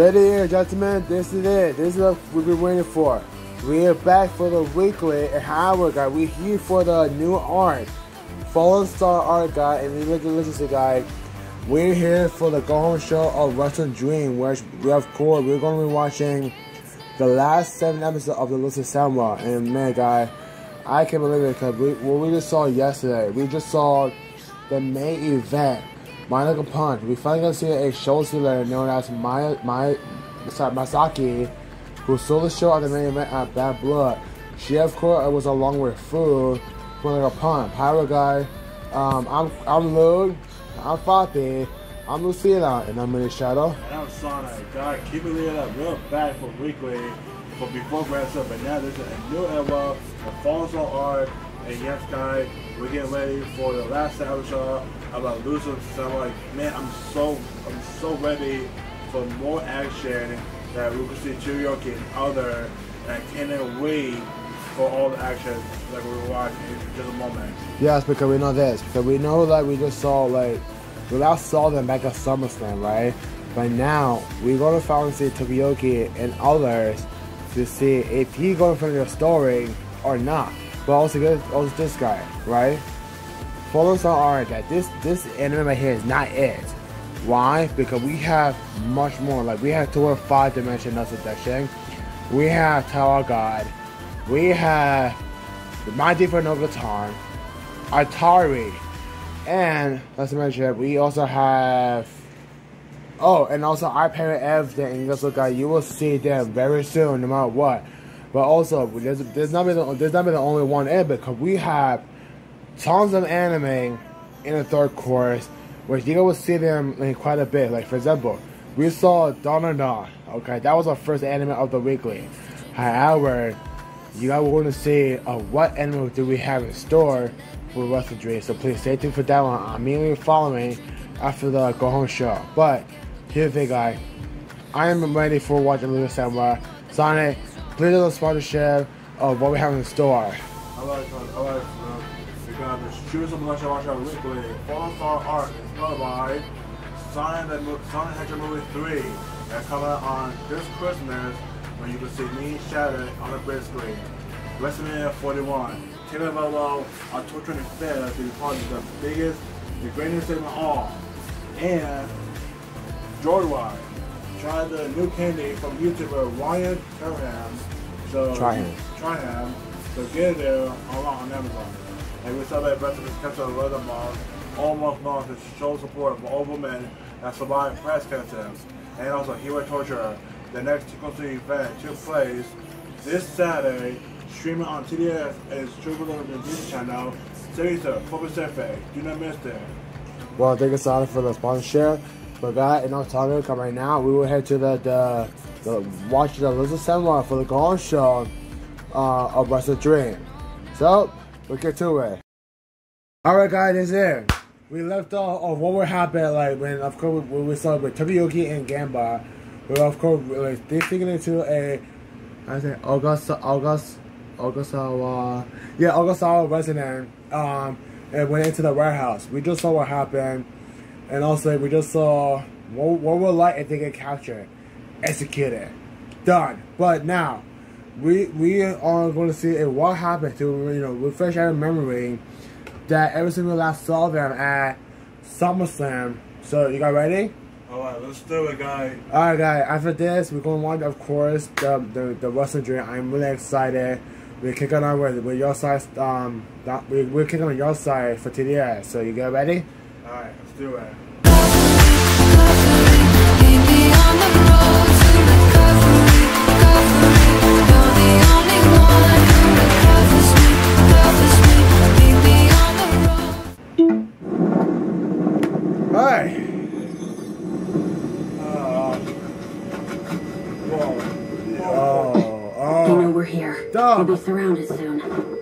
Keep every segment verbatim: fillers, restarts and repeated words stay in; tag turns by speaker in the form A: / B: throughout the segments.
A: Ladies and gentlemen, this is it. This is what we've been waiting for. We are back for the weekly, and however, guys, we're here for the new art. Fallen Star art, guy, and listen, listen, guys. We're here for the Go Home show of Wrestling Dream, which we, of course, we're going to be watching the last seven episodes of the Lucha Samurai. And man, guy, I can't believe it because we, what we just saw yesterday, we just saw the main event. Minor Punch. We finally got to see a show stealer known as Maya, Maya, sorry, Masaki, who stole the show at the main event at Bad Blood. She, of course, was along with Fu, Minor Punch. However, guy, um, I'm I'm Luke, I'm Fatih, I'm Lucina, and I'm in the shadow.
B: And I'm Sonic. God, keep it lit up. We're back for weekly, for before Wrestle, but now there's a new era, the Fallen Star art, and yes, guys, we're getting ready for the last episode about Lucha Samurai. Man, I'm so I'm so ready for more action that we can see Chirioki and other, and I cannot wait for all the action that we're watching in just a moment.
A: Yes, because we know this. Because we know that we just saw, like, we last saw them back at SummerSlam, right? But now, we're going to finally see Chirioki and others to see if he's going to finish the story or not. But also, also this guy, right? Fallen Star art that this this anime right here is not it. Why? Because we have much more. Like we have two or five dimensional section. We have Tower God. We have the Mighty for no Guitar, Atari, and let's mention we also have. Oh, and also I pay everything. And just look, guys, you will see them very soon, no matter what. But also, there's there's not been the, there's not been the only one in because we have tons of anime in the third course, which you will see them in quite a bit. Like for example, we saw Donna Dawn. Okay, that was our first anime of the weekly. However, you guys want to see uh, what anime do we have in store for Wrestling Dream. So please stay tuned for that one. I'm immediately following after the Go Home show. But here's the thing, guys. I am ready for watching Lucha Samurai. Sonic, please do a sponsorship of what we have in store.
B: I like I like uh, because the Shooters of Lucha Watch Out Weekly, Fallen Star art is covered by Sonic the Sonic Hedgehog Movie three that's coming out on this Christmas when you can see me Shadow on the big screen. WrestleMania forty-one. Taylor Velo on October twenty-fifth to be part of the biggest, the greatest of them all. And George Wise. Try the new candy from YouTuber Ryan Turham. So
A: Try him.
B: Try him. So get it there online on Amazon. And we celebrate the rest of the cancer of the month, almost long to show support for all women that survived breast cancer. And also Hero Torture. The next Chico event took place this Saturday, streaming on T D S and streaming on the Disney channel. Caesar, for Pacific. Do not miss it.
A: Well, thank you, Sonic, for the sponsorship. But guys, in our time come right now, we will head to the the, the watch the Lucha Samurai for the Go Home show uh, of Wrestling Dream. So we'll get to it. All right, guys, this is it. We left off of what would happen, like when of course when we saw with Chirioki and Gamba. We of course like they taken into a I say August August Augustawa yeah Augustawa resident um and went into the warehouse. We just saw what happened. And also, we just saw what, what would like if they get captured, executed, done. But now, we we are going to see what happened to you know refresh our memory that ever since we last saw them at SummerSlam. So you guys ready?
B: All right, let's do it, guys.
A: All right, guys. After this, we're going to watch, of course, the the, the Wrestling Dream. I'm really excited. We're kicking on with with your side. Um, that, we we're kicking on your side for T D S. So you guys ready?
B: All right, let's do it.
A: Hey!
B: Uh, whoa.
A: Oh, oh.
C: They know we're here.
A: Dumb.
C: We'll be surrounded soon.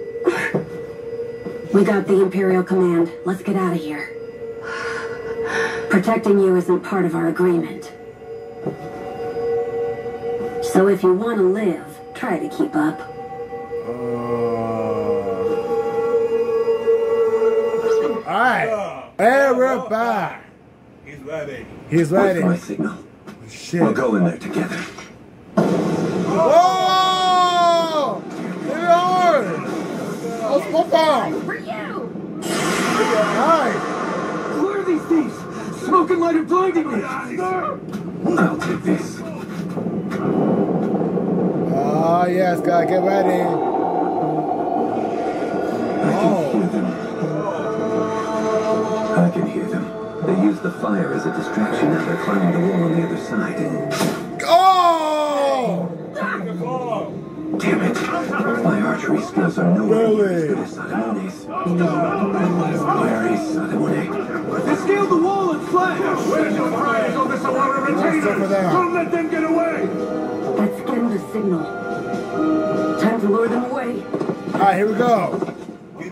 C: We got the Imperial Command. Let's get out of here. Protecting you isn't part of our agreement. So if you want to live, try to keep up.
A: Uh, Alright.
B: Uh,
A: And we're back.
B: He's ready.
A: He's ready.
D: What's my signal?
A: shit.
D: We'll go in there together.
A: Whoa! Give me hard! Oh, spot down!
C: For you!
A: Nice!
D: Who are these thieves? Smoke and light are blinding me! I'll take this.
A: Oh, yes, guy, get ready.
D: I can hear them. I can hear them. They use the fire as a distraction now they're climbing the wall on the other side.
A: Oh!
D: Damn it! My archery skills are nowhere near
A: Really?
D: as good as Sadamone's. Where is Sadamone? They scaled the wall and fled! Where's your prize on this Awara retainers? Don't let them get away!
C: That's Genda's signal. Time to lure them away.
A: Alright, here we go.
D: I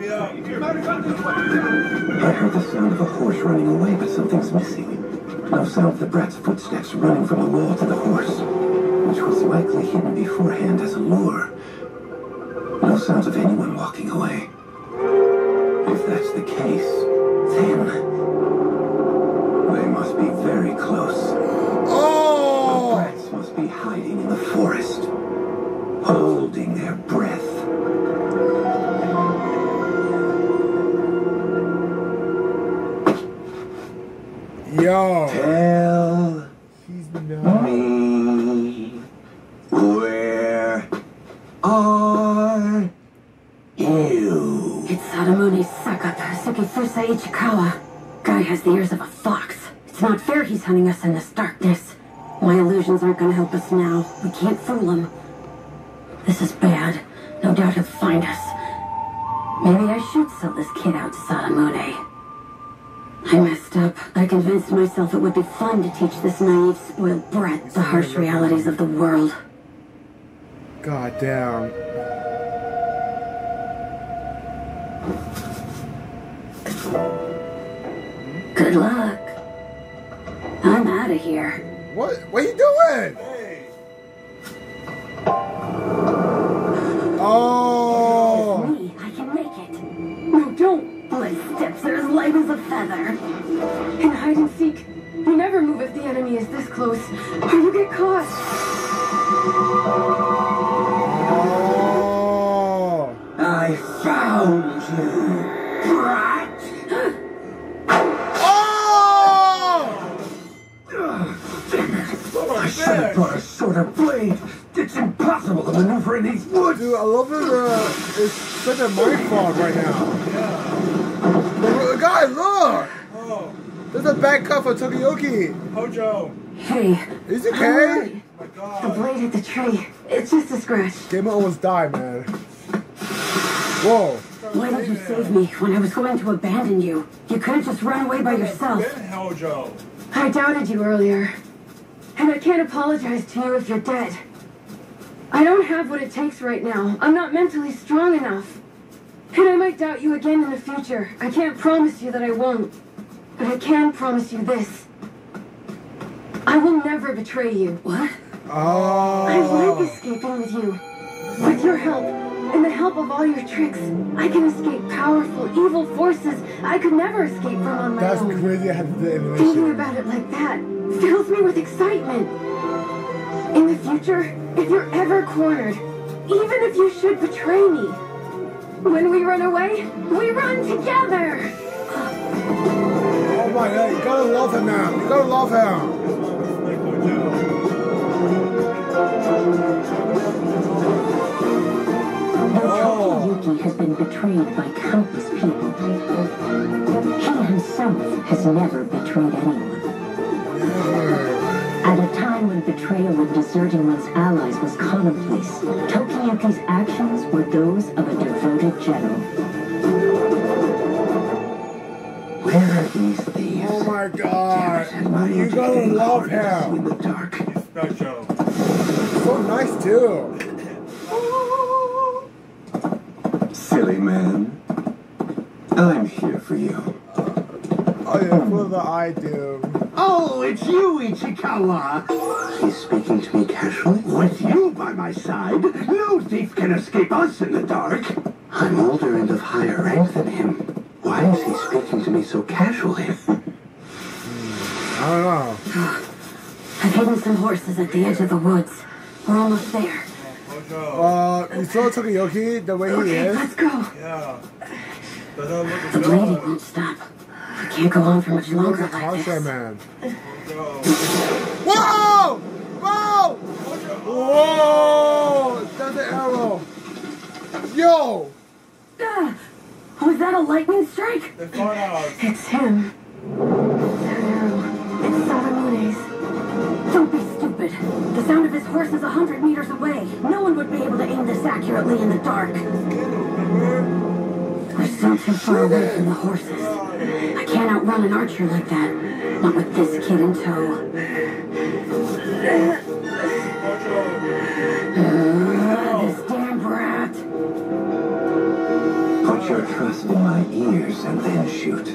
D: heard the sound of a horse running away, but something's missing. No sound of the brat's footsteps running from the wall to the horse, which was likely hidden beforehand as a lure. No sounds of anyone walking away. If that's the case, then they must be very close.
A: Oh!
D: The brats must be hiding in the forest, holding their breath.
A: Yo!
D: Tell
A: He's no.
D: me, where are you?
C: It's Sadamone's suck-up, Sukifusa Ichikawa. Guy has the ears of a fox. It's not fair he's hunting us in this darkness. My illusions aren't gonna help us now. We can't fool him. This is bad. No doubt he'll find us. Maybe I should sell this kid out to Sadamone. I messed up. I convinced myself it would be fun to teach this naive, spoiled brat the harsh realities of the world.
A: God damn.
C: Good luck. I'm out of here.
A: What? What are you doing? Oh!
C: It's me. I can make it. No, don't. My steps are as light as a feather. In hide and seek, you never move if the enemy is this close, or you get caught.
A: Oh!
D: I found you, brat!
A: Oh!
D: Damn it! I should have brought a shorter blade. It's impossible to maneuver in these woods.
A: Dude, I love it. Uh, it's such a mind fog right now. Yeah. Guys, look!
B: Oh,
A: There's a back cut for Tokiyuki.
B: Hojo.
C: Hey.
A: Is he
C: I'm
A: okay?
C: alright.
B: Oh my
C: The
B: god.
C: blade hit the tree. It's just a scratch.
A: Gamer almost died, man. Whoa.
C: Why did you save me when I was going to abandon you? You couldn't just run away by yourself.
B: Been Hojo.
C: I doubted you earlier. And I can't apologize to you if you're dead. I don't have what it takes right now. I'm not mentally strong enough. And I might doubt you again in the future. I can't promise you that I won't. But I can promise you this. I will never betray you. What? I like
A: Oh.
C: escaping with you. With your help, and the help of all your tricks, I can escape powerful, evil forces I could never escape from on my
A: That's
C: own.
A: crazy. I had the
C: Thinking
A: animation.
C: about it like that fills me with excitement. In the future, if you're ever cornered, even if you should betray me, when we run away, we run together.
A: Oh my god, you gotta love him now. You gotta love him.
C: Yuki has been betrayed by countless people. He himself has never betrayed anyone.
A: Never.
C: At a time when betrayal and deserting one's allies was commonplace, Tokiyuki's actions were those of a devoted general.
D: Where are these thieves?
A: Oh my god.
D: Damn it, my
A: You gotta
D: educating
A: love
D: heart is in
A: him.
D: the dark.
B: Special.
A: So nice too.
D: Silly man. I'm here for you.
A: Oh yeah, for the eye dude.
E: Oh, it's you, Ichikawa!
D: He's speaking to me casually.
E: With you by my side, no thief can escape us in the dark!
D: I'm older and of higher rank than him. Why is he speaking to me so casually?
A: I don't know.
C: I've hidden some horses at the edge of the woods. We're almost there.
A: Uh, you saw Tokiyoki the way he
C: Okay,
A: is?
C: let's go.
B: Yeah. Doesn't look
C: The bleeding won't stop. I can't go on for much longer
A: Look at
C: like
A: Harsha,
C: this.
A: man. Whoa! Whoa! Whoa! That's an arrow. Yo!
C: Ah, was that a lightning strike?
B: They found out.
C: It's him. That arrow. It's Sadamune's. Don't be stupid. The sound of his horse is a hundred meters away. No one would be able to aim this accurately in the dark. We're still too far away from the horses. I can't outrun an archer like that. Not with this kid in tow. Uh, this damn brat.
D: Put your trust in my ears and then shoot.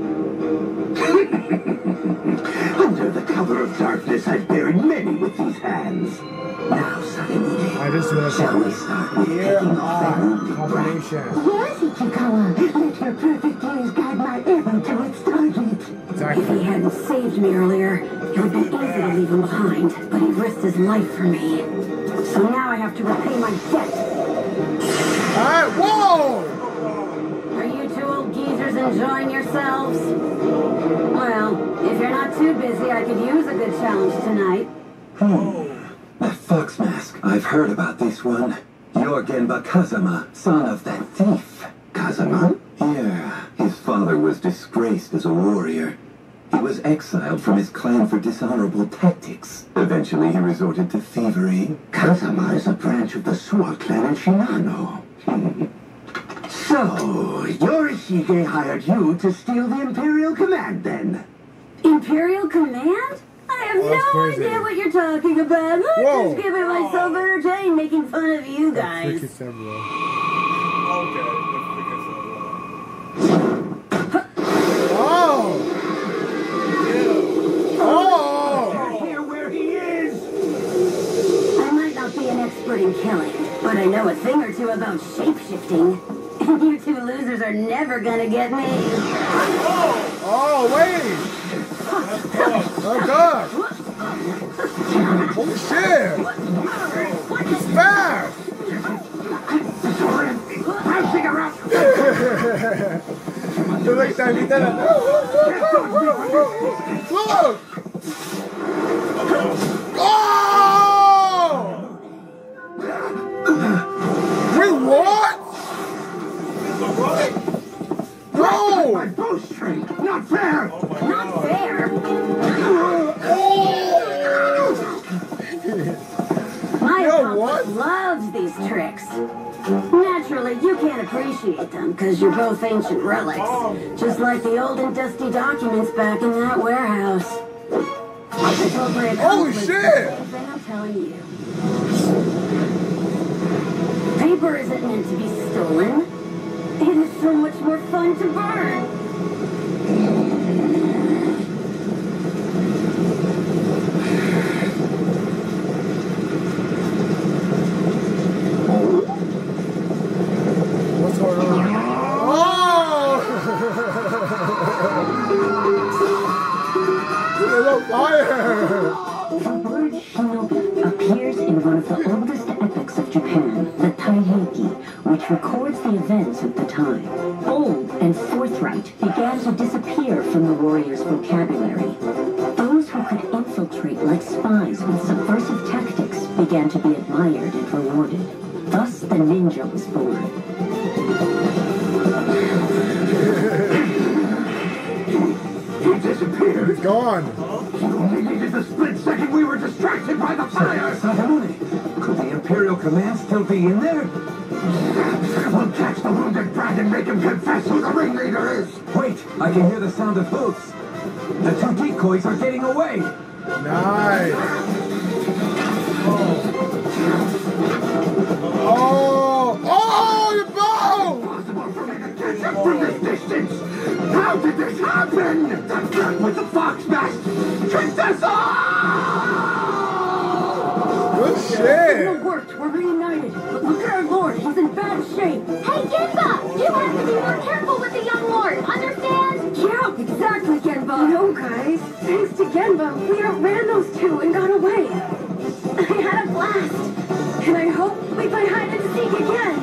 D: Under the cover of darkness, I've buried many with these hands. Now, Sagamune,
A: I just realized
D: shall we start with
A: Here
D: picking off that
A: are
D: wounded brat?
A: combination.
C: Yes, Ichikawa. Let your perfect gaze guide my arrow to its target. If
A: Exactly.
C: he hadn't saved me earlier, it would be easy to leave him behind. But he risked his life for me. So now I have to repay my debt.
A: Alright, whoa!
C: Are you two old geezers enjoying yourselves? Well, if you're not too busy, I could use a good challenge tonight.
D: Hmm. That fox mask. I've heard about this one. You're Genba Kazama, son of that thief. Kazama? Yeah. His father was disgraced as a warrior. He was exiled from his clan for dishonorable tactics. Eventually, he resorted to thievery. Kazama is a branch of the Suwa clan in Shinano. So, Yorishige hired you to steal the Imperial Command, then?
C: Imperial Command? I have
A: Oh, that's
C: no
A: crazy.
C: idea what you're talking about. I'm
A: Whoa.
C: just giving myself entertained making fun of you guys.
A: Freaky several.
B: Okay.
A: Oh! Oh!
E: Hear where he is!
C: I might not be an expert in killing, but I know a thing or two about shape-shifting. And you two losers are never gonna get me.
A: Oh, wait! Oh, God! Holy shit! It's fast!
E: Bouncing around!
A: Yo lo que ahorita la... Look! Oh! Wait, what?
E: My
A: No!
E: bowstring! Not fair!
C: Not fair. My
A: Yo,
C: accomplice
A: what?
C: loves these tricks. Naturally, you can't appreciate them because you're both ancient relics. Just like the old and dusty documents back in that warehouse. I told my
A: Holy
C: accomplice
A: shit!
C: the same thing I'm telling you. Paper isn't meant to be stolen. It is so much more fun to burn.
A: What's going on? Oh! There's a fire!
F: The word shinobi appears in one of the oldest epics of Japan, the Taiheki, which records the events at the time. Bold and forthright began to disappear from the warrior's vocabulary. Those who could infiltrate like spies with subversive tactics began to be admired and rewarded. Thus, the ninja was born.
E: He disappeared!
A: It's gone!
E: You only needed the split second we were distracted by the fire!
D: Sagamune, could the Imperial Command still be in there?
E: We'll catch the wounded brat and make him confess who the ringleader is!
D: Wait, I can hear the sound of hoofs. The two decoys are getting away.
A: Nice! Oh! Oh! Your bow!
E: Impossible for me to catch him from this distance! How did this happen? The brat with the fox mask! Tricked us all!
A: Good
C: It
A: shit!
C: worked. We're reunited. But look at our lord. He's in bad shape.
G: Hey, Genba! You have to be more careful with the young lord, understand?
C: Yeah, exactly, Genba. No, guys. Thanks to Genba, Ganba, we outran those two and got away. I had a blast. And I hope we play hide and seek again.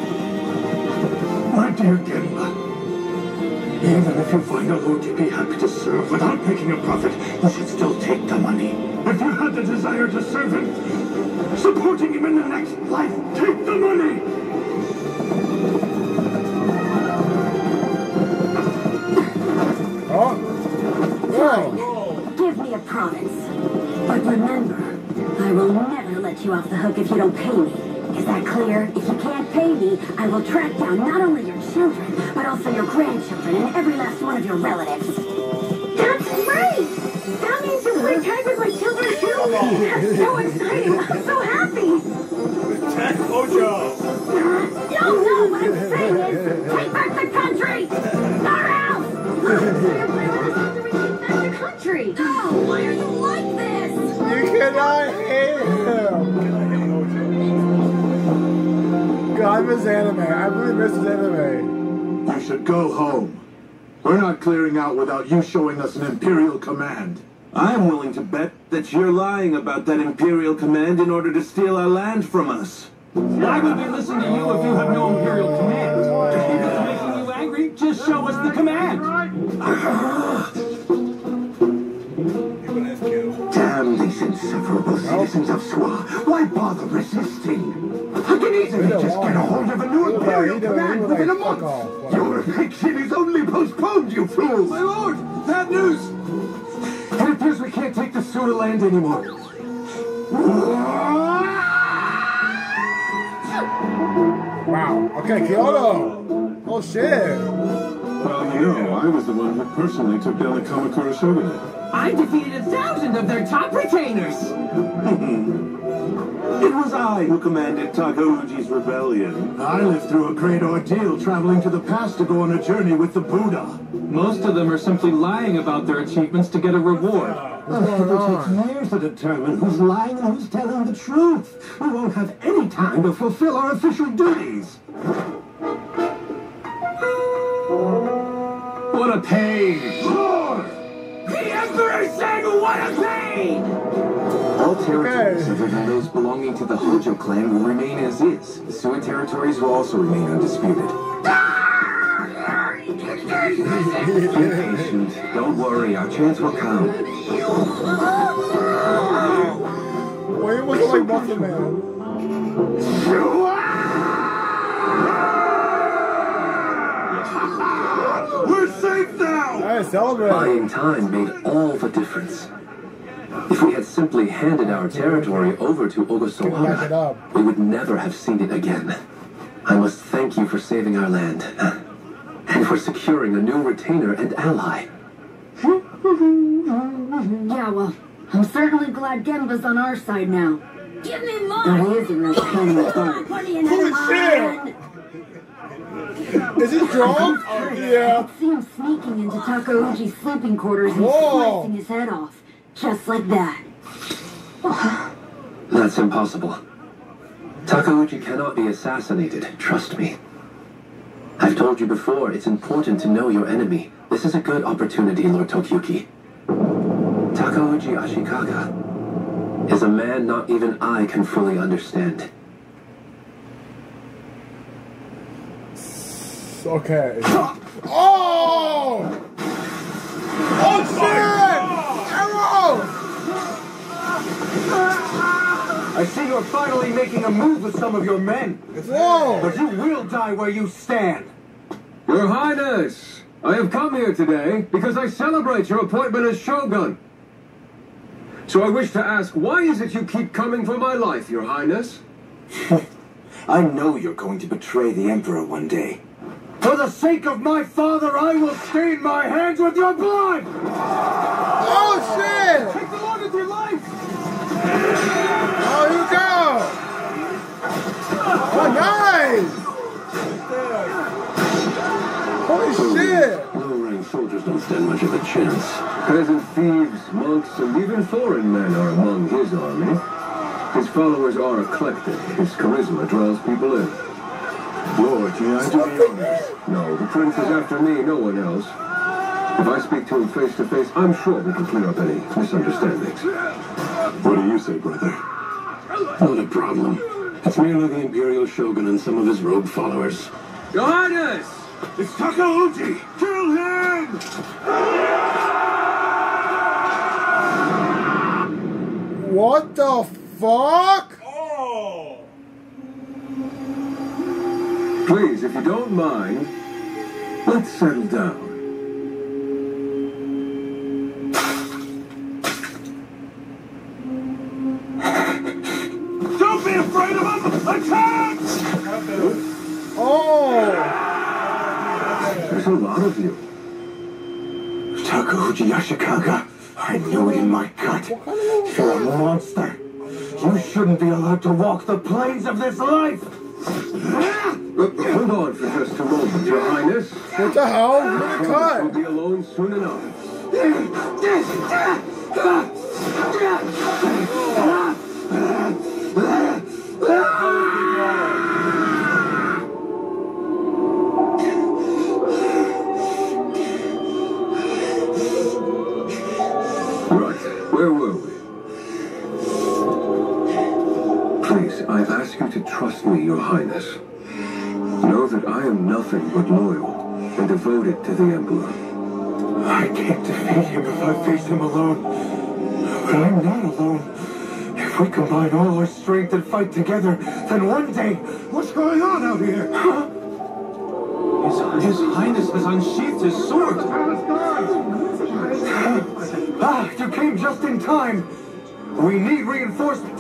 E: My dear Genba, even if you find a lord you'd be happy to serve without making a profit, you should still take the money. If you had the desire to serve him, supporting him in the next life, take the money!
A: Oh!
C: Fine. Give me a promise. But remember, I will never let you off the hook if you don't pay me. Is that clear? If you can't pay me, I will track down not only your children, but also your grandchildren and every last one of your relatives. That's great! That means you'll play tag with my children too? That's so exciting! I'm so happy!
B: Attack Ojo!
C: No, no! What I'm saying is, take back the country! Or else! So your plan is after we take back the country! No! Why are you like this?
A: You cannot hate him! God, I miss anime. I really miss his anime.
E: You should go home. We're not clearing out without you showing us an Imperial command.
H: I'm willing to bet that you're lying about that Imperial command in order to steal our land from us.
I: Why would we listen to you if you have no Imperial command? If it's making you angry, just show us the command.
E: Damn these insufferable citizens of Swa. Why bother resisting? I can easily just get a hold of a new Imperial command within a month. Your eviction is only postponed, you fools!
H: My lord, bad news!
E: It appears we can't take the Sura land anymore.
A: Wow. Okay, Kyoto. Oh shit.
E: Well, you know, I was the one who personally took down the Kamakura Shogunate.
I: I defeated a thousand of their top retainers.
H: It was I who commanded Takauji's rebellion.
E: I lived through a great ordeal traveling to the past to go on a journey with the Buddha.
I: Most of them are simply lying about their achievements to get a reward.
E: It takes years to determine who's lying and who's telling the truth. We won't have any time to fulfill our official duties.
I: What a pain!
E: Lord!
I: The Emperor said, what a pain!
J: All territories other than those belonging to the Hojo clan will remain as is. The Sua territories will also remain undisputed. Be patient. Don't worry, our chance will come.
A: Why was it like Muscle Man?
E: We're safe now!
A: Alright, celebrate.
J: Buying time made all the difference. If we had simply handed our territory over to
A: Back it
J: Ogasawara,
A: up.
J: we would never have seen it again. I must thank you for saving our land, and for securing a new retainer and ally.
C: Yeah, well, I'm certainly glad Genba's on our side now. Give me more! That is a real pain in the butt.
A: Holy shit! Is he drunk? Yeah.
C: It seems sneaking into Takauji's sleeping quarters and
A: Whoa.
C: slicing his head off. Just like that.
J: That's impossible. Takauji cannot be assassinated, trust me. I've told you before, it's important to know your enemy. This is a good opportunity, Lord Tokiyuki. Takauji Ashikaga is a man not even I can fully understand.
A: Okay. Oh! Oh shit! Arrow!
I: I see you're finally making a move with some of your men.
A: Whoa!
I: But you will die where you stand.
K: Your Highness, I have come here today because I celebrate your appointment as Shogun. So I wish to ask, why is it you keep coming for my life, Your Highness?
H: I know you're going to betray the Emperor one day.
I: For the sake of my father, I will stain my hands with your blood!
A: Oh shit!
I: Take the Lord with your life!
A: Oh, you go! Oh, nice! Holy shit!
J: Low-rank soldiers don't stand much of a chance.
K: Peasant thieves, monks, and even foreign men are among his army. His followers are eclectic. His charisma draws people in.
E: Lord, you are to be honest.
K: No, the prince is after me, no one else. If I speak to him face to face, I'm sure we can clear up any misunderstandings.
E: What do you say, brother? Not a problem. It's merely the Imperial Shogun and some of his rogue followers.
K: Your Highness!
E: It's Takauji! Kill him!
A: What the fuck?
B: Oh!
K: Please, if you don't mind, let's settle down.
E: Don't be afraid of him! Attack!
A: Oh!
K: There's a lot of you.
E: Takauji Ashikaga, I knew it in my gut. You're a monster. You shouldn't be allowed to walk the plains of this life.
K: Hold on for just a moment, Your Highness.
A: What the hell? Look at cut.
K: We'll be alone soon enough. Right, where were we? Please, I ask you to trust me, Your Highness. Know that I am nothing but loyal and devoted to the Emperor.
E: I can't defeat him if I face him alone. But I'm not alone. If we combine all our strength and fight together, then one day... What's going on out here? Huh?
J: His, His Highness has unsheathed his sword.
E: Ah, you came just in time. We need reinforcements.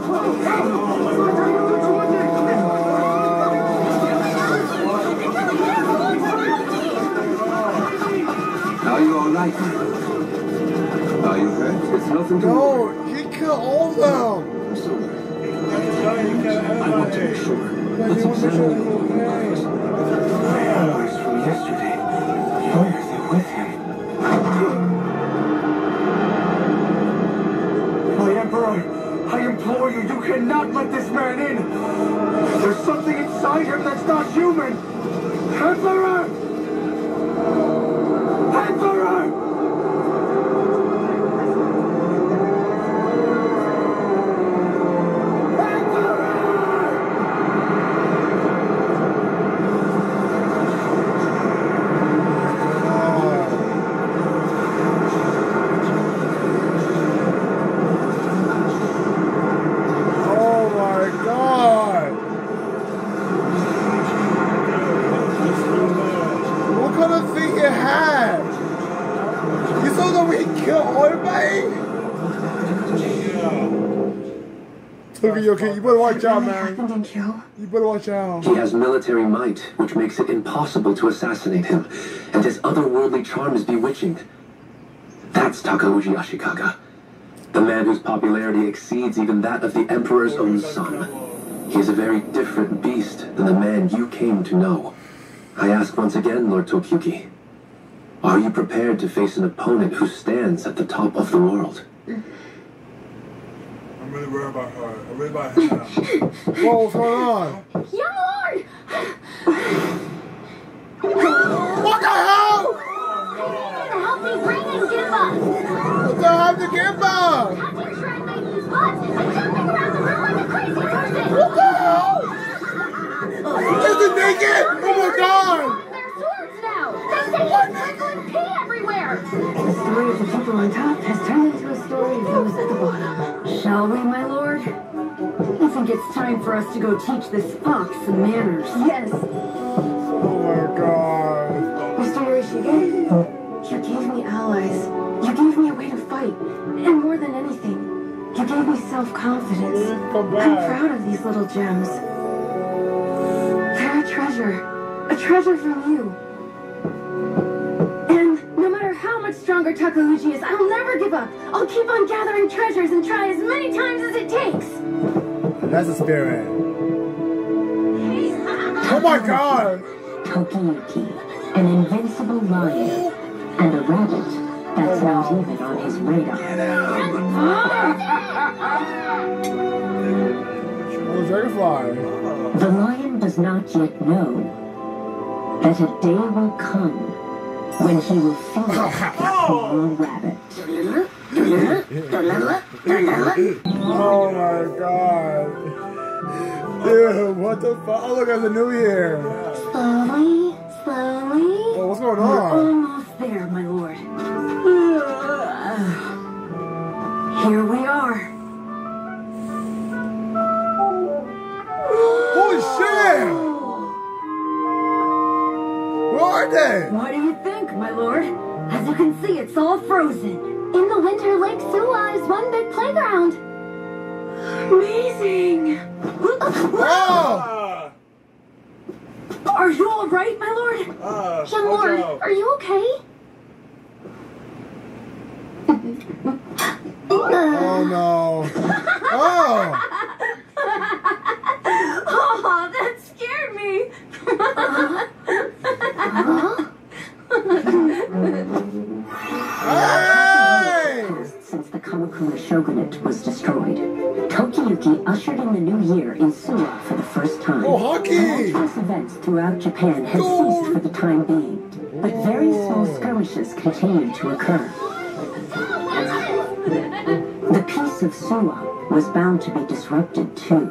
K: Are you all right? Are you hurt? It's nothing to
A: No,
K: worry.
A: he killed all of them.
E: I want to be sure. Let's examine the my allies from yesterday. Why are they with him? My Emperor, I implore you, you cannot let this man in. There's something inside him that's not human. Emperor! Emperor!
A: Okay, you better watch out, man. You better watch out.
J: He has military might, which makes it impossible to assassinate him, and his otherworldly charm is bewitching. That's Takauji Ashikaga, the man whose popularity exceeds even that of the Emperor's own son. He is a very different beast than the man you came to know. I ask once again, Lord Tokyuki, are you prepared to face an opponent who stands at the top of the world?
B: I'm really worried about her. I'm really about him.
A: Whoa, what's going on?
G: Young Lord!
A: What the hell?
G: Help me bring in Gimba!
A: What the hell to Gimba?
G: Catching Shredley's butt and jumping around the room like a crazy person!
A: What the hell? Is it naked? Oh my god!
G: Their swords now! They say he's trickling pee everywhere!
F: The story of the people on top has turned into a story of those at the bottom. Shall we, my lord? I think it's time for us to go teach this fox some manners. Yes.
A: Oh my god.
F: Mister Yorishige, you gave me allies. You gave me a way to fight. And more than anything, you gave me self-confidence. I'm proud of these little gems. They're a treasure. A treasure from you. And no matter how much stronger Takauji is, I'll never give up. I'll keep on gathering treasures and try as many times as it takes.
A: That's a spirit. Oh my god!
F: Tokiyuki, an invincible lion, and a rabbit that's not even on his radar.
A: Oh, dragonfly.
F: The lion does not yet know that a day will come when he will feed a small rabbit.
A: Oh my god. Dude, what the fuck? Oh, look at the new year.
C: Slowly, slowly.
A: Oh, what's going
C: We're
A: on?
C: almost there, my lord. Here we are.
A: Holy shit! Where are they?
C: What do you think, my lord? As you can see, it's all frozen.
G: In the winter, Lake Suwa is one big playground.
C: Amazing!
A: Oh!
C: Are you all right, my lord?
B: Uh,
G: Young Lord, are you okay?
A: Oh no. Oh!
C: Oh, that scared me!
A: Hey!
F: Since the Kamakura shogunate was destroyed, Tokiyuki ushered in the new year in Suwa for the first time.
A: Oh, hockey!
F: Tumultuous events throughout Japan had ceased for the time being, but very small skirmishes continued to occur. The peace of Suwa was bound to be disrupted too.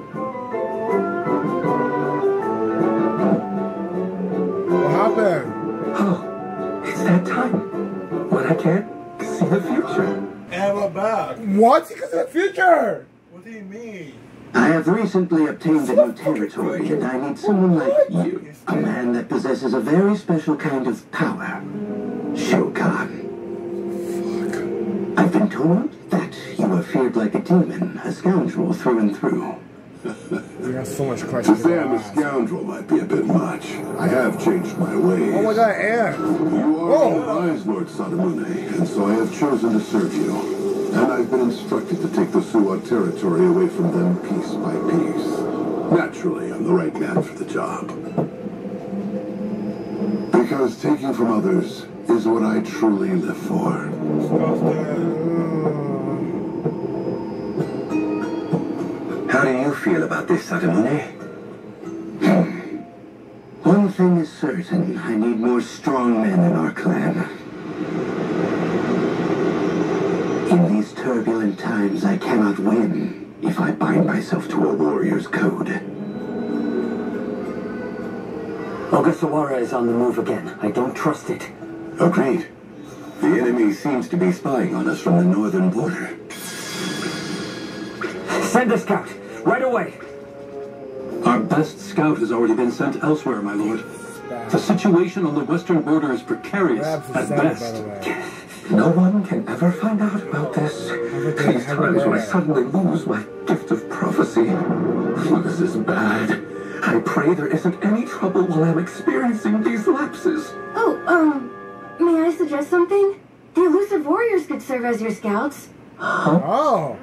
A: What happened?
J: Oh, it's that time when I can't see the future.
B: And we're back.
A: What? Because of the future!
B: What do you mean?
D: I have recently obtained a new territory, and I need someone like you. A man that possesses a very special kind of power. Shogun. I've been told that you are feared like a demon, a scoundrel through and through.
A: You got so much
E: To
A: questions.
E: say I'm a scoundrel might be a bit much. I have changed my ways.
A: Oh my god, Ant!
E: You are
A: Oh.
E: wise, Lord Sadamune, and so I have chosen to serve you. And I've been instructed to take the Suwa territory away from them piece by piece. Naturally, I'm the right man for the job. Because taking from others is what I truly live for.
D: How do you feel about this, Sadamune? One thing is certain, I need more strong men in our clan. In these turbulent times, I cannot win if I bind myself to a warrior's code.
I: Ogasawara is on the move again. I don't trust it.
D: Agreed. The enemy seems to be spying on us from the northern border.
I: Send a scout. Right away.
J: Our best scout has already been sent elsewhere, my lord. The situation on the western border is precarious
A: Perhaps
J: at
A: it's sad, by
J: best.
A: the way.
D: No one can ever find out about this.
A: Everything
D: These times when I
A: everywhere.
D: suddenly lose my gift of prophecy. This is bad. I pray there isn't any trouble while I'm experiencing these lapses.
C: Oh, um, may I suggest something? The elusive warriors could serve as your scouts.
A: Oh!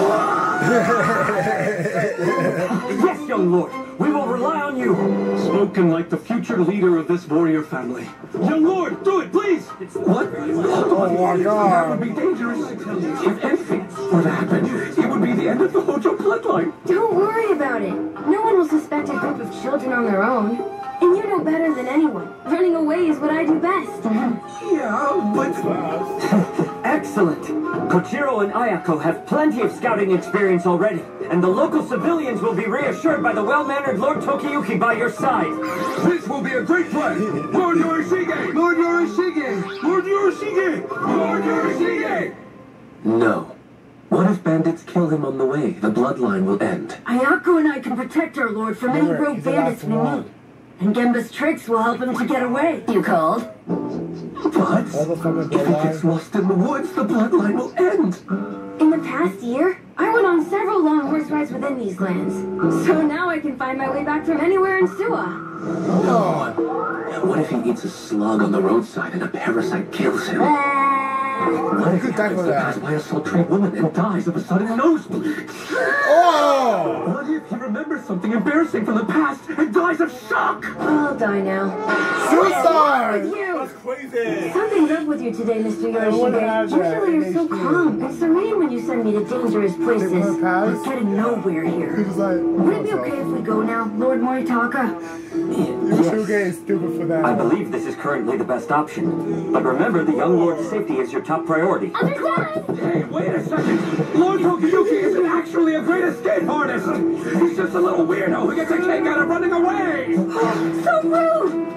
I: Yes, young lord. We will rely on you.
J: Spoken like the future leader of this warrior family. Young lord, do it, please!
D: What?
A: Oh my
D: That
A: god!
D: would be dangerous. If anything were to happen, it would be the end of the Hojo bloodline.
C: Don't worry about it. No one will suspect a group of children on their own. And you know better than anyone. Running away is what I do best.
D: Yeah, but...
I: Excellent. Kochiro and Ayako have plenty of scouting experience already, and the local civilians will be reassured by the well-mannered Lord Tokiyuki by your side.
K: This will be a great play! Lord Yorishige! Lord Yorishige! Lord Yorishige! Lord Yorishige!
J: No. What if bandits kill him on the way? The bloodline will end.
C: Ayako and I can protect our lord from any
A: Remember,
C: rogue
A: he's the
C: bandits
A: last
C: we
A: one.
C: meet. And Gemba's tricks will help him to get away. You called?
D: What?
A: All the fucking
D: If he gets
A: bloodline.
D: lost in the woods, the bloodline will end.
C: In the past year, I went on several long horse rides within these lands. So now I can find my way back from anywhere in Suwa.
J: What if he eats a slug on the roadside and a parasite kills him?
C: Uh,
J: What if he
A: Good time
J: happens
A: for
J: to
A: that.
J: pass by a sultry woman and dies of a sudden nosebleed?
A: Oh!
J: What if he remembers something embarrassing from the past and dies of shock?
C: I'll die now.
A: Suicide!
C: With you.
B: That's crazy.
C: Something's up with you today, Mister
A: I wouldn't have
C: Yorishige.
A: that.
C: Usually you're so
A: It makes
C: calm and serene when you send me to dangerous places.
A: Did it pass?
C: We're getting nowhere
A: He
C: here.
A: was like,
C: Would it be okay if we go now, Lord Moritaka?
A: You're getting stupid for that.
I: I believe this is currently the best option. But remember, the young lord's safety is your top priority.
G: Understand?
J: Hey, wait a second! Lord Tokiyuki isn't actually a great escape artist! He's just a little weirdo who gets a kick out of running away!
C: So rude!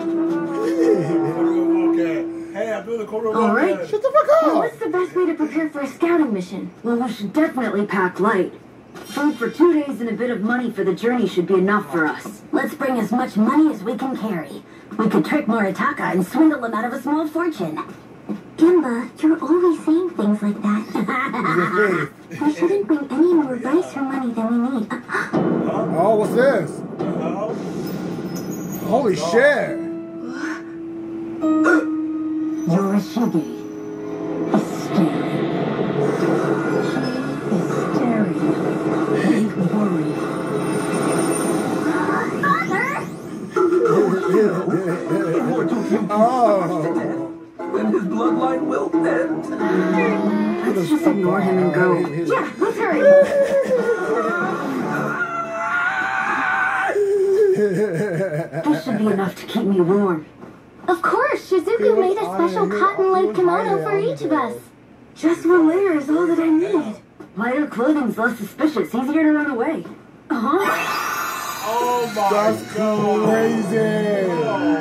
B: Okay. Hey, I'm doing the corner
C: All right.
A: Shut the fuck
C: Well,
A: up!
C: what's the best way to prepare for a scouting mission? Well, we should definitely pack light. Food for two days and a bit of money for the journey should be enough for us. Let's bring as much money as we can carry. We could trick Moritaka and swindle him out of a small fortune.
G: Gimba, you're always saying things like that. We shouldn't bring any more rice or money than we need.
A: Oh, what's this? Holy shit!
F: Yorishige is staring. Is staring. He's worried.
A: Oh!
J: Then his bloodline will end.
C: Let's just ignore him and go. Yeah, let's hurry. This should be enough to keep me warm.
G: Of course, Shizuku made a special cotton-like kimono for each of us.
C: Just one layer is all that I need. Lighter clothing's less suspicious, easier to run away. Uh-huh.
B: Oh my
A: That's
B: god.
A: crazy!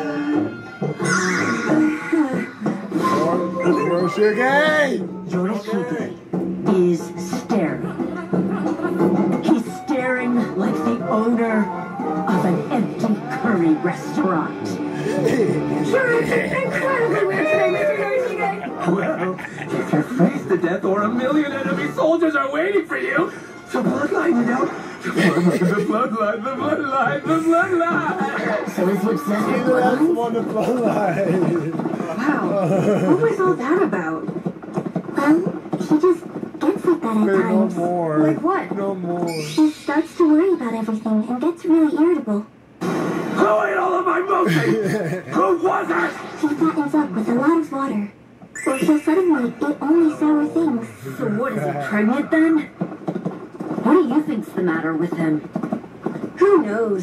A: Yorishige!
F: Yorishige is staring. He's staring like the owner of an empty curry restaurant.
C: You're incredibly weird today, Mister Yorishige.
J: Well, if you're freeze to death or a million enemy soldiers are waiting for you, the bloodline, you know? The bloodline, the bloodline, the bloodline!
C: So is he obsessed with
A: That's
C: bloodlines?
A: one of the bloodline.
C: Wow. What was all that about?
G: Well, he just gets like that at
A: No
G: times.
A: more.
C: Like what?
A: No more.
G: He starts to worry about everything and gets really irritable.
J: Who ate all of my mochi? Who was it?
G: He fattens up with a lot of water. Or he'll suddenly eat only sour things.
C: So what, is he pregnant then? What do you think's the matter with him? Who knows?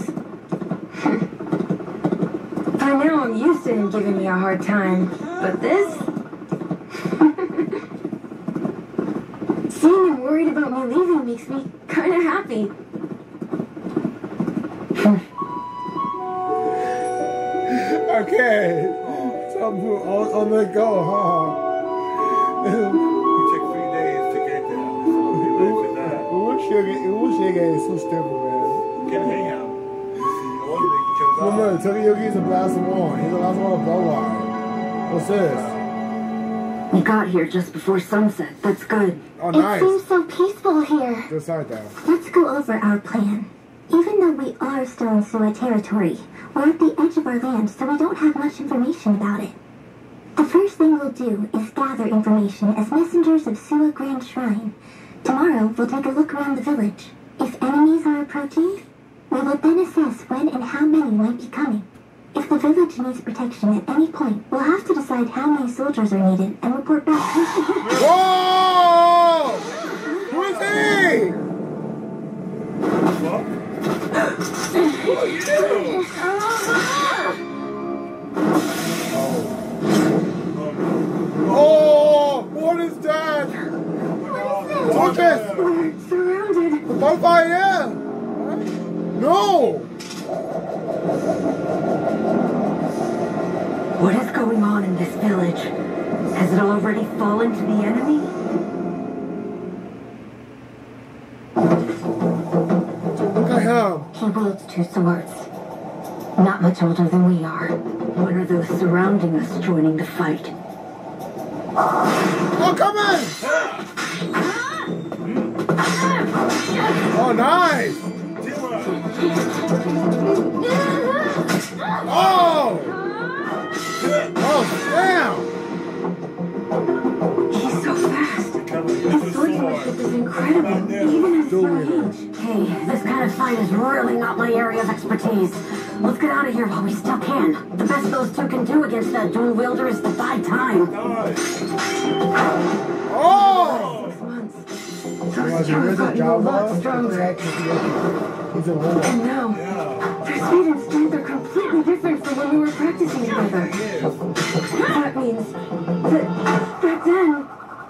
C: For now, I'm used to him giving me a hard time. But this? Seeing him worried about me leaving makes me kind of happy.
A: Okay. Some people on, on the go, huh?
B: You take three days to get there. So be ready for that.
A: Ushige Ushige is so stupid, man.
B: Get hang out. You see, all you make each other
A: Remember,
B: out.
A: Tokiyuki is the last one. He's the last one of bloodline. What's this?
C: We got here just before sunset. That's good.
A: Oh,
G: It
A: nice.
G: seems so peaceful here.
A: Good side though.
G: Let's go over our plan. Even though we are still in Suwa territory, we're at the edge of our land, so we don't have much information about it. The first thing we'll do is gather information as messengers of Suwa Grand Shrine. Tomorrow, we'll take a look around the village. If enemies are approaching, we will then assess when and how many might be coming. If the village needs protection at any point, we'll have to decide how many soldiers are needed and report back.
A: Whoa! Who is he? Oh, what is that? What is this?
C: We're surrounded.
A: The bonfire, yeah. No.
C: What is going on in this village? Has it already fallen to the enemy?
A: Look at him.
C: He wields two swords. Not much older than we are. When are those surrounding us joining the fight?
A: Oh, come on. Oh, nice. Oh. Oh, damn.
C: He's incredible, even at your age. Hey, this kind of fight is really not my area of expertise. Let's get out of here while we still can. The best those two can do against that dual wielder is to buy time.
A: Oh!
C: Six months.
A: Those two got a lot stronger. He's a wolf.
C: And now, their speed and strength are completely different from when we were practicing together. That means that back then...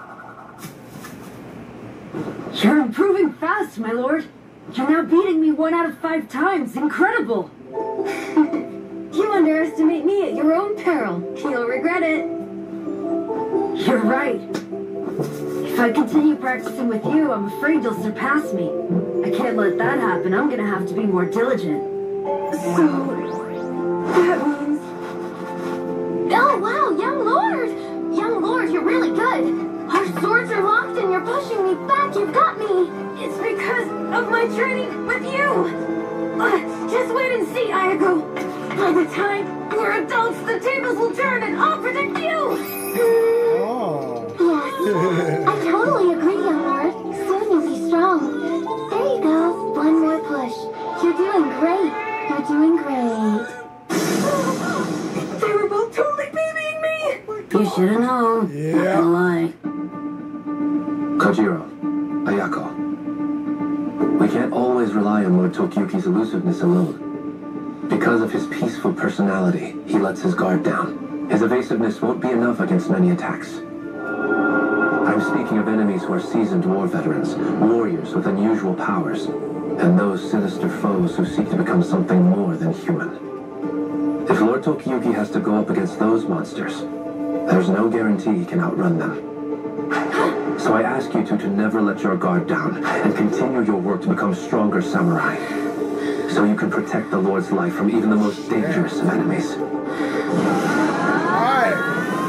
C: You're improving fast, my lord. You're now beating me one out of five times. Incredible. You underestimate me at your own peril. You'll regret it. You're right. If I continue practicing with you, I'm afraid you'll surpass me. I can't let that happen. I'm gonna have to be more diligent. So, that means...
G: Oh, wow, young lord! Young lord, you're really good. Our swords are locked and you're pushing me back. You've got me.
C: It's because of my training with you. Uh, just wait and see, Ayako. By the time we're adults, the tables will turn and I'll protect you.
A: Oh.
G: Yes, I totally agree, young lord. Soon you'll be strong. There you go. One more push. You're doing great. You're doing great.
C: They were both totally babying me. You should have known.
A: Yeah.
C: Not gonna lie.
J: Kojiro, Ayako. We can't always rely on Lord Tokiyuki's elusiveness alone. Because of his peaceful personality, he lets his guard down. His evasiveness won't be enough against many attacks. I'm speaking of enemies who are seasoned war veterans, warriors with unusual powers, and those sinister foes who seek to become something more than human. If Lord Tokiyuki has to go up against those monsters, there's no guarantee he can outrun them. So I ask you two to never let your guard down and continue your work to become stronger samurai, so you can protect the Lord's life from even the most dangerous of enemies.
A: Alright.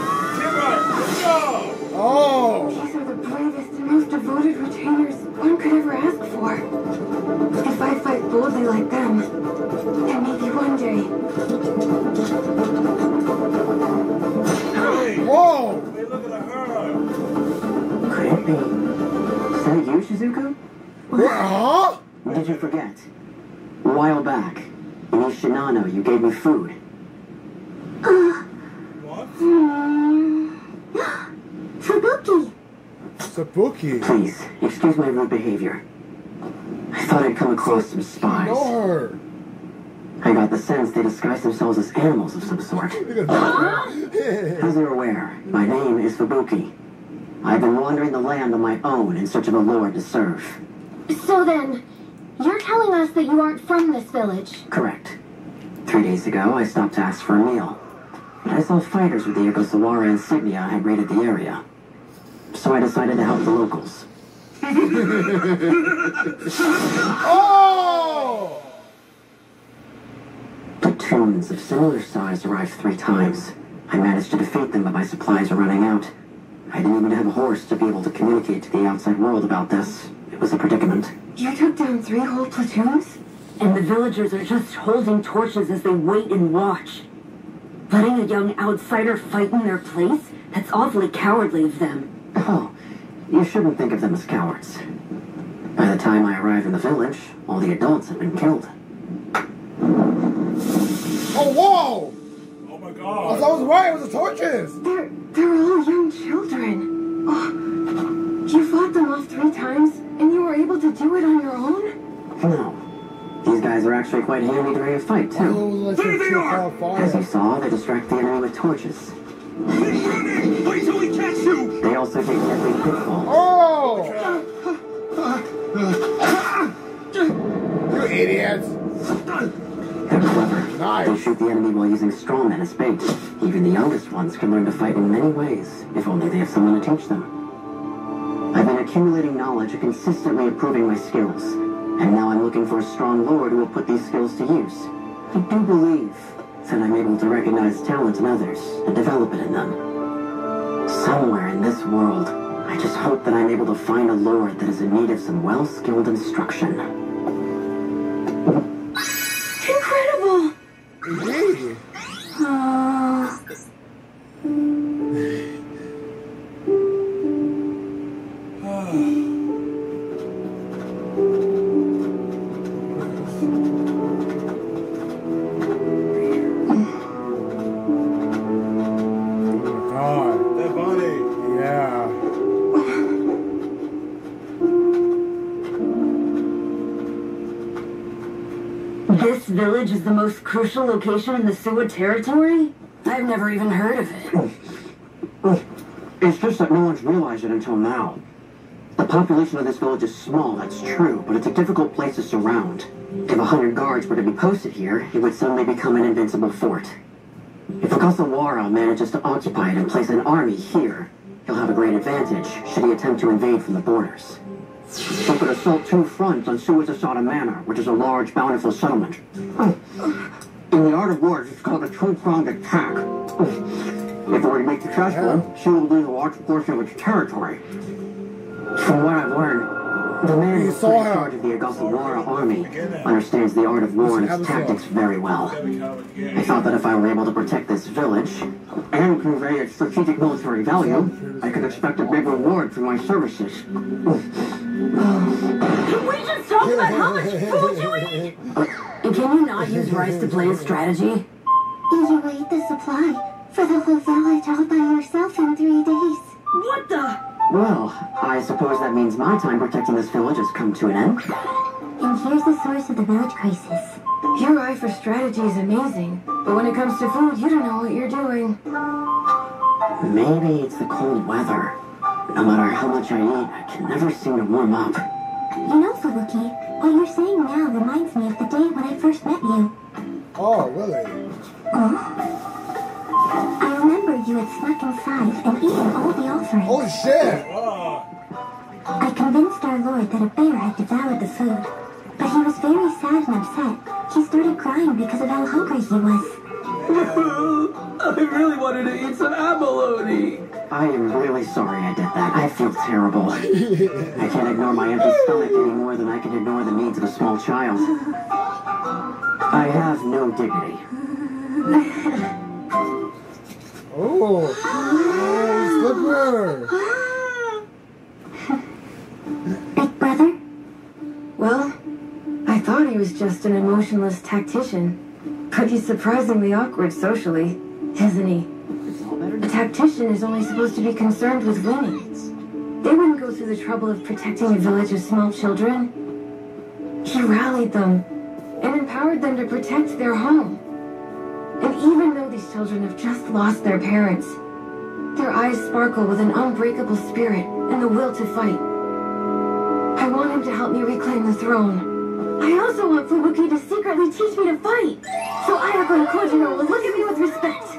A: Oh!
C: These are the bravest and most devoted retainers one could ever ask for. If I fight boldly like them, then maybe one day...
A: Whoa!
B: Hey, look at her.
I: Could it be? Is that you, Shizuku?
A: Huh?
I: Or did you forget? A while back, in East Shinano, you gave me food.
B: What?
G: Fubuki!
A: Sabuki.
I: Please, excuse my rude behavior. I thought I'd come across some spies.
A: Know her.
I: I got the sense they disguise themselves as animals of some sort. As you're aware, my name is Fubuki. I've been wandering the land on my own in search of a lord to serve.
G: So then, you're telling us that you aren't from this village?
I: Correct. Three days ago, I stopped to ask for a meal. But I saw fighters with the Egosawara insignia had raided the area. So I decided to help the locals.
A: Oh!
I: Platoons of similar size arrived three times. I managed to defeat them, but my supplies were running out. I didn't even have a horse to be able to communicate to the outside world about this. It was a predicament.
C: You took down three whole platoons? And the villagers are just holding torches as they wait and watch. Letting a young outsider fight in their place? That's awfully cowardly of them.
I: Oh, you shouldn't think of them as cowards. By the time I arrived in the village, all the adults had been killed.
A: Oh, whoa!
B: Oh my
A: I
B: god.
A: was, I was right, it was the torches!
C: They're, they're all young children. Oh, you fought them off three times, and you were able to do it on your own?
I: No. These guys are actually quite handy during a fight,
A: Oh,
I: too.
A: like
B: There they are!
I: As you saw, they distract the enemy with torches.
E: Wait till we catch you!
I: They also take deadly pitfalls.
A: Oh! You idiots!
I: They're clever.
A: Nice.
I: They shoot the enemy while using straw men as bait. Even the youngest ones can learn to fight in many ways, if only they have someone to teach them. I've been accumulating knowledge and consistently improving my skills. And now I'm looking for a strong lord who will put these skills to use. I do believe that I'm able to recognize talent in others and develop it in them. Somewhere in this world, I just hope that I'm able to find a lord that is in need of some well-skilled instruction.
C: Incredible!
A: Indeed.
C: Uh... village is the most crucial location in the Suwa territory? I've never even heard of it.
I: It's just that no one's realized it until now. The population of this village is small, that's true, but it's a difficult place to surround. If a hundred guards were to be posted here, it would suddenly become an invincible fort. If Ogasawara manages to occupy it and place an army here, he'll have a great advantage should he attempt to invade from the borders. He could assault two fronts on Suwazasada Manor, which is a large, bountiful settlement. In the art of war, it's called a two-pronged attack. If it were to be successful, she will lose a large portion of its territory. From what I've learned, the man who's in charge of the Ogasawara army understands the art of war and its tactics very well. I thought that if I were able to protect this village and convey its strategic military value, I could expect a big reward for my services.
C: Can we just talk about how much food you eat? And can you not use rice to play a strategy?
G: You ate the supply for the whole village all by yourself in three days.
C: What the?
I: Well, I suppose that means my time protecting this village has come to an end.
G: And here's the source of the village crisis.
C: Your eye for strategy is amazing, but when it comes to food, you don't know what you're doing.
I: Maybe it's the cold weather. No matter how much I eat, I can never seem to warm up.
G: You know, Fubuki, what you're saying now reminds me of the day when I first met you.
A: Oh, really?
G: Oh. I remember you had snuck inside and eaten all the offerings.
A: Holy shit!
G: I convinced our lord that a bear had devoured the food, but he was very sad and upset. He started crying because of how hungry he was.
J: I really wanted to eat some abalone.
I: I am really sorry I did that. I feel terrible. I can't ignore my empty stomach any more than I can ignore the needs of a small child. I have no dignity.
A: Oh, oh, slipper!
G: Big brother?
C: Well, I thought he was just an emotionless tactician, but he's surprisingly awkward socially, isn't he? A tactician is only supposed to be concerned with winning. They wouldn't go through the trouble of protecting a village of small children. He rallied them and empowered them to protect their home. And even though these children have just lost their parents, their eyes sparkle with an unbreakable spirit and the will to fight. I want him to help me reclaim the throne. I also want Fubuki to secretly teach me to fight, so Ayako and Kojiro will look at me with respect.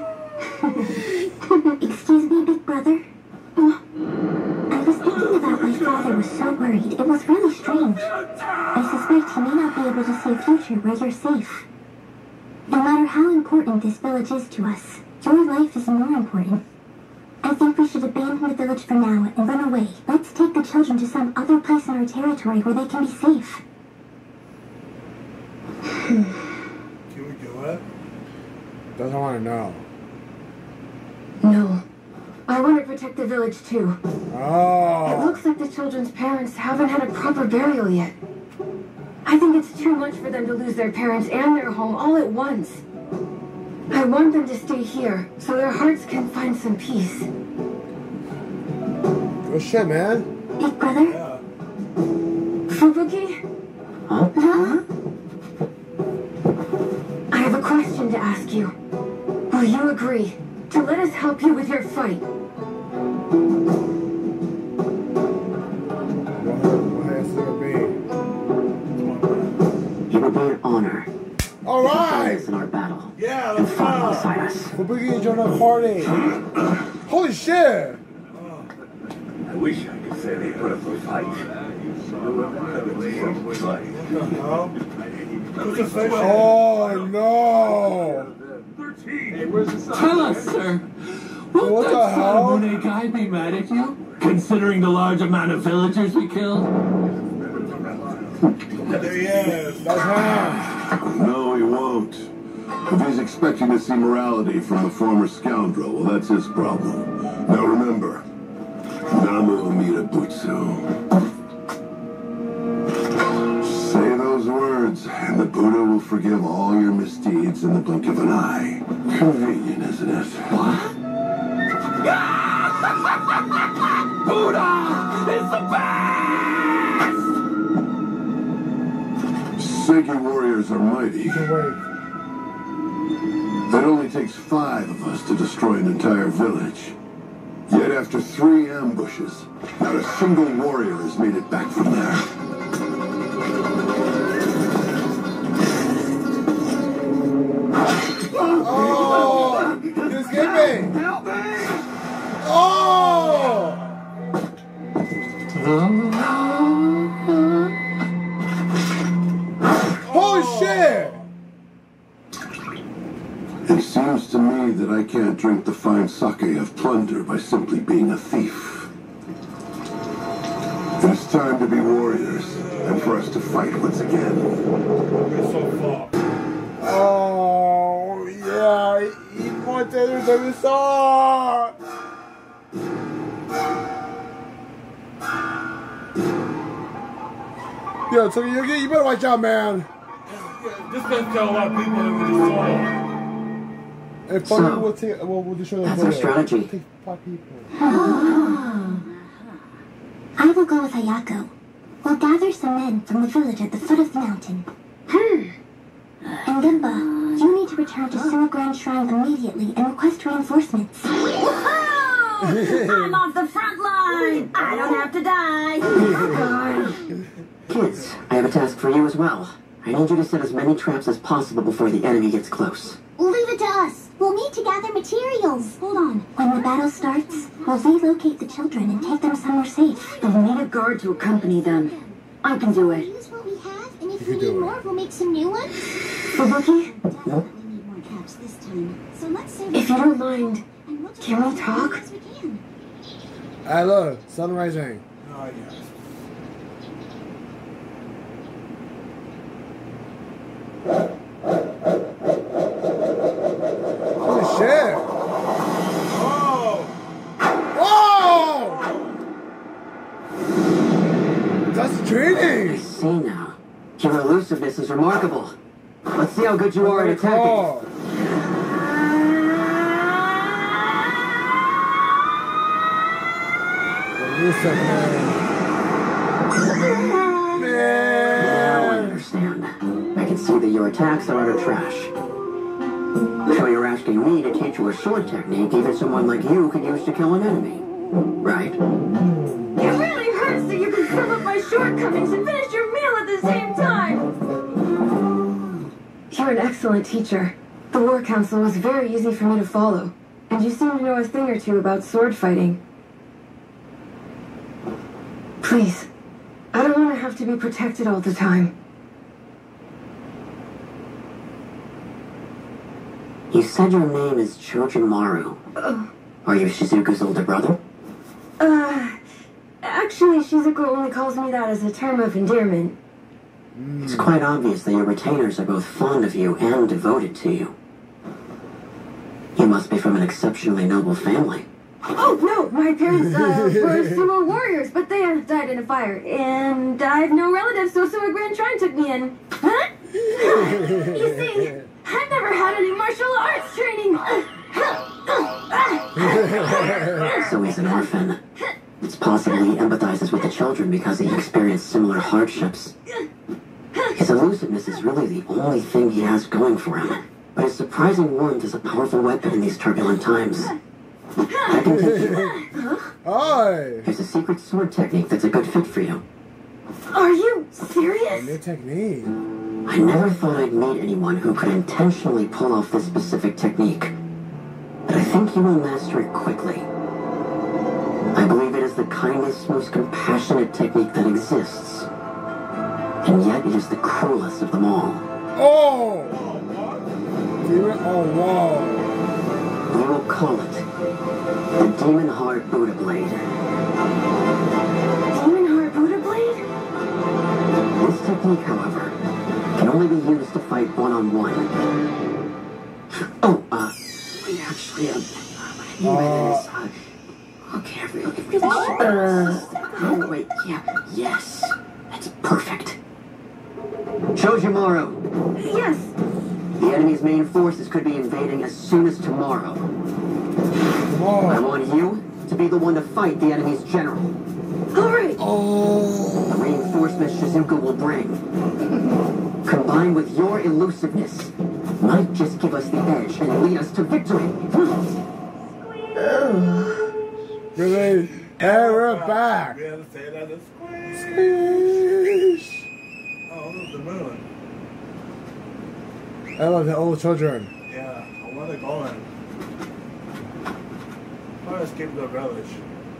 G: Excuse me, big brother? I was thinking about my father was so worried. It was really strange. I suspect he may not be able to see a future where you're safe. No matter how important this village is to us, your life is more important. I think we should abandon the village for now and run away. Let's take the children to some other place in our territory where they can be safe.
B: Can we do it?
A: Doesn't want to know.
C: No. I want to protect the village too.
A: Oh.
C: It looks like the children's parents haven't had a proper burial yet. I think it's too much for them to lose their parents and their home all at once. I want them to stay here so their hearts can find some peace.
A: Good shit, man.
G: Big brother?
B: Yeah.
C: Fubuki?
I: Huh?
G: Huh?
C: I have a question to ask you. Will you agree to let us help you with your fight?
A: What has it be?
I: It would be an honor.
A: All right.
I: In our battle.
B: Yeah,
I: And
B: let's
I: fight
B: go.
I: alongside us.
A: Fubuki joined the party. Holy shit!
E: I wish I could say they put up a fight.
A: Oh no!
E: Tell us, sir. Won't
A: What the
E: that
A: hell?
E: Saramune guy be mad at you? Considering the large amount of villagers we killed?
B: There he is.
A: That's him.
L: No, he won't. If he's expecting to see morality from a former scoundrel, well, that's his problem. Now remember, Namu Amida Butsu. Say those words, and the Buddha will forgive all your misdeeds in the blink of an eye. Convenient, isn't it?
E: What? Buddha is the best!
L: Seki warriors are mighty.
A: You can wait.
L: It only takes five of us to destroy an entire village. Yet after three ambushes, not a single warrior has made it back from there.
A: Oh! You escaped me!
E: Help me!
A: Oh! Holy shit!
L: It seems to me that I can't drink the fine sake of plunder by simply being a thief. It is time to be warriors, and for us to fight once again.
A: Oh, yeah, eat more taters than we saw! Yo, Tokiyuki, you better watch out, man.
B: This doesn't tell a lot of people that we just saw.
A: And so, we'll, take, we'll, we'll destroy
I: that's our strategy.
A: Take five people.
G: I will go with Ayako. We'll gather some men from the village at the foot of the mountain. Hmm. And Gemba, you need to return to Sewer Grand Shrine immediately and request reinforcements.
C: Whoa! I'm off the front line! I don't have to die! Oh,
I: Kids, I have a task for you as well. I need you to set as many traps as possible before the enemy gets close.
G: Leave it to us. We'll need to gather materials. Hold on. When the battle starts, we'll relocate the children and take them somewhere safe.
C: They'll need a guard to accompany them. I can do it.
G: Use what we have, and if we need more, we'll make some new ones.
C: Fubuki?
G: Definitely need more traps this time. So let's save
C: If you don't mind, can we talk?
A: Hey, look, sun rising.
B: Oh, yes.
A: Holy shit!
B: Oh!
A: Whoa! That's training!
I: I see now. Your elusiveness is remarkable. Let's see how good you are at attacking.
A: Oh. Elusive, man.
I: Now I understand. I can see that your attacks are utter trash. So you're asking me to teach you a sword technique even someone like you could use to kill an enemy, right?
C: It really hurts that you can sum up my shortcomings and finish your meal at the same time! You're an excellent teacher. The War Council was very easy for me to follow, and you seem to know a thing or two about sword fighting. Please, I don't want to have to be protected all the time.
I: You said your name is Chojimaru.
C: Uh,
I: Are you Shizuku's older brother?
C: uh, actually, Shizuku only calls me that as a term of endearment.
I: It's quite obvious that your retainers are both fond of you and devoted to you. You must be from an exceptionally noble family.
C: Oh, no, my parents uh, were sumo warriors, but they uh, died in a fire. And I have no relatives, so Sewer Grand Shrine took me in. Huh? You see, I've never had any martial arts training.
I: So he's an orphan. It's possible he empathizes with the children because he experienced similar hardships. His elusiveness is really the only thing he has going for him. But his surprising warmth is a powerful weapon in these turbulent times. I can take you.
A: Hi.
I: There's a secret sword technique that's a good fit for you.
C: Are you serious?
A: New technique.
I: I never thought I'd meet anyone who could intentionally pull off this specific technique. But I think you will master it quickly. I believe it is the kindest, most compassionate technique that exists. And yet it is the cruelest of them all.
A: Oh! Oh, wow.
I: We will call it the Demon Heart Buddha Blade.
C: Demon Heart Buddha Blade?
I: This technique, however, can only be used to fight one-on-one. Oh, uh, we actually, uh, what I mean by that is, uh, okay, I really, I really should, uh, oh, wait, yeah, yes, that's perfect. Chojimaru.
C: Yes.
I: The enemy's main forces could be invading as soon as tomorrow.
A: Tomorrow.
I: I want you to be the one to fight the enemy's general.
C: All right.
A: Oh.
I: The reinforcements Shizuku will bring. Combine explosiveness might just give us the edge and lead us to victory.
A: Really? Hey, we're back.
B: We had to say that as squish. Oh, look, the moon.
A: I love the old children.
B: Yeah, where are they going? I'll escape the village.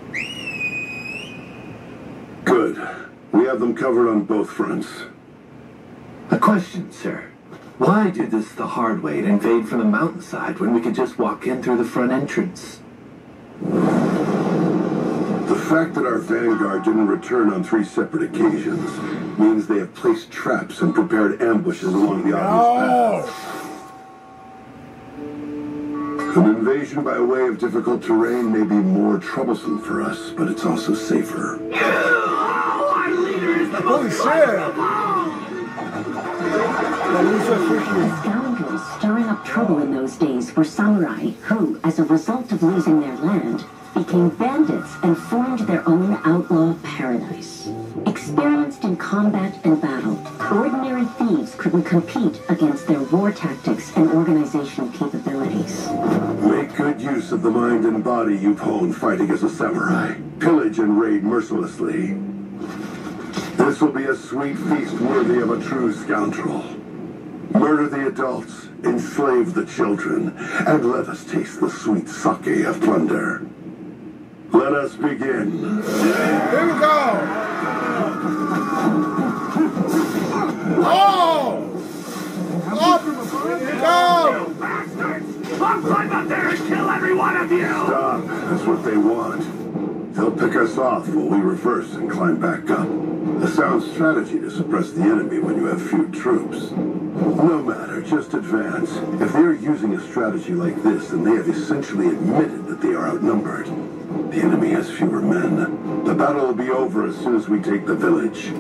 L: Good. We have them covered on both fronts.
H: A question, sir. Why do this the hard way and invade from the mountainside when we could just walk in through the front entrance?
L: The fact that our vanguard didn't return on three separate occasions means they have placed traps and prepared ambushes along the obvious paths. An invasion by way of difficult terrain may be more troublesome for us, but it's also safer.
E: Our leader is the
A: Holy shit!
F: The scoundrels stirring up trouble in those days were samurai who, as a result of losing their land, became bandits and formed their own outlaw paradise. Experienced in combat and battle, ordinary thieves couldn't compete against their war tactics and organizational capabilities.
L: Make good use of the mind and body you've honed fighting as a samurai. Pillage and raid mercilessly. This will be a sweet feast worthy of a true scoundrel. Murder the adults, enslave the children, and let us taste the sweet sake of plunder. Let us begin.
A: Here we go! Oh! Up! Go!
E: I'll climb up there and kill every one of you!
L: Stop. That's what they want. They'll pick us off while we reverse and climb back up. A sound strategy to suppress the enemy when you have few troops. No matter, just advance. If they are using a strategy like this, then they have essentially admitted that they are outnumbered. The enemy has fewer men. The battle will be over as soon as we take the village.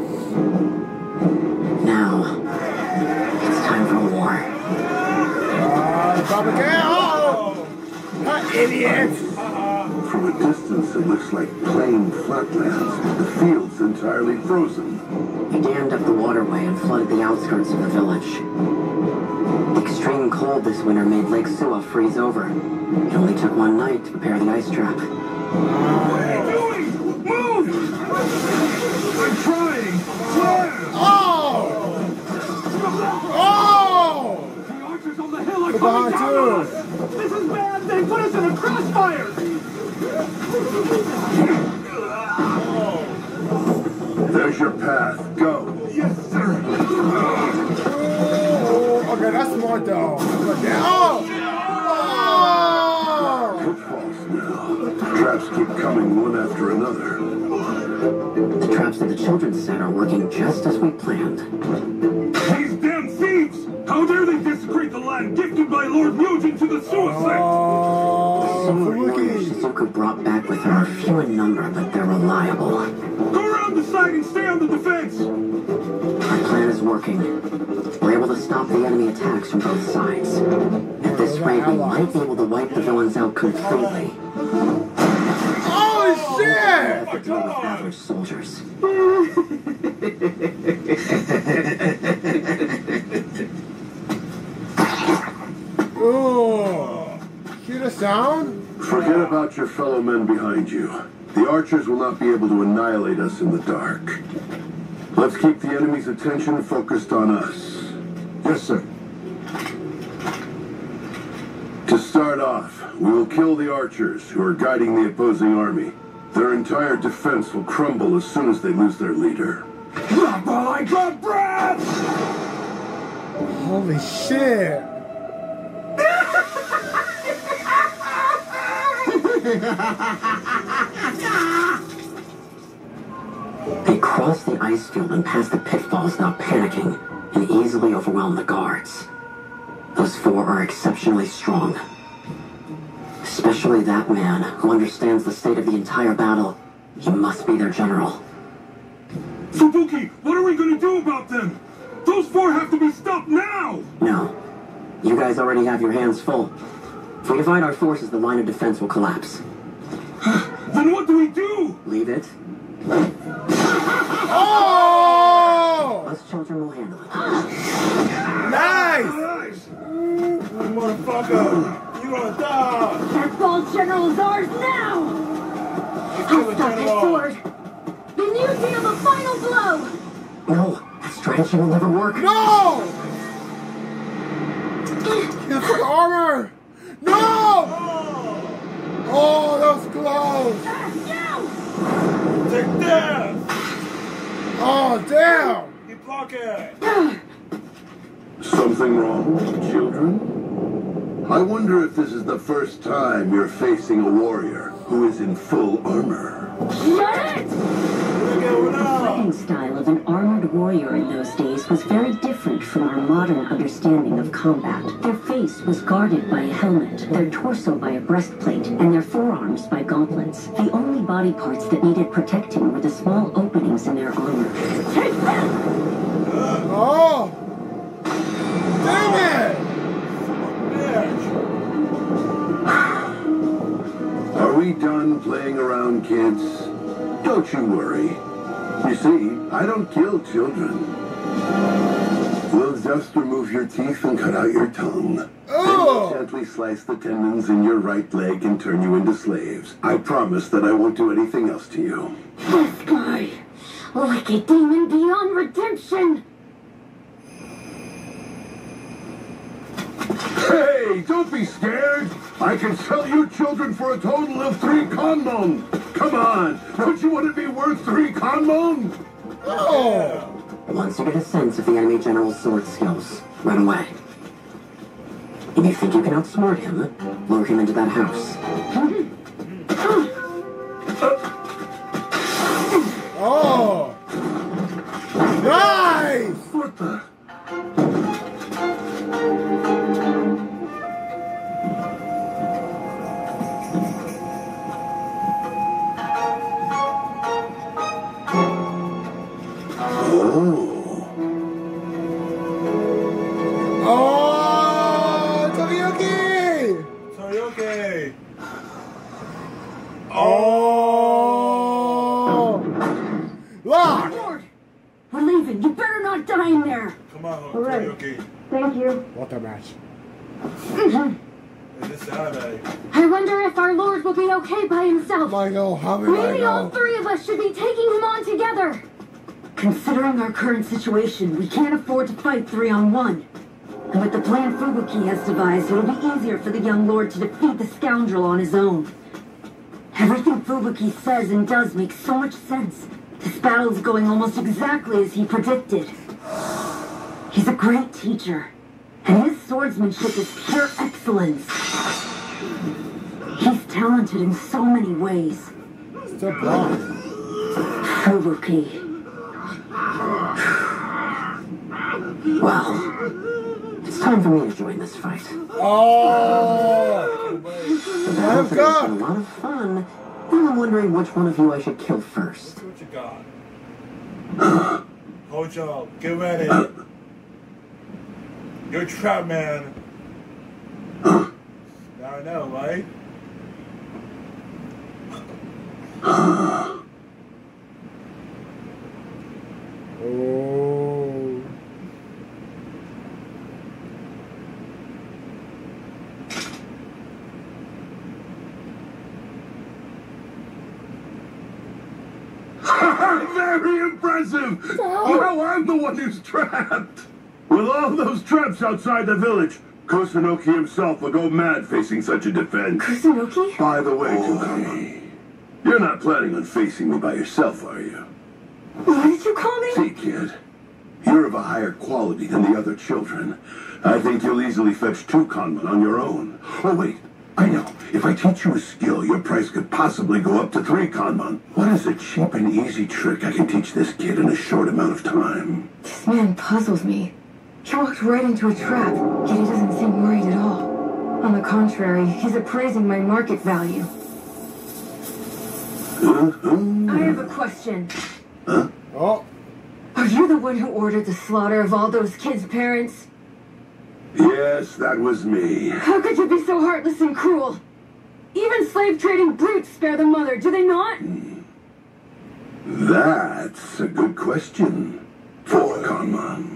I: Now, it's time for war.
A: Uh, propaganda! Oh! Idiots!
L: From a distance, it looks like plain flatlands. The field's entirely frozen.
I: He dammed up the waterway and flooded the outskirts of the village. The extreme cold this winter made Lake Suwa freeze over. It only took one night to prepare the ice trap.
E: What are you doing? Move! I'm trying! Swear!
A: Oh! Oh!
E: The archers on the hill are
A: We're
E: coming
A: behind
E: down
A: too.
E: on us! This is bad! They put us in a crossfire!
L: There's your path. Go.
E: Yes, sir!
A: Oh, okay, that's smart though. Oh! Oh!
L: Pitfalls now. Traps keep coming one after another.
I: The traps that the children set are working just as we planned.
E: These damn thieves! How dare they desecrate the land gifted by Lord Mugen to the suicide?
A: Oh!
I: Similar warriors Shizuku brought back with her are few in number, but they're reliable.
E: Go around the side and stay on the defense!
I: Our plan is working. We're able to stop the enemy attacks from both sides. At this rate, we might be able to wipe the villains out completely.
A: Holy shit!
I: Have to deal with average soldiers.
A: Oh! Hear the sound?
L: Forget about your fellow men behind you. The archers will not be able to annihilate us in the dark. Let's keep the enemy's attention focused on us. Yes, sir. To start off, we will kill the archers who are guiding the opposing army. Their entire defense will crumble as soon as they lose their leader.
E: Drop while I got breath!
A: Holy shit!
I: They cross the ice field and pass the pitfalls, not panicking, and easily overwhelm the guards. Those four are exceptionally strong. Especially that man, who understands the state of the entire battle. He must be their general.
E: Fubuki, what are we gonna do about them? Those four have to be stopped now!
I: No. You guys already have your hands full. If we divide our forces, the line of defense will collapse.
E: Then what do we do?
I: Leave it.
A: Oh!
I: Us children will handle it.
A: Nice!
I: Wrenching will never work.
A: No! Get the armor! No! Oh, that was close!
B: Take that!
A: Oh, damn!
B: You block it!
L: Something wrong, children? I wonder if this is the first time you're facing a warrior who is in full armor.
F: Shut it! The fighting style of an armored warrior in those days was very different from our modern understanding of combat. Their face was guarded by a helmet, their torso by a breastplate, and their forearms by gauntlets. The only body parts that needed protecting were the small openings in their armor. Take that!
A: Oh! Damn it!
L: Are we done playing around, kids? Don't you worry. You see, I don't kill children. We'll just remove your teeth and cut out your tongue.
A: Oh!
L: Then gently slice the tendons in your right leg and turn you into slaves. I promise that I won't do anything else to you.
C: This guy, like a demon beyond redemption.
L: Hey, don't be scared. I can sell you children for a total of three kanmon. Come on, don't you want to be worth three kanmon?
A: Oh!
I: Once you get a sense of the enemy general's sword skills, run away. If you think you can outsmart him, lure him into that house.
A: Oh! Nice!
L: What the?
A: Oh! Toriyuki!
B: Toriyuki!
A: Oh! Lock!
C: Lord, we're leaving. You better not die in there.
B: Come on,
C: right.
B: Toriyuki.
C: Thank you.
A: What a match.
B: Is this anime?
C: I wonder if our Lord will be okay by himself.
A: Michael, how many
C: Maybe all
A: Michael?
C: three of us should be taking him on together. Considering our current situation, we can't afford to fight three on one. And with the plan Fubuki has devised, it'll be easier for the young lord to defeat the scoundrel on his own. Everything Fubuki says and does makes so much sense. This battle's going almost exactly as he predicted. He's a great teacher, and his swordsmanship is pure excellence. He's talented in so many ways.
A: Still blonde.
C: Fubuki.
I: Well, it's time for me to join this fight.
A: Oh!
I: The battle's been a lot of fun. Now I'm wondering which one of you I should kill first.
B: What you got? Hojo, get ready. You're trapped, man. Now I know, right?
A: Oh.
L: Very impressive! Now I'm the one who's trapped! With all those traps outside the village, Kusunoki himself will go mad facing such a defense.
C: Kusunoki?
L: By the way, Tukama, you're not planning on facing me by yourself, are you?
C: What did you call me?
L: See, kid, you're of a higher quality than the other children. I think you'll easily fetch two kanmon on your own. Oh, wait. I know. If I teach you a skill, your price could possibly go up to three kanmon. What is a cheap and easy trick I can teach this kid in a short amount of time?
C: This man puzzles me. He walked right into a trap, yet he doesn't seem worried at all. On the contrary, he's appraising my market value.
L: Uh-huh.
C: I have a question.
L: Huh?
A: Oh.
C: Are you the one who ordered the slaughter of all those kids' parents?
L: Yes, that was me.
C: How could you be so heartless and cruel? Even slave-trading brutes spare the mother, do they not?
L: That's a good question. Four kanmon.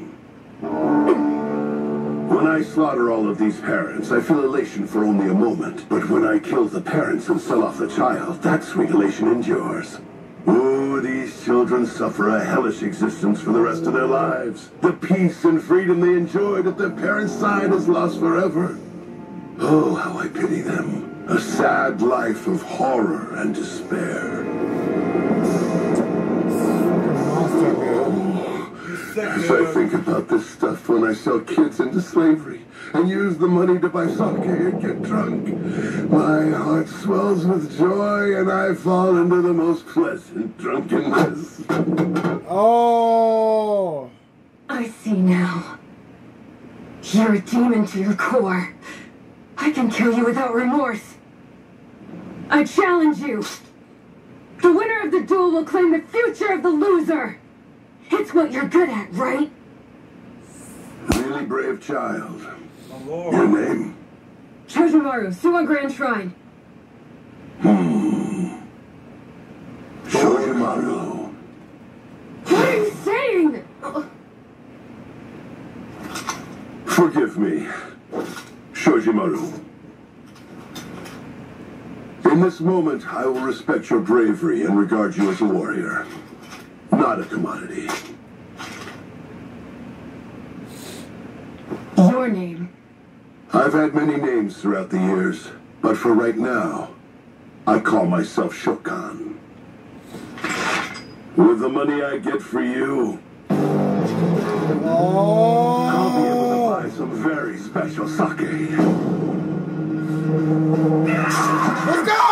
L: When I slaughter all of these parents, I feel elation for only a moment. But when I kill the parents and sell off the child, that sweet elation endures. Ooh, these these children suffer a hellish existence for the rest of their lives. The peace and freedom they enjoyed at their parents' side is lost forever. Oh, how I pity them. A sad life of horror and despair. As I think about this stuff when I sell kids into slavery and use the money to buy sake and get drunk, my heart swells with joy and I fall into the most pleasant drunkenness.
A: Oh!
C: I see now. You're a demon to your core. I can kill you without remorse. I challenge you. The winner of the duel will claim the future of the loser. It's what you're good at, right?
L: Really brave child. Your name?
C: Chojimaru, Suwa Grand Shrine.
L: Hmm. Chojimaru.
C: What are you saying?
L: Forgive me, Chojimaru. In this moment, I will respect your bravery and regard you as a warrior. Not a commodity.
C: Your name?
L: I've had many names throughout the years, but for right now, I call myself Shokan. With the money I get for you,
A: oh.
L: I'll be able to buy some very special sake.
A: Let's go!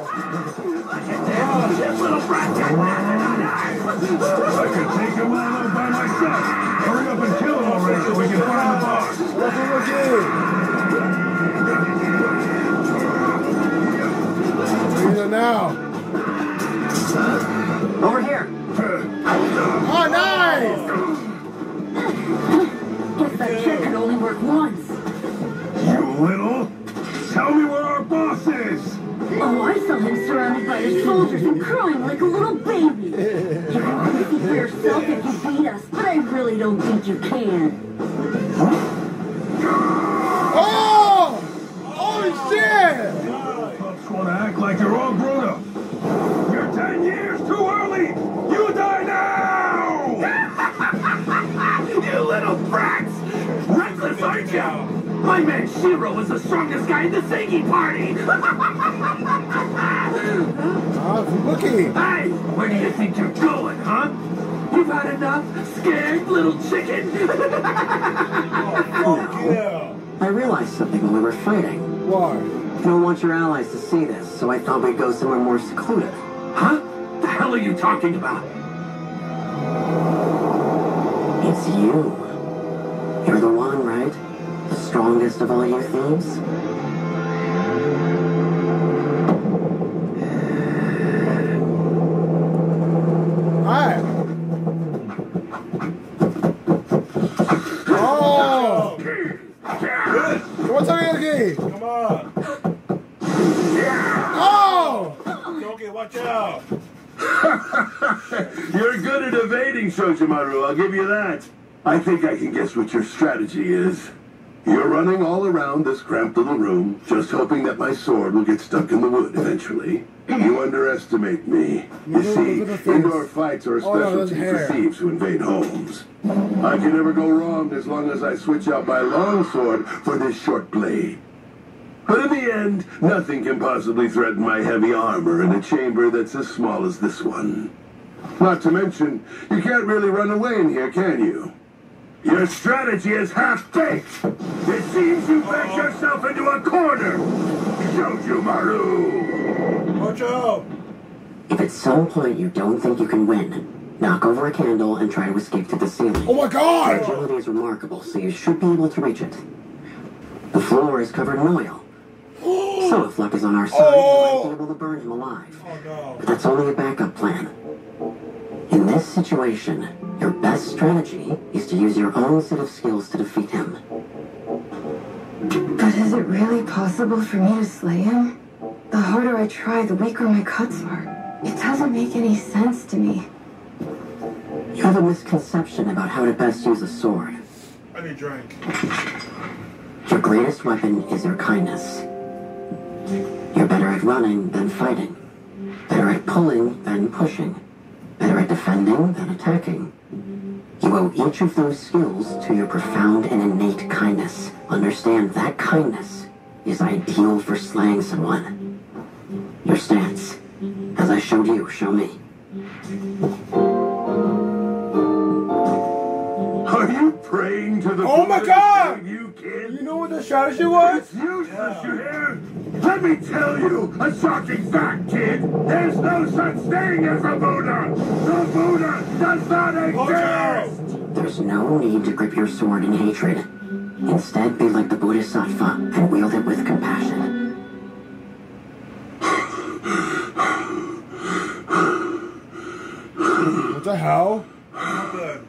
E: This little brat got nothing on us! I can take him all out by myself. Hurry up and kill him already so we can find the boss.
A: Let's look at it. Now.
I: Over here.
A: Oh, nice!
C: Guess that trick could only work once.
E: You little! Tell me where our boss is!
C: Oh, I saw him surrounded by his soldiers and crying like a little baby. You can only see for yourself if you beat us, but I really don't think you can.
A: Oh! Holy shit!
E: Pups want to act like you're all grown up. You're ten years too early! You die now! You little brats! Reckless, aren't you? My man Shiro was the strongest guy in the singing party!
A: Oh, looky!
E: Hey, where do you think you're going, huh? You've had enough, scared little chicken?
A: Oh, yeah!
I: I realized something when we were fighting.
A: What?
I: I don't want your allies to see this, so I thought we'd go somewhere more secluded.
E: Huh? The hell are you talking about?
I: It's you. You're the one, right? The strongest of all you thieves?
A: Hi. Oh! What's up, Yogi?
B: Come on.
A: Oh!
B: Yogi, watch out.
L: You're good at evading, Shojimaru, I'll give you that. I think I can guess what your strategy is. You're running all around this cramped little room, just hoping that my sword will get stuck in the wood eventually. You underestimate me. You see, indoor fights are a
A: Oh, no, that's
L: specialty
A: hair.
L: for thieves who invade homes. I can never go wrong as long as I switch out my long sword for this short blade. But in the end, nothing can possibly threaten my heavy armor in a chamber that's as small as this one. Not to mention, you can't really run away in here, can you? Your strategy is half-baked. It seems you backed yourself into a corner. Chojimaru!
B: Watch out.
I: If at some point you don't think you can win, knock over a candle and try to escape to the ceiling.
A: Oh my god!
I: Your agility is remarkable, so you should be able to reach it. The floor is covered in oil. So if luck is on our side,
A: Oh.
I: you might be able to burn him alive.
B: Oh no.
I: But that's only a backup plan. In this situation, your best strategy is to use your own set of skills to defeat him.
C: But is it really possible for me to slay him? The harder I try, the weaker my cuts are. It doesn't make any sense to me.
I: You have a misconception about how to best use a sword.
B: I need a drink.
I: Your greatest weapon is your kindness. You're better at running than fighting. Better at pulling than pushing. Better at defending, then attacking. You owe each of those skills to your profound and innate kindness. Understand that kindness is ideal for slaying someone. Your stance, as I showed you, show me.
L: Are you praying to the
A: Oh my
L: Buddha
A: God!
L: You kid?
A: You know what the strategy was?
L: It's useless, you hear? Let me tell you a shocking fact, kid. There's no such thing as a Buddha. The Buddha does not exist.
I: There's no need to grip your sword in hatred. Instead, be like the Bodhisattva and wield it with compassion.
A: What the hell?
B: Not good.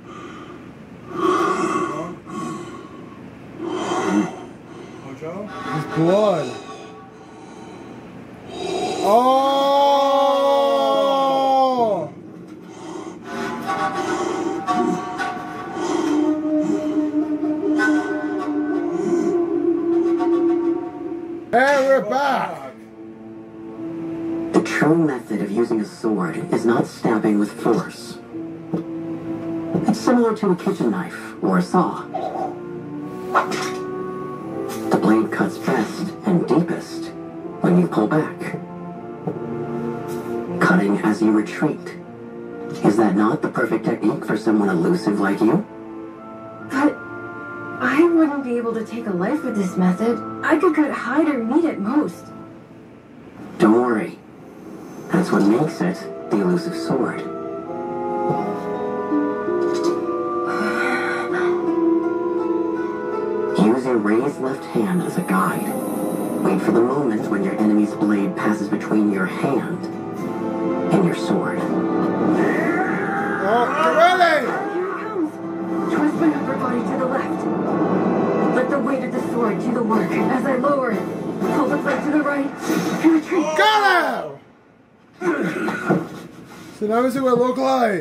B: Hojo?
A: It's blood. Oh! And we're back.
I: The true method of using a sword is not stabbing with force. It's similar to a kitchen knife or a saw. The blade cuts best and deepest when you pull back. Cutting as you retreat. Is that not the perfect technique for someone elusive like you?
M: But I wouldn't be able to take a life with this method. I could cut hide or meat at most.
I: Don't worry. That's what makes it the elusive sword. Use your raised left hand as a guide. Wait for the moment when your enemy's blade passes between your hand and your sword.
A: Oh, get ready!
M: Here it comes. Twist my upper body to the left. Let the weight of the sword do the work as I lower it. Pull the blade to the right and retreat.
A: Got him! So now we see what it look like.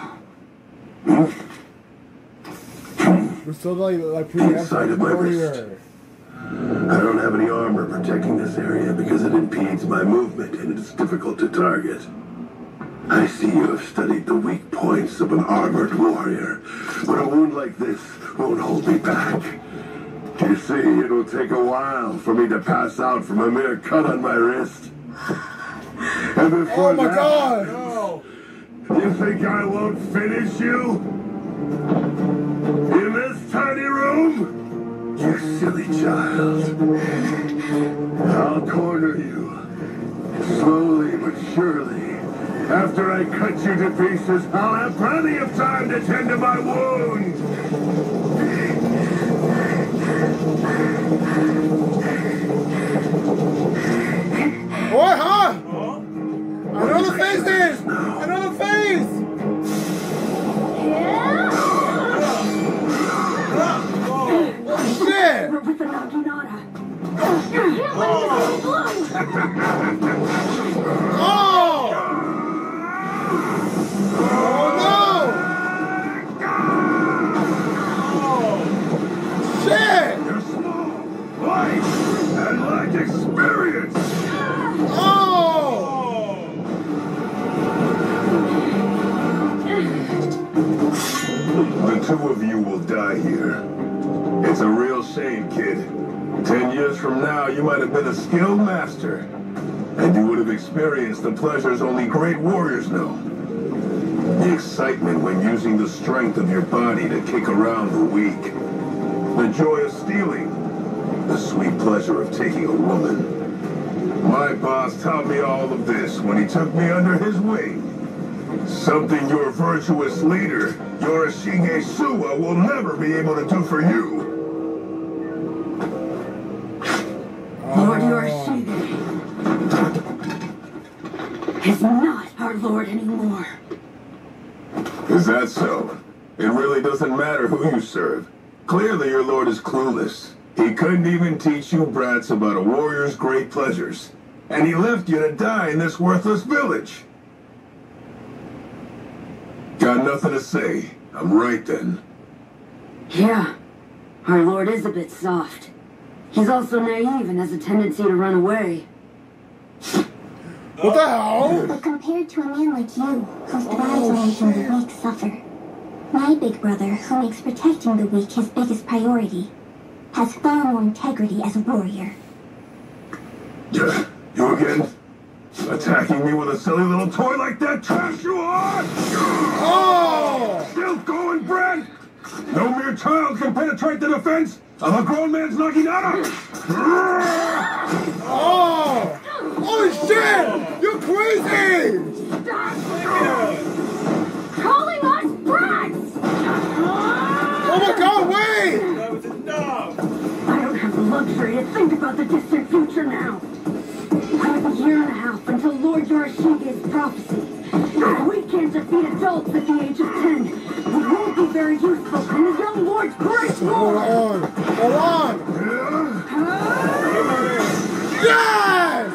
A: We're still like, like pretty
L: Inside of my wrist. I don't have any armor protecting this area because it impedes my movement and it's difficult to target. I see you have studied the weak points of an armored warrior, but a wound like this won't hold me back. You see, it'll take a while for me to pass out from a mere cut on my wrist. And before
A: Oh my
L: that,
A: God!
L: No. You think I won't finish you? In this tiny room? You silly child. I'll corner you. Slowly but surely. After I cut you to pieces, I'll have plenty of time to tend to my wound.
A: What, huh? I know the faces! I know the face! Shit!
M: With the Naginata.
A: Oh! Oh no! Shit!
L: You're small, light, and lack experience.
A: Oh!
L: The two of you will die here. It's a real shame, kid. Ten years from now, you might have been a skilled master, and you would have experienced the pleasures only great warriors know. The excitement when using the strength of your body to kick around the weak. The joy of stealing. The sweet pleasure of taking a woman. My boss taught me all of this when he took me under his wing. Something your virtuous leader, Yorishige Suwa, will never be able to do for you.
M: Lord Yorishige is not our lord anymore.
L: Is that so? It really doesn't matter who you serve. Clearly your lord is clueless. He couldn't even teach you brats about a warrior's great pleasures. And he left you to die in this worthless village. Got nothing to say. I'm right then.
M: Yeah, our lord is a bit soft. He's also naive and has a tendency to run away.
A: What the hell?
G: But compared to a man like you, who thrives on making the weak suffer, my big brother, who makes protecting the weak his biggest priority, has far more integrity as a warrior.
L: Yeah, you again? Attacking me with a silly little toy like that, trash you are?
A: Oh!
L: Still going, Brad? No mere child can penetrate the defense of a grown man's naginata!
A: Oh! Holy shit! You're crazy!
M: Calling us brats!
A: Oh my god, wait!
B: That was enough!
M: I don't have the luxury to think about the distant future now. We have a year and a half until Lord Yoroshige's prophecy. If we can't defeat adults at the age of ten, we won't be very useful in the young Lord's great war!
A: Hold on! Hold on! Yes!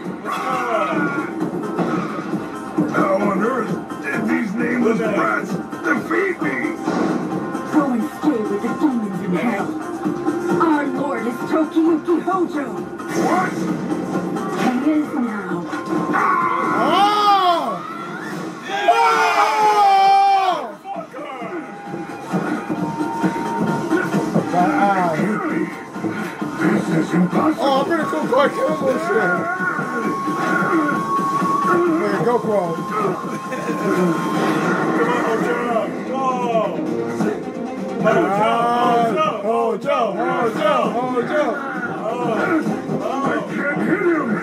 L: How on earth did these nameless brats defeat me?
M: Go and stay with the demons in hell. Our Lord is Tokiyuki Hojo.
L: What?
M: He is now.
A: Oh! Oh! Wow.
L: This is impossible.
A: Oh, I'm pretty cool. Go kill this shit. Man, go, Crow.
B: Come on, Hojo! Go! Hojo!
A: Hojo! Hojo! Hojo!
L: I can't hit him.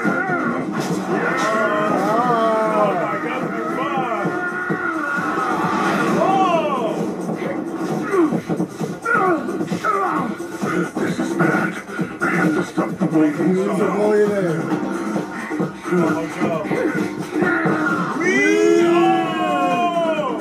B: Oh, I gotta be fun! Oh!
L: This is bad. I have to stop the bleeding somehow.
B: Come on, Hojo! Wee! Oh!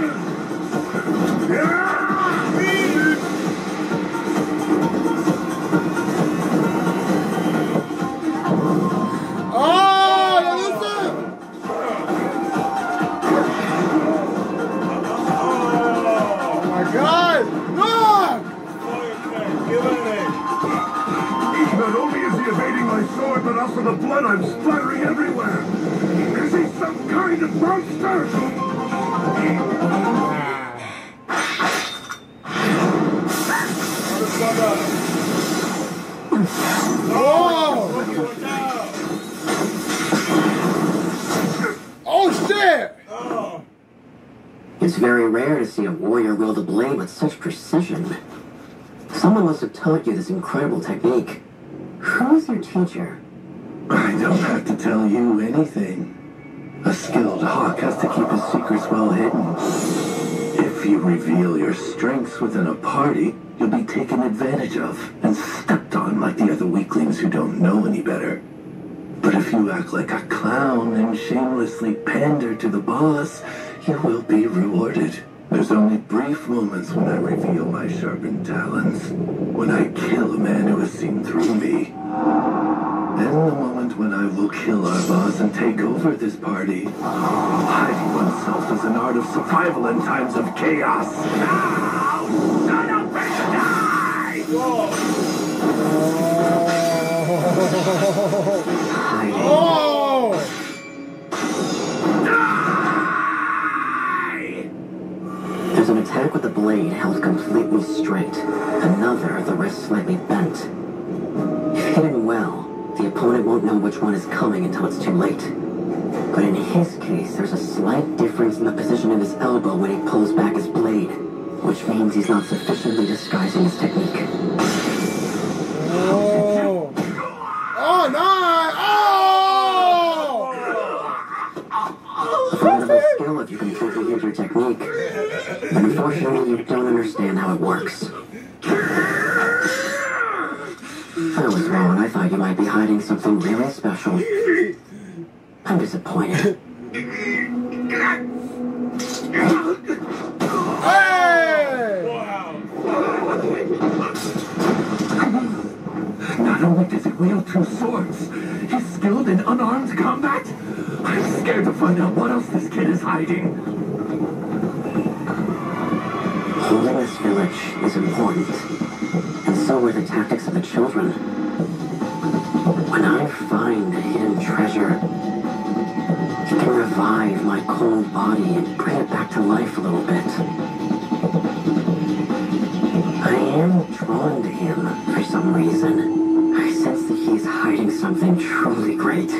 A: Oh, now listen! Oh my god! Look!
L: Not only is he evading my sword, but also the blood I'm splattering everywhere. Is he some kind of monster?
A: Whoa! Oh shit!
B: Oh!
I: It's very rare to see a warrior wield a blade with such precision. Someone must have taught you this incredible technique. Who's your teacher?
H: I don't have to tell you anything. A skilled hawk has to keep his secrets well hidden. If you reveal your strengths within a party, you'll be taken advantage of and stepped on like the other weaklings who don't know any better. But if you act like a clown and shamelessly pander to the boss, you will be rewarded. There's only brief moments when I reveal my sharpened talons. When I kill a man who has seen through me. And the moment when I will kill our boss and take over this party. Hiding oneself is an art of survival in times of chaos. Now! Shut up and die!
A: Oh!
I: There's an attack with the blade held completely straight. Another, the wrist slightly bent. If hidden well, the opponent won't know which one is coming until it's too late. But in his case, there's a slight difference in the position of his elbow when he pulls back his blade, which means he's not sufficiently disguising his technique.
A: Oh! Oh, no! Oh!
I: A formidable skill if you completely hid your technique. But unfortunately, you don't understand how it works. I was wrong. I thought you might be hiding something really special. I'm disappointed.
A: Hey!
H: Not only does he wield two swords, he's skilled in unarmed combat. I'm scared to find out what else this kid is hiding.
I: Holding this village is important, and so are the tactics of the children. When I find a hidden treasure, It can revive my cold body and bring it back to life a little bit. I am drawn to him for some reason. I sense that he's hiding something truly great.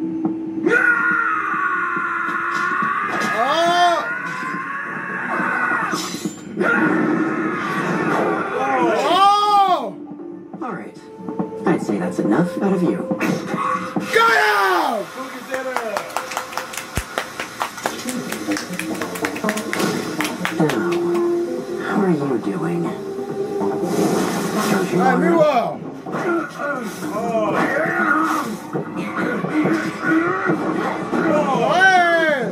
A: Oh!
I: I'd say that's enough out of you.
A: Got him!
I: Now, how are you doing? Don't you
A: Hey, me well! Oh, hey!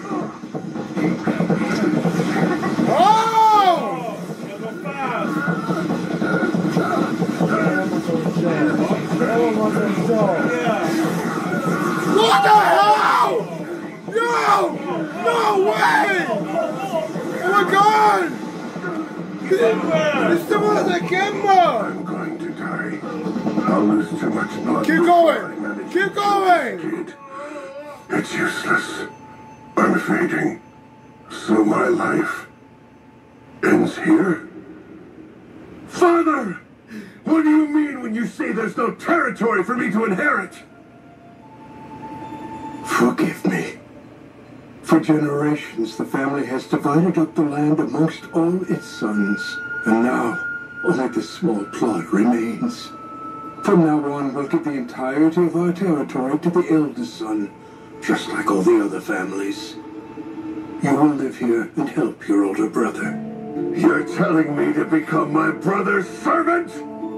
A: Oh! What the hell? Yo! No way! Oh my god! It's the one at the camera!
L: I'm going to die. I'll lose too much blood.
A: Keep going! Keep going!
L: It's useless. I'm fading. So my life ends here? Father! What do you mean when you say there's no territory for me to inherit?
E: Forgive me. For generations, the family has divided up the land amongst all its sons, and now only this small plot remains. From now on, we'll give the entirety of our territory to the eldest son, just like all the other families. You will live here and help your older brother.
L: You're telling me to become my brother's servant?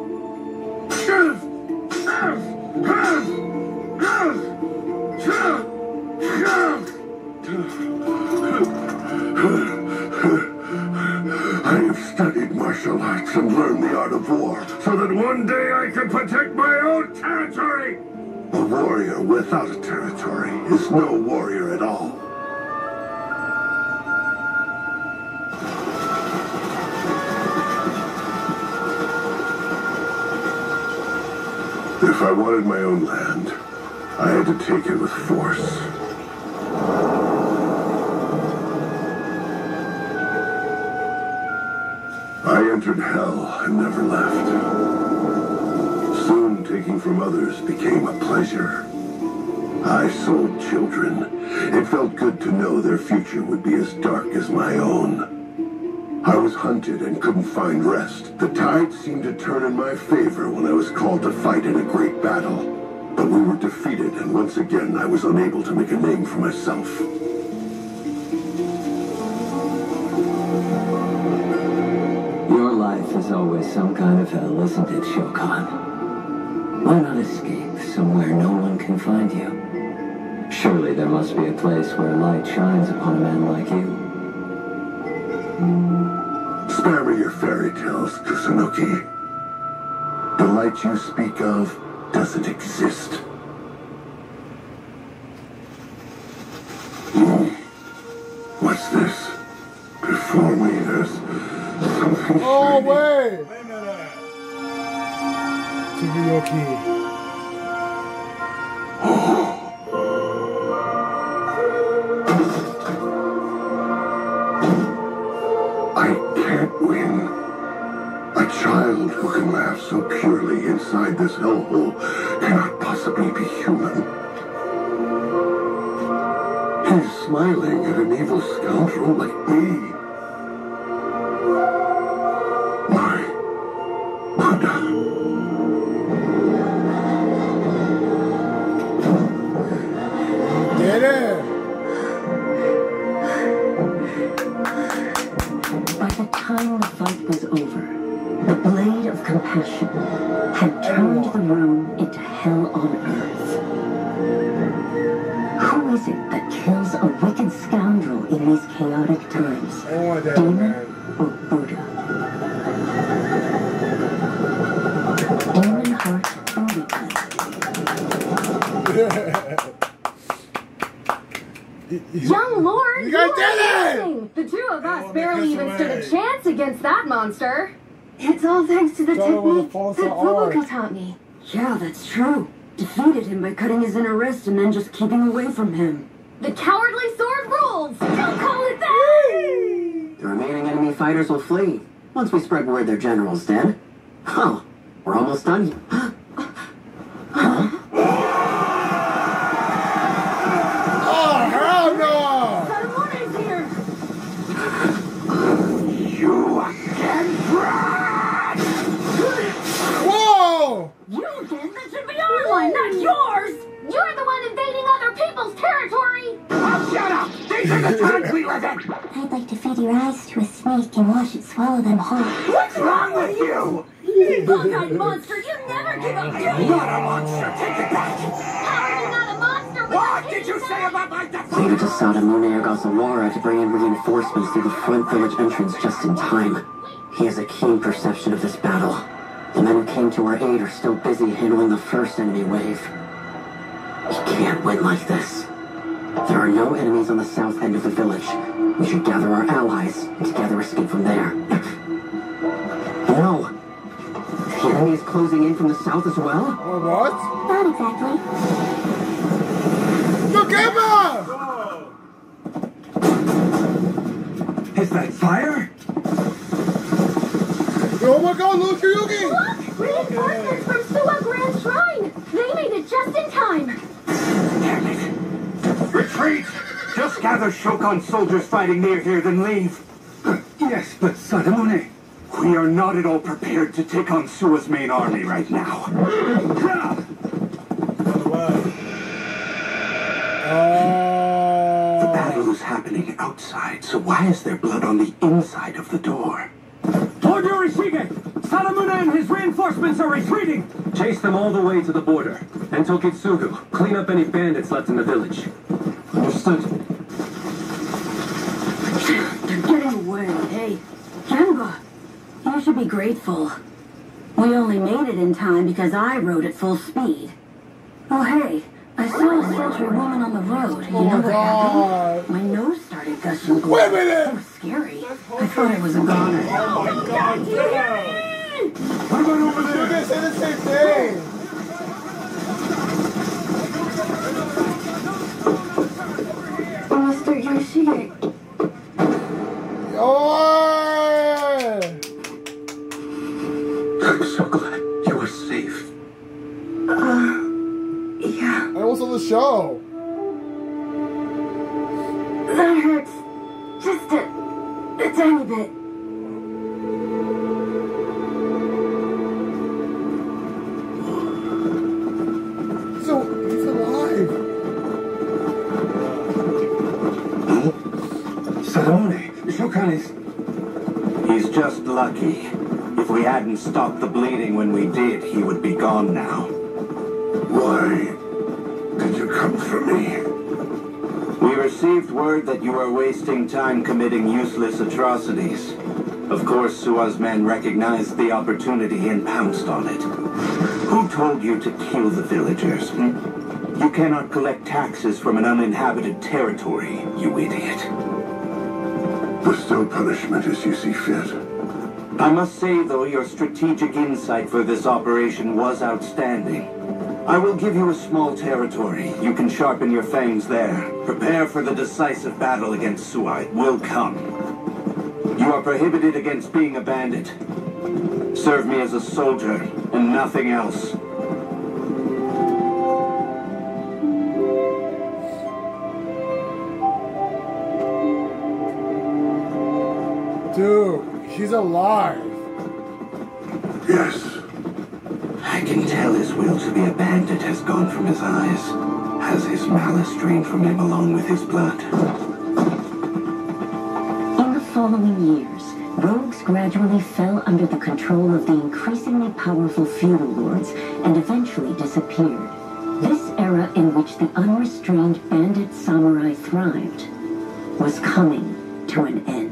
L: I have studied martial arts and learned the art of war, so that one day I can protect my own territory! A warrior without a territory is no warrior at all. If I wanted my own land, I had to take it with force. I entered hell and never left. Soon, taking from others became a pleasure. I sold children. It felt good to know their future would be as dark as my own. I was hunted and couldn't find rest. The tide seemed to turn in my favor when I was called to fight in a great battle. But we were defeated, and once again I was unable to make a name for myself.
I: Your life is always some kind of hell, isn't it, Shokan? Why not escape somewhere no one can find you? Surely there must be a place where light shines upon a man like you.
L: Spare me your fairy tales, Kusunoki. The light you speak of doesn't exist. Hmm. What's this? Before me, there's something
A: Oh,
L: shiny.
A: wait! Tsukiyoki.
L: I can't win. A child who can laugh so purely inside this hellhole cannot possibly be human. He's smiling at an evil scoundrel like me. My Buddha.
A: Get it!
F: By the time the fight was over, the blade of compassion had turned the room into hell on earth. Who is it that kills a wicked scoundrel in these chaotic times?
A: Oh, that
F: Demon
A: man.
F: or Buddha? Demon heart Buddha.
N: Young Lord,
A: You
N: you
A: guys
N: are
A: did it!
N: amazing! The two of us barely even stood a chance against that monster.
M: It's all thanks to the
A: Daughter with a
M: technique
A: false
M: that
A: art.
M: Fubuka taught me.
C: Yeah, that's true. Defeated him by cutting his inner wrist and then just keeping away from him.
N: The cowardly sword rules! Don't call it that!
I: The remaining enemy fighters will flee once we spread word their general's dead. Oh, we're almost done. Huh?
A: Oh, hell no!
M: Saramone's here!
E: You again, Brad!
A: Whoa!
M: You again? That should be our line, not yours!
N: You're the one invading other people's territory!
E: Oh, shut up! These are the times we live in!
G: I'd like to feed your eyes to a snake and watch it swallow them whole.
E: What's wrong with you?
M: You bug-eyed monster, you never give up, do
E: I'm
M: you?
E: not a monster! Take it back!
N: How are you not a monster?
E: What did you say about my defense?
I: Leave it to Sadamune Ogasawara to bring in reinforcements through the front village entrance just in time. He has a keen perception of this battle. The men who came to our aid are still busy handling the first enemy wave. We can't win like this. There are no enemies on the south end of the village. We should gather our allies and together escape from there. No! The enemy is closing in from the south as well?
A: Oh, what?
G: Not exactly.
A: Yukima!
E: Is that fire?
A: Oh my god, look, Yugi!
N: Look! Reinforcements from Suwa Grand Shrine! They made it just in time!
E: Damn it! Retreat! Just gather Shokan soldiers fighting near here, then leave. Yes, but Sadamune, we are not at all prepared to take on Suwa's main army right now.
A: Uh...
E: The battle is happening outside, so why is there blood on the inside of the door?
K: Lord Yorishige! Sadamune and his reinforcements are retreating! Chase them all the way to the border. And Tokitsugu, clean up any bandits left in the village.
I: Understood.
M: They're getting away. Hey, Genba, you should be grateful. We only made it in time because I rode at full speed. Oh, hey, I saw a sultry woman on the road. You
A: Oh
M: know
A: my
M: what
A: god.
M: happened? My nose started gushing blood.
A: Wait a minute!
M: It was scary. I thought I was a goner.
A: Oh my god,
M: Do you hear me?
E: What about over
A: you
E: there?
A: guys say the same thing!
M: Mister Yoshige.
A: Oh!
E: I'm so glad you are safe.
M: Uh, yeah.
A: I was on the show.
M: That hurts. Just a, a tiny bit.
A: So, he's alive.
E: Sadamune, Shokan is... He's just lucky. If we hadn't stopped the bleeding when we did, he would be gone now.
L: Why did you come for me?
E: We received word that you were wasting time committing useless atrocities. Of course, Suwa's men recognized the opportunity and pounced on it. Who told you to kill the villagers? Hmm? You cannot collect taxes from an uninhabited territory, you idiot.
L: Bestow punishment as you see fit.
E: I must say, though, your strategic insight for this operation was outstanding. I will give you a small territory. You can sharpen your fangs there. Prepare for the decisive battle against Suwa. It will come. You are prohibited against being a bandit. Serve me as a soldier, and nothing else.
A: Dude, he's alive.
L: Yes.
E: I can tell his will to be a bandit has gone from his eyes. Has his malice drained from him along with his blood.
F: In the following years, rogues gradually fell under the control of the increasingly powerful feudal lords and eventually disappeared. This era in which the unrestrained bandit samurai thrived was coming to an end.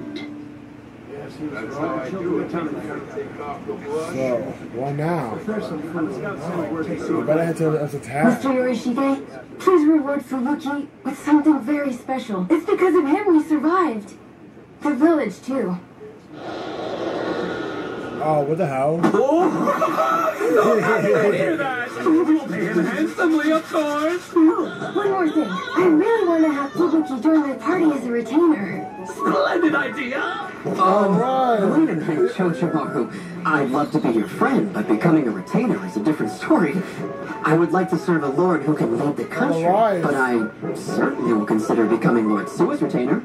A: So, what now? We better head to the attack.
M: Mister Yorishige, please reward Fubuki with something very special. It's because of him we survived. The village, too.
A: Oh, what the hell?
K: Oh! I hear that! We'll pay him handsomely, of course!
C: Oh, one more thing. I really want to have Fubuki join my party as a retainer.
K: Splendid idea!
I: Um, wait a minute, Chojimaru. I'd love to be your friend, but becoming a retainer is a different story. I would like to serve a lord who can lead the country,
A: Alright.
I: but I certainly will consider becoming Lord Sua's retainer.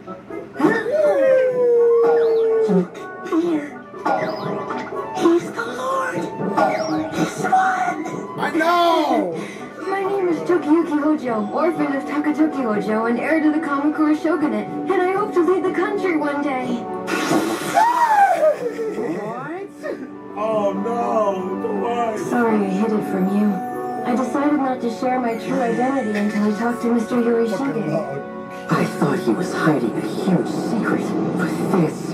G: He's the Lord. This one.
A: I know!
C: My name is Tokiyuki Hojo, orphan of Takatoki Hojo and heir to the Kamakura Shogunate, and I hope to lead the country one day.
B: Oh no! Why?
C: Sorry I hid it from you. I decided not to share my true identity until I talked to Mister Yorishige.
I: I thought he was hiding a huge secret, but this...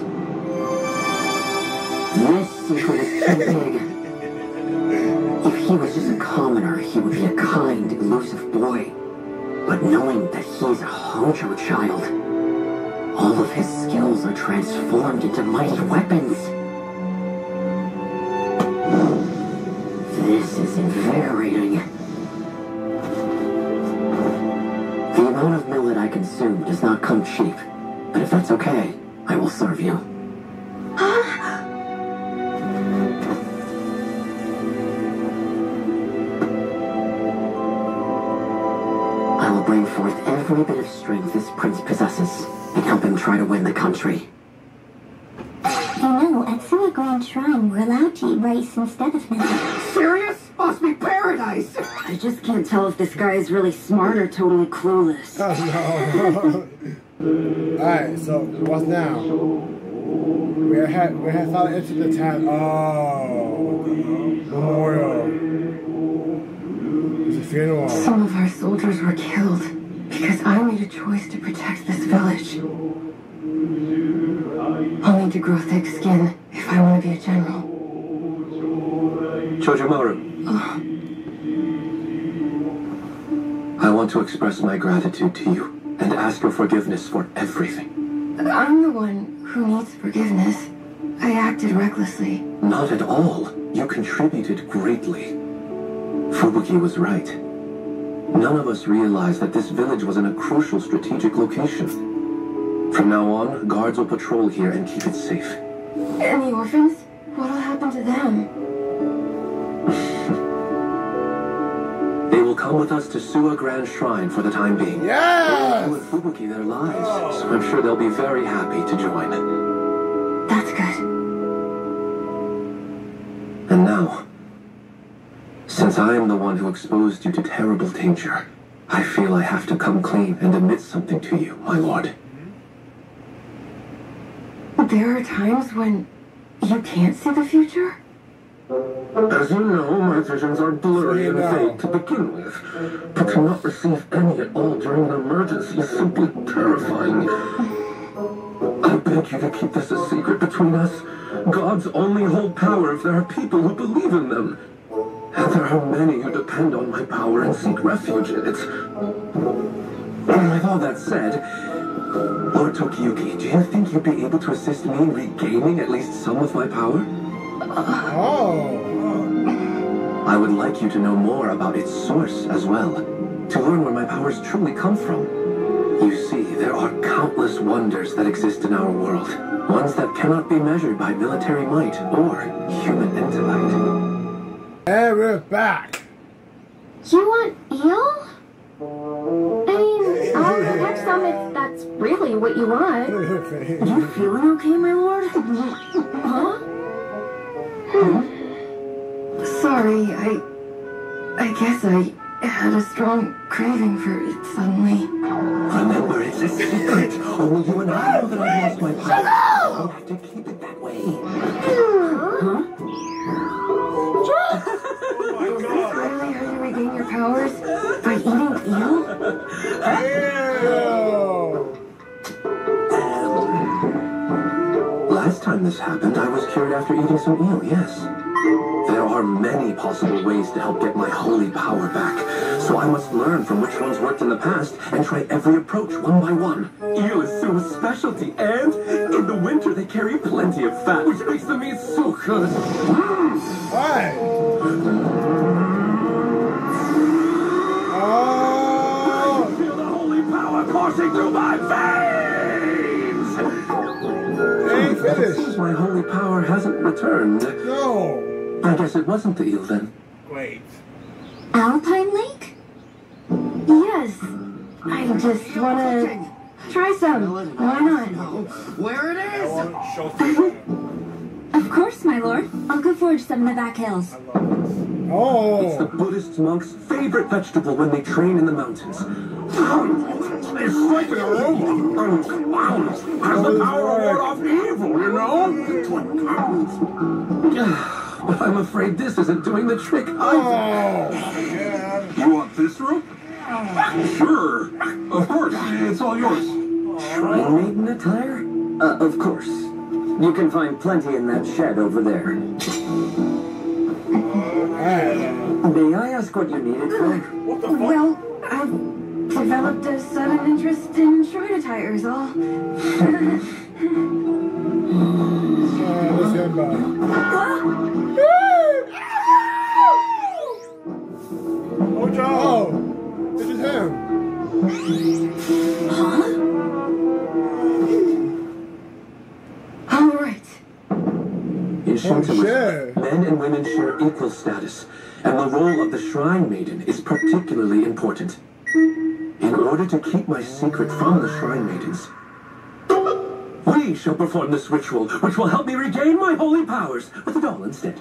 I: This secret is too big. If he was just a commoner, he would be a kind, elusive boy. But knowing that he's a Hojo child, all of his skills are transformed into mighty weapons. This is invigorating. The amount of millet I consume does not come cheap, but if that's okay, I will serve you. I will bring forth every bit of strength this prince possesses and help him try to win the country.
G: You know, at Sua Grand Shrine, we're allowed to eat rice instead of millet.
I: Serious? Must be paradise!
C: I just can't tell if this guy is really smart or totally clueless.
A: Oh no. Alright, so what's now? We had we had thought into the town. Oh, memorial. It's a funeral.
C: Some of our soldiers were killed because I made a choice to protect this village. I'll need to grow thick skin if I want to be a general.
J: Chojimaru.
C: Oh.
J: I want to express my gratitude to you and ask your forgiveness for everything.
C: I'm the one who needs forgiveness. I acted recklessly.
J: Not at all. You contributed greatly. Fubuki was right. None of us realized that this village was in a crucial strategic location. From now on, guards will patrol here and keep it safe.
C: And the orphans? What'll happen to them?
J: They will come with us to Sua Grand Shrine for the time being.
A: Yes!
J: We'll give Fubuki their lives, so I'm sure they'll be very happy to join.
C: That's good.
J: And now, since I am the one who exposed you to terrible danger, I feel I have to come clean and admit something to you, my lord.
C: There are times when you can't see the future?
E: As you know, my visions are blurry and vague to begin with, but to not receive any at all during an emergency is simply terrifying. I beg you to keep this a secret between us. Gods only hold power if there are people who believe in them. And there are many who depend on my power and seek refuge in it.
J: And with all that said, Lord Tokiyuki, do you think you'd be able to assist me in regaining at least some of my power?
A: Oh.
J: I would like you to know more about its source as well, to learn where my powers truly come from. You see, there are countless wonders that exist in our world, ones that cannot be measured by military might or human intellect.
A: And we're back.
C: You want eel? I mean, I'll protect some if that's really what you want.
M: You feeling okay, my lord?
C: Huh? Sorry, I... I guess I had a strong craving for it suddenly.
J: Remember, it's a secret. Only you and I know that I lost my power. I have to keep it that way.
C: Huh? Is this really how you regain your powers? By eating eel?
J: Last time this happened, I was cured after eating some eel, yes. There are many possible ways to help get my holy power back, so I must learn from which ones worked in the past and try every approach one by one. Eel is Sua's specialty, and in the winter they carry plenty of fat, which makes the meat so good.
A: Why? Oh!
J: I feel the holy power coursing through my veins!
A: Ain't finished.
J: Seems my holy power hasn't returned.
A: No.
J: I guess it wasn't the eel then.
A: Wait.
C: Alpine Lake? Yes. I just wanna try some. Why not?
M: Where it is?
C: Of course, my lord. I'll go forage some in the back hills.
J: It's the
A: Oh.
J: Buddhist monks' favorite vegetable when they train in the mountains. It's like an aroma. Has the power to ward off evil, you know? But I'm afraid this isn't doing the trick either.
L: You want this rope? Sure. Of course. It's all yours.
I: Shrine maiden attire? Uh, of course. You can find plenty in that shed over there. May I ask what you need it for?
C: Well, I've developed a sudden interest in shrine attire is all.
A: Oh, Joe! This is him.
C: Huh? All right.
J: In Shintoism,
A: shit.
J: men and women share equal status, and the role of the shrine maiden is particularly important. In order to keep my secret from the shrine maidens, we shall perform this ritual, which will help me regain my holy powers with a doll instead.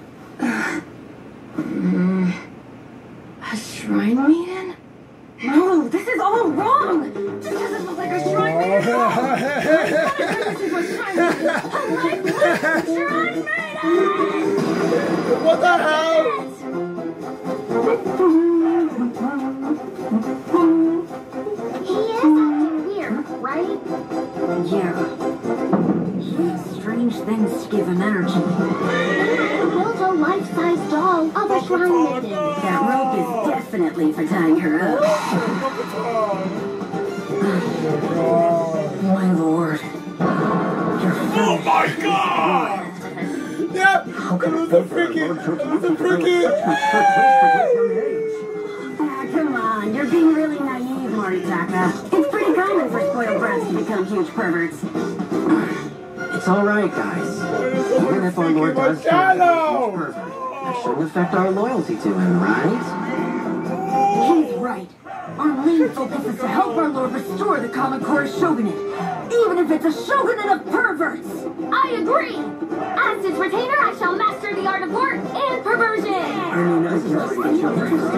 C: Mm, a shrine maiden? No, this is all wrong! This doesn't look like a shrine maiden at all! This is a shrine maiden! A lifeless shrine maiden!
A: What the hell?
G: He is acting weird, right?
F: Yeah. Strange things to give him energy.
G: Built a life-size doll of a shrine maiden.
F: That rope is definitely for tying her up. My lord. You're
E: Oh my god!
A: Yep! It was a freaking... It was a freaking...
F: Ah, come on, you're being really naive, Moritaka. It's pretty common for spoiled brats to become huge perverts.
I: It's all right, guys. Even if our lord does turn into a huge pervert, that shouldn't affect our loyalty to him, right?
F: He's right. Our main focus is to help our lord restore the Kamakura shogunate, even if it's a shogunate of perverts.
N: I agree! As his retainer, I shall master the art of war and perversion!
I: I mean, I just want children to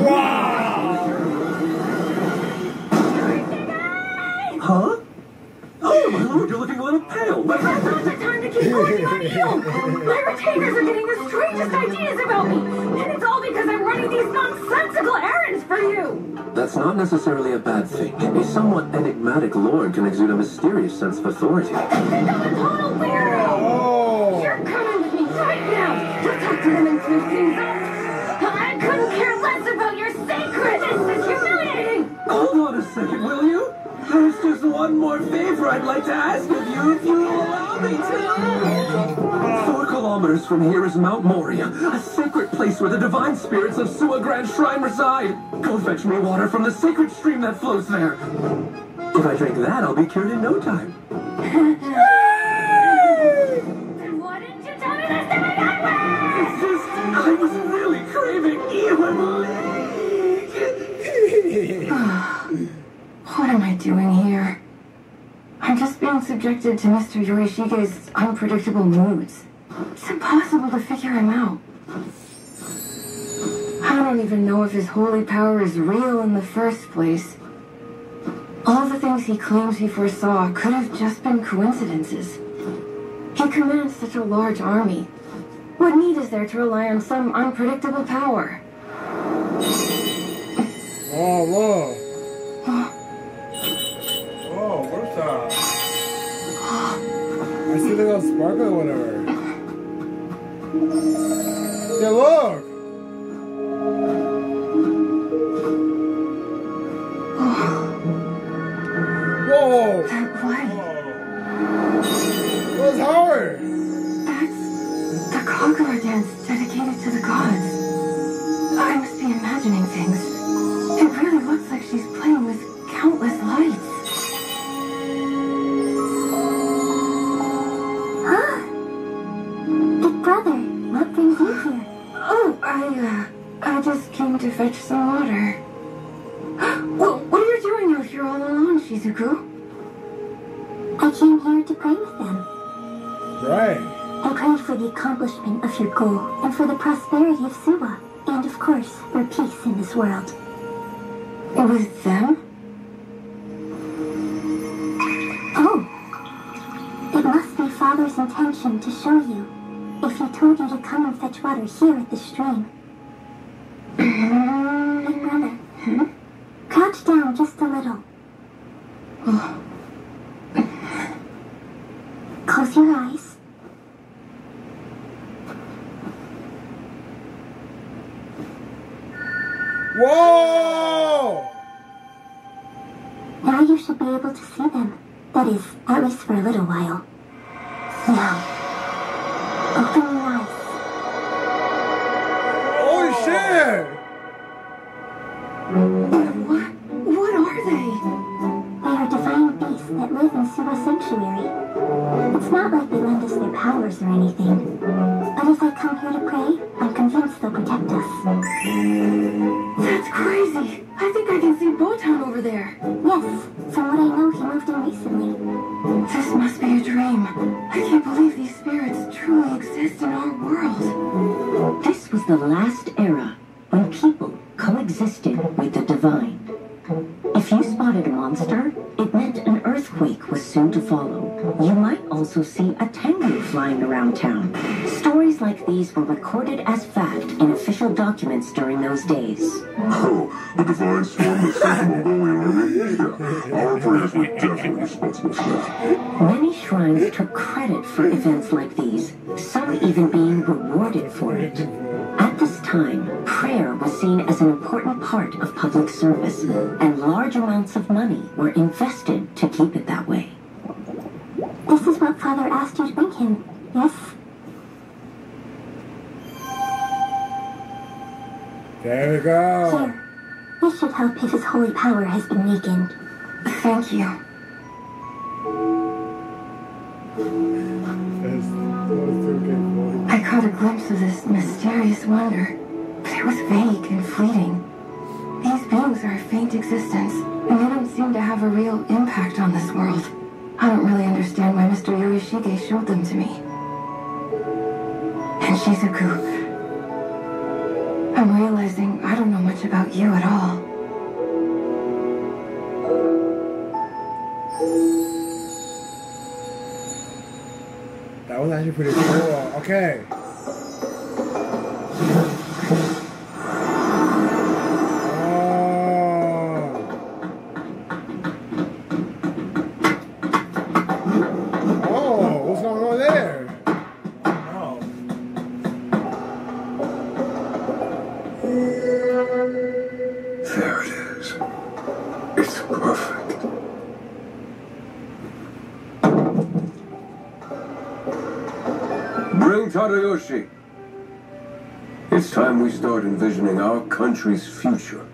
J: Huh? Oh, my lord, you're looking a little pale. What
N: Now's not the time to keep working on you! My retainers are getting the strangest ideas about me! And it's all because I'm running these nonsensical errands for you!
J: That's not necessarily a bad thing. A somewhat enigmatic lord can exude a mysterious sense of authority.
N: I'm a total weirdo!
A: Oh.
N: You're coming with me right now to talk to them and smooth things up! I couldn't care less about your secret! This is humiliating!
J: Hold on a second, will you? There's just one more favor I'd like to ask of you, if you'll allow me to. Four kilometers from here is Mount Moria, a sacred place where the divine spirits of Suwa Grand Shrine reside. Go fetch me water from the sacred stream that flows there. If I drink that, I'll be cured in no time.
N: Then why didn't you tell me this to begin with?
J: It's just, I was really craving even
C: What am I doing here? I'm just being subjected to Mister Yorishige's unpredictable moods. It's impossible to figure him out. I don't even know if his holy power is real in the first place. All the things he claims he foresaw could have just been coincidences. He commands such a large army. What need is there to rely on some unpredictable power?
A: Oh, whoa. Oh, what's that? I see the little sparkle or whatever. Yeah, look. Whoa.
F: That light.
A: What's hard?
F: That's the Kagura dance dedicated to the gods. I must be imagining things. It really looks like she's playing with countless lights.
G: Huh? Big brother, what brings you here?
F: Oh, I, uh, I just came to fetch some water. Well, what are you doing out here all alone, Shizuku?
G: I came here to pray with them.
A: Right.
G: I prayed for the accomplishment of your goal, and for the prosperity of Suwa, and of course, for peace in this world.
F: With them?
G: Oh. It must be Father's intention to show you, if he told you to come and fetch water here at the stream. Big brother.
F: Hmm?
G: Crouch down just a little.
F: Oh.
G: Close your eyes.
A: Whoa!
G: Now you should be able to see them. That is, at least for a little while. Now, open your eyes.
A: Holy shit!
F: What? What are they?
G: They are divine beasts that live in Suwa Sanctuary. It's not like they lend us their powers or anything. But as I come here to pray, I'm convinced they'll protect us.
F: That's crazy. I think I can see Botan over there.
G: Yes, from what I know, he moved in recently.
F: This must be a dream. I can't believe these spirits truly exist in our world.
I: This was the last era when people coexisted with the divine. If you spotted a monster, it meant an earthquake was soon to follow. You might also see a tengu flying around town. Stories like these were recorded as fact in official documents during those days.
L: Oh, the divine swarm that sent the Mongolian army? Yeah, our prayers were definitely responsible for that.
I: Many shrines took credit for events like these, some even being rewarded for it. At this time, prayer was seen as an important part of public service, and large amounts of money were invested to keep it that way.
G: This is what Father asked you to bring him, yes?
A: There we go.
G: Here. This should help if his holy power has been weakened.
F: Thank you. I caught a glimpse of this mysterious wonder, but it was vague and fleeting. These beings are a faint existence, and they don't seem to have a real impact on this world. I don't really understand why Mister Yorishige showed them to me. And Shizuku, I'm realizing I don't know much about you at all.
A: That was actually pretty cool. Okay.
K: Tadayoshi, it's time we start envisioning our country's future.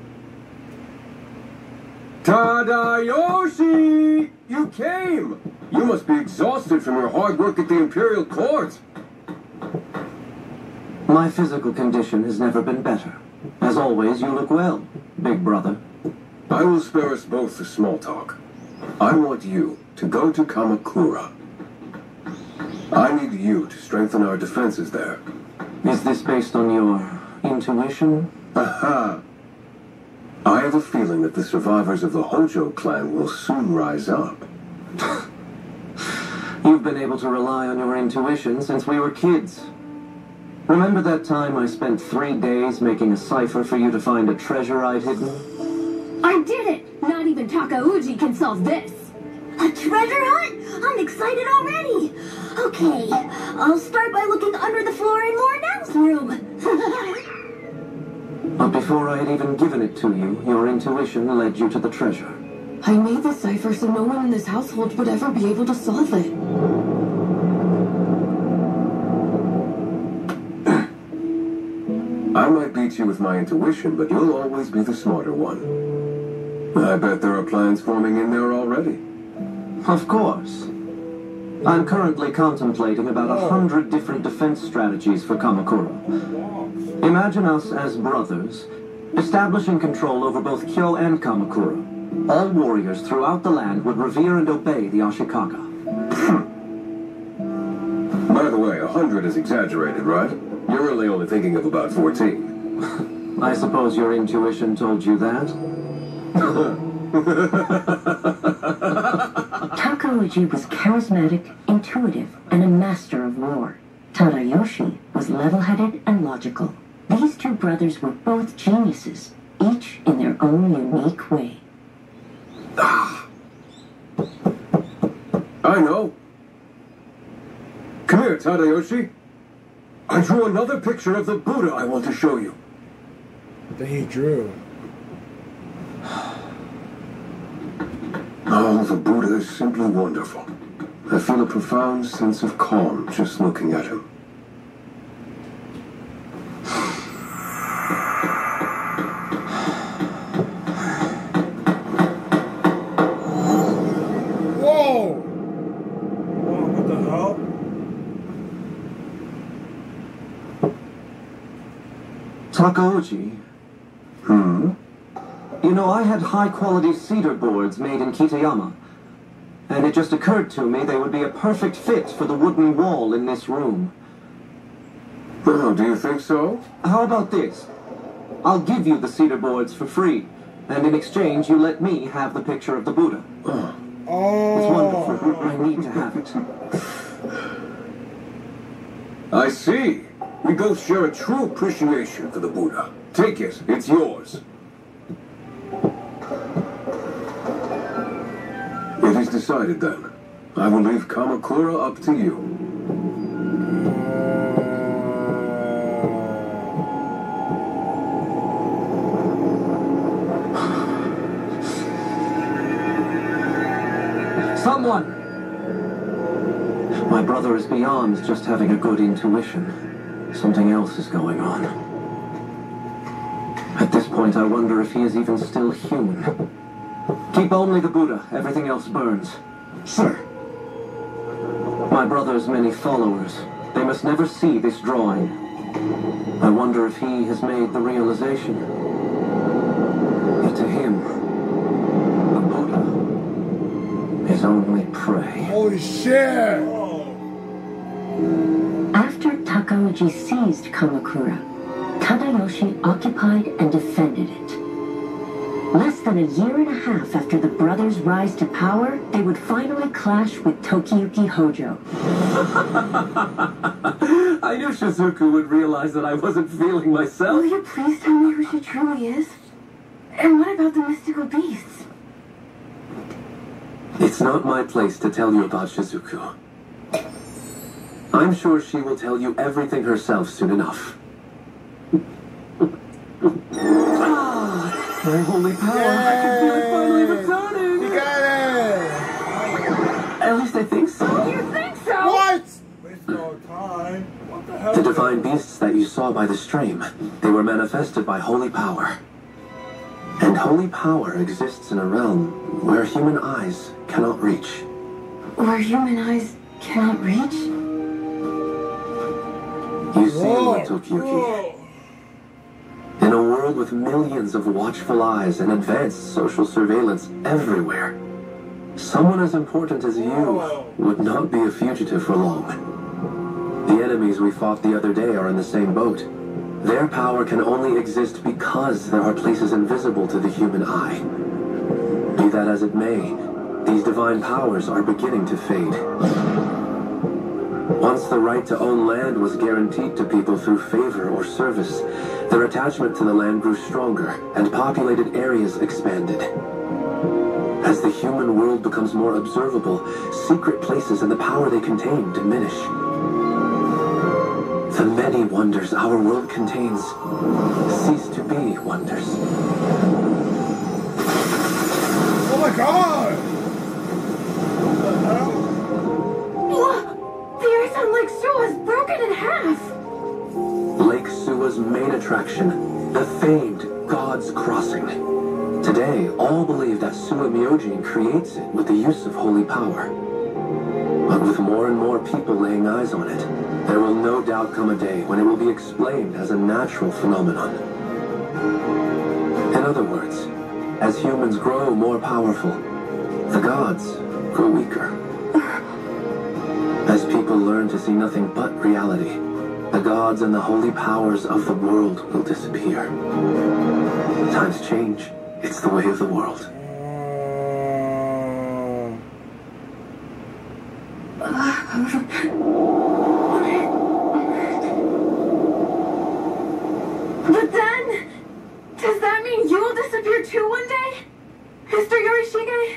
K: Tadayoshi! You came! You must be exhausted from your hard work at the Imperial Court.
J: My physical condition has never been better. As always, you look well, big brother.
K: I will spare us both the small talk. I want you to go to Kamakura. I need you to strengthen our defenses there.
J: Is this based on your intuition?
K: Aha! I have a feeling that the survivors of the Hojo clan will soon rise up.
J: You've been able to rely on your intuition since we were kids. Remember that time I spent three days making a cipher for you to find a treasure I'd hidden?
N: I did it! Not even Takauji can solve this!
G: A treasure hunt? I'm excited already! Okay,
M: I'll start by looking under the floor in Mornell's room.
I: But before I had even given it to you, your intuition led you to the treasure.
O: I made the cipher so no one in this household would ever be able to solve it.
K: I might beat you with my intuition, but you'll always be the smarter one. I bet there are plans forming in there already.
I: Of course. I'm currently contemplating about a hundred different defense strategies for Kamakura. Imagine us as brothers, establishing control over both Kyo and Kamakura. All warriors throughout the land would revere and obey the Ashikaga.
K: By the way, a hundred is exaggerated, right? You're really only thinking of about fourteen.
I: I suppose your intuition told you that?
F: Takauji was charismatic, intuitive, and a master of war. Tadayoshi was level-headed and logical. These two brothers were both geniuses, each in their own unique way.
K: Ah. I know. Come here, Tadayoshi. I drew another picture of the Buddha I want to show you.
A: That he drew.
K: Oh, the Buddha is simply wonderful. I feel a profound sense of calm just looking at him.
B: Whoa! Whoa, what the hell?
I: Takauji?
K: Hmm?
I: You know, I had high-quality cedar boards made in Kitayama, and it just occurred to me they would be a perfect fit for the wooden wall in this room.
K: Oh, do you think so?
I: How about this? I'll give you the cedar boards for free, and in exchange you let me have the picture of the Buddha.
K: Oh.
I: It's wonderful. I need to have it.
K: I see. We both share a true appreciation for the Buddha. Take it. It's yours. It is decided then. I will leave Kamakura up to you.
I: Someone! My brother is beyond just having a good intuition. Something else is going on. At this point, I wonder if he is even still human. Keep only the Buddha. Everything else burns.
E: Sir.
I: My brother's many followers. They must never see this drawing. I wonder if he has made the realization. That to him, the Buddha is only prey.
A: Holy shit!
F: After Takauji seized Kamakura, Tadayoshi occupied and defended it. Less than a year and a half after the brothers' rise to power, they would finally clash with Tokiyuki Hojo.
I: I knew Shizuku would realize that I wasn't feeling myself.
O: Will you please tell me who she truly is? And what about the mystical beasts?
J: It's not my place to tell you about Shizuku. I'm sure she will tell you everything herself soon enough.
I: Ah, my holy power!
A: Yay!
I: I can feel it finally returning!
A: You got it!
I: At least I think so.
O: You think so?
A: What?
B: Waste no time. What the hell?
J: The divine beasts that you saw by the stream, they were manifested by holy power. And holy power exists in a realm where human eyes cannot reach.
O: Where human eyes cannot reach?
J: You see,
A: Whoa.
J: Lord Tokiyuki, in a world with millions of watchful eyes and advanced social surveillance everywhere, someone as important as you would not be a fugitive for long. The enemies we fought the other day are in the same boat. Their power can only exist because there are places invisible to the human eye. Be that as it may, these divine powers are beginning to fade. Once the right to own land was guaranteed to people through favor or service, their attachment to the land grew stronger, and populated areas expanded. As the human world becomes more observable, secret places and the power they contain diminish. wonders our world contains cease to be wonders.
A: Oh my god!
N: The ice on Lake Suwa is broken in half!
J: Lake Suwa's main attraction, the famed God's Crossing. Today, all believe that Suwa Myojin creates it with the use of holy power. But with more and more people laying eyes on it, there will no doubt come a day when it will be explained as a natural phenomenon. In other words, as humans grow more powerful, the gods grow weaker. As people learn to see nothing but reality, the gods and the holy powers of the world will disappear. Times change. It's the way of the world.
N: But then, does that mean you will disappear too one day? Mister Yorishige?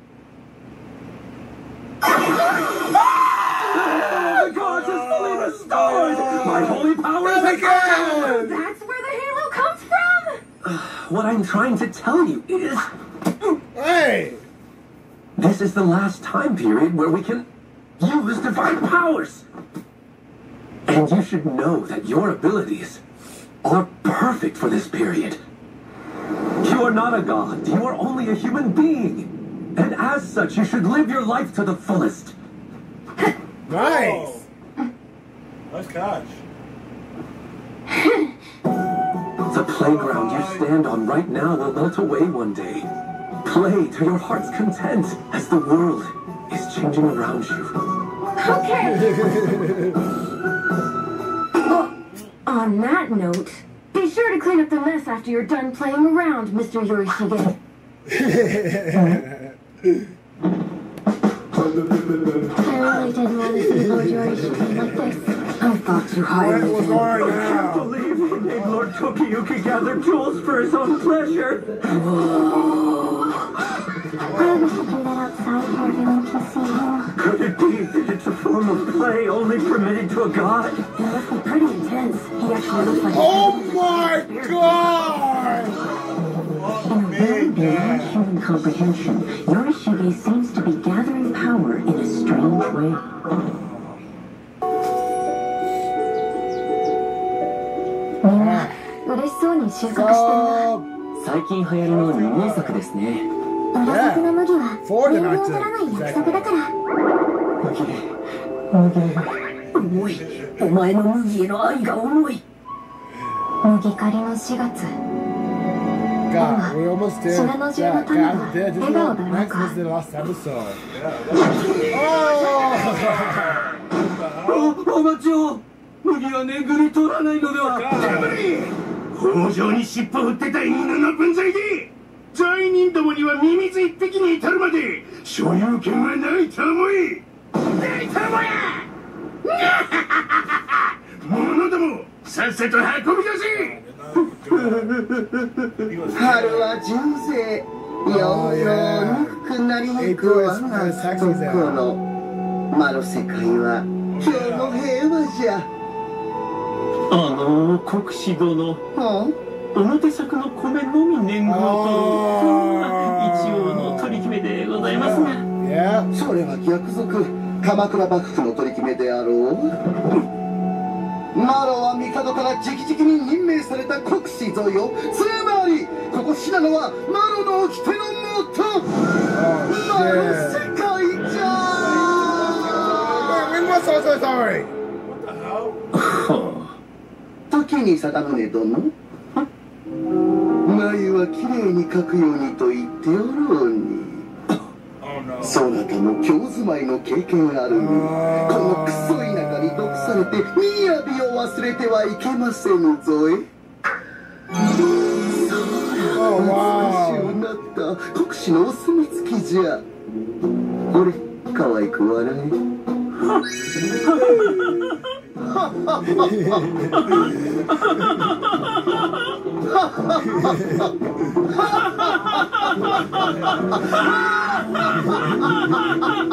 J: The gods is fully restored! My holy powers again!
N: That's where the halo comes from?
J: What I'm trying to tell you is...
A: Hey!
J: This is the last time period where we can use divine powers. And you should know that your abilities are perfect for this period. You are not a god. You are only a human being. And as such, you should live your life to the fullest.
A: Nice!
B: Nice catch.
J: The playground you stand on right now will melt away one day. Play to your heart's content as the world is changing around you.
N: Okay. Oh, on that note, be sure to clean up the mess after you're done playing around, Mister Yorishige.
G: I really didn't want to see Lord Yorishige like this.
N: I thought you hired me.
A: What's going
E: I can't
A: on?
E: believe he made Lord Tokiyuki gather jewels for his own pleasure.
G: I wish I could let outside where everyone can see him.
E: Could it be that it's a form of play only permitted to a god?
N: It must be pretty intense. He actually looks like...
A: Oh my god!
F: In a way beyond human comprehension, Yorishige seems to be gathering power in a strange way.
G: Minna, 嬉しそうに収穫してるな。
I: 最近流行りの二毛作ですね。
G: 紫の麦は年貢を取らない約束だから。
F: 重い。お前の麦への愛が重い。
G: 麦刈りのしがつ。
A: God, we almost did.
G: Shina no Jiro
A: God,
G: Tama
A: God,
G: wa
A: did. This is
G: 笑顔
A: the
G: だろう
A: next
G: か。
A: is the last episode.
E: Oh! お待ちを麦は年貢に取らないのでは。
H: 北条に尻尾振ってた犬の分際で罪人どもにはミミズ一匹に至るまで所有権はないと思いないともや物どもさっさと運び出せ
P: 春は人生ようよう憎くなりにくわがこの魔の世界は今日の平和じゃ
E: あの国士殿、表作の米のみ年貢を取るこんな一応の取り決めでございますが、
P: それは逆賊鎌倉幕府の取り決めであろう。マロは帝から直々に任命された国士ぞよ。つまりここ信濃はマロの掟のもとマロ世界じゃ。時に貞宗殿、眉はきれいに描くようにと言っておろうに。そなたも京住まいの経験あるに、このクソ田舎に毒されて雅を忘れてはいけませぬぞえ。そうだ、美しゅうなった国士のお墨付きじゃ。これ可愛く笑え。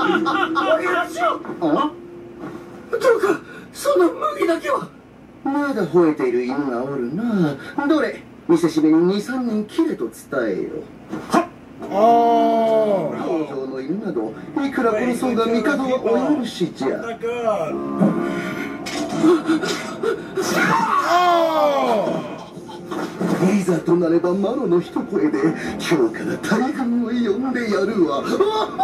P: どうかその麦だけは。麦まだ吠えている犬がおるな。どれ、見せしめにに、さんにん切れと伝えよ。はっ。
A: Oh!
P: 表情の犬などいくら殺そうが帝はお許しじゃ。いざとなればマロの一声で今日から大軍を呼んでやるわ。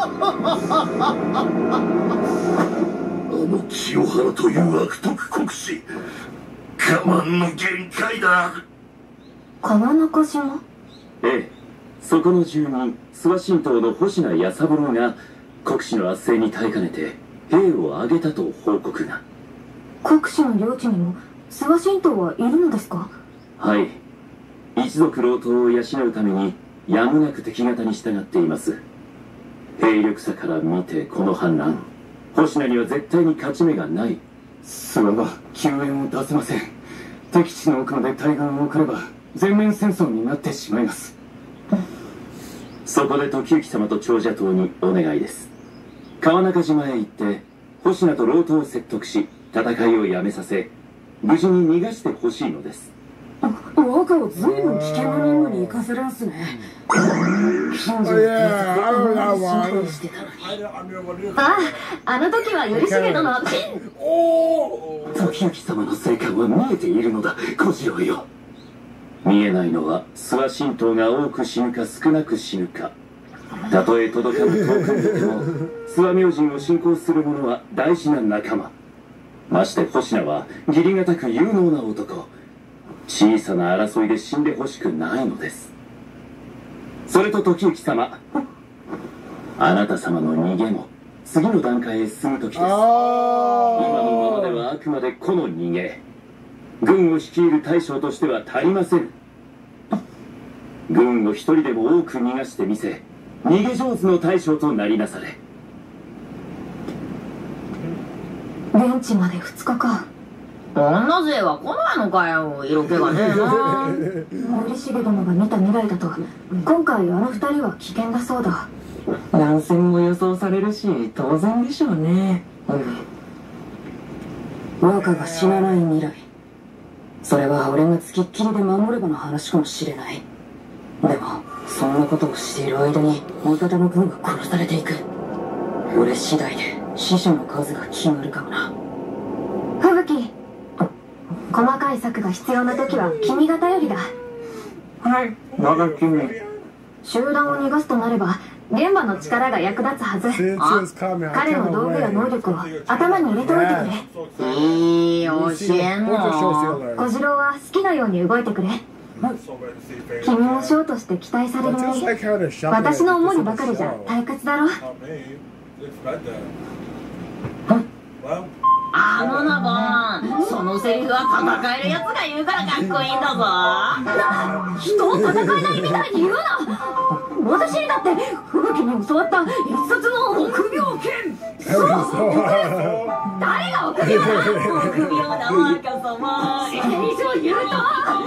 P: あの清原という悪徳国士、我慢の限界だ。
C: 川中島？
Q: ええ、そこの住人諏訪神道の星名弥三郎が国士の圧政に耐えかねて兵を挙げたと報告が。
C: 国士の領地にも諏訪神道はいるのですか？
Q: はい、一族老頭を養うためにやむなく敵方に従っています。兵力差から見てこの反乱、星名には絶対に勝ち目がない。
R: 諏訪は救援を出せません。敵地の奥まで大軍を送れば全面戦争になってしまいます。
Q: そこで時行様と長者党にお願いです。川中島へ行って星名と老頭を説得し、戦いをやめさせ無事に逃がしてほしいのです。
M: 若を随分危険な任務に行かせるんすね。近所の警察が心配してたのに。
C: ああ、あの時は頼重殿はピン。
Q: 時行様の成果は見えているのだ、小次郎よ。見えないのは諏訪神道が多く死ぬか少なく死ぬか。たとえ届かぬ遠くにいても諏訪明神を信仰する者は大事な仲間。まして星名は義理堅く有能な男。小さな争いで死んでほしくないのです。それと時行様、あなた様の逃げも次の段階へ進む時です。今のままではあくまで個の逃げ。軍を率いる大将としては足りません。軍を一人でも多く逃がしてみせ、逃げ上手の大将となりなされ。
C: 現地までふつかか。
S: 女勢は来ないのかよ、色気がねえな。
C: 森重殿が見た未来だと今回あの二人は危険だそうだ。
S: 乱戦も予想されるし当然でしょうね。
M: うん、若が死なない未来、それは俺がつきっきりで守ればの話かもしれない。でもそんなことをしている間に味方の軍が殺されていく。俺次第で死者の数が決まるかもな。
C: 吹雪、細かい策が必要な時は君が頼りだ。
R: はい、長君。
C: 集団を逃がすとなれば現場の力が役立つはず。あ、彼の道具や能力を頭に入れておいてくれ。
S: いい教えんの。
C: 小次郎は好きなように動いてくれ。君も将として期待されるのに私の思いばかりじゃ退屈だろ。
S: あのなボン、そのセリフは戦えるやつが言うからかっこいいんだぞ。
C: な、人を戦えないみたいに言うな。私にだって吹雪に教わった一冊の臆病剣。そう誰が臆病だ。
S: 臆病な若様、
C: 以上言う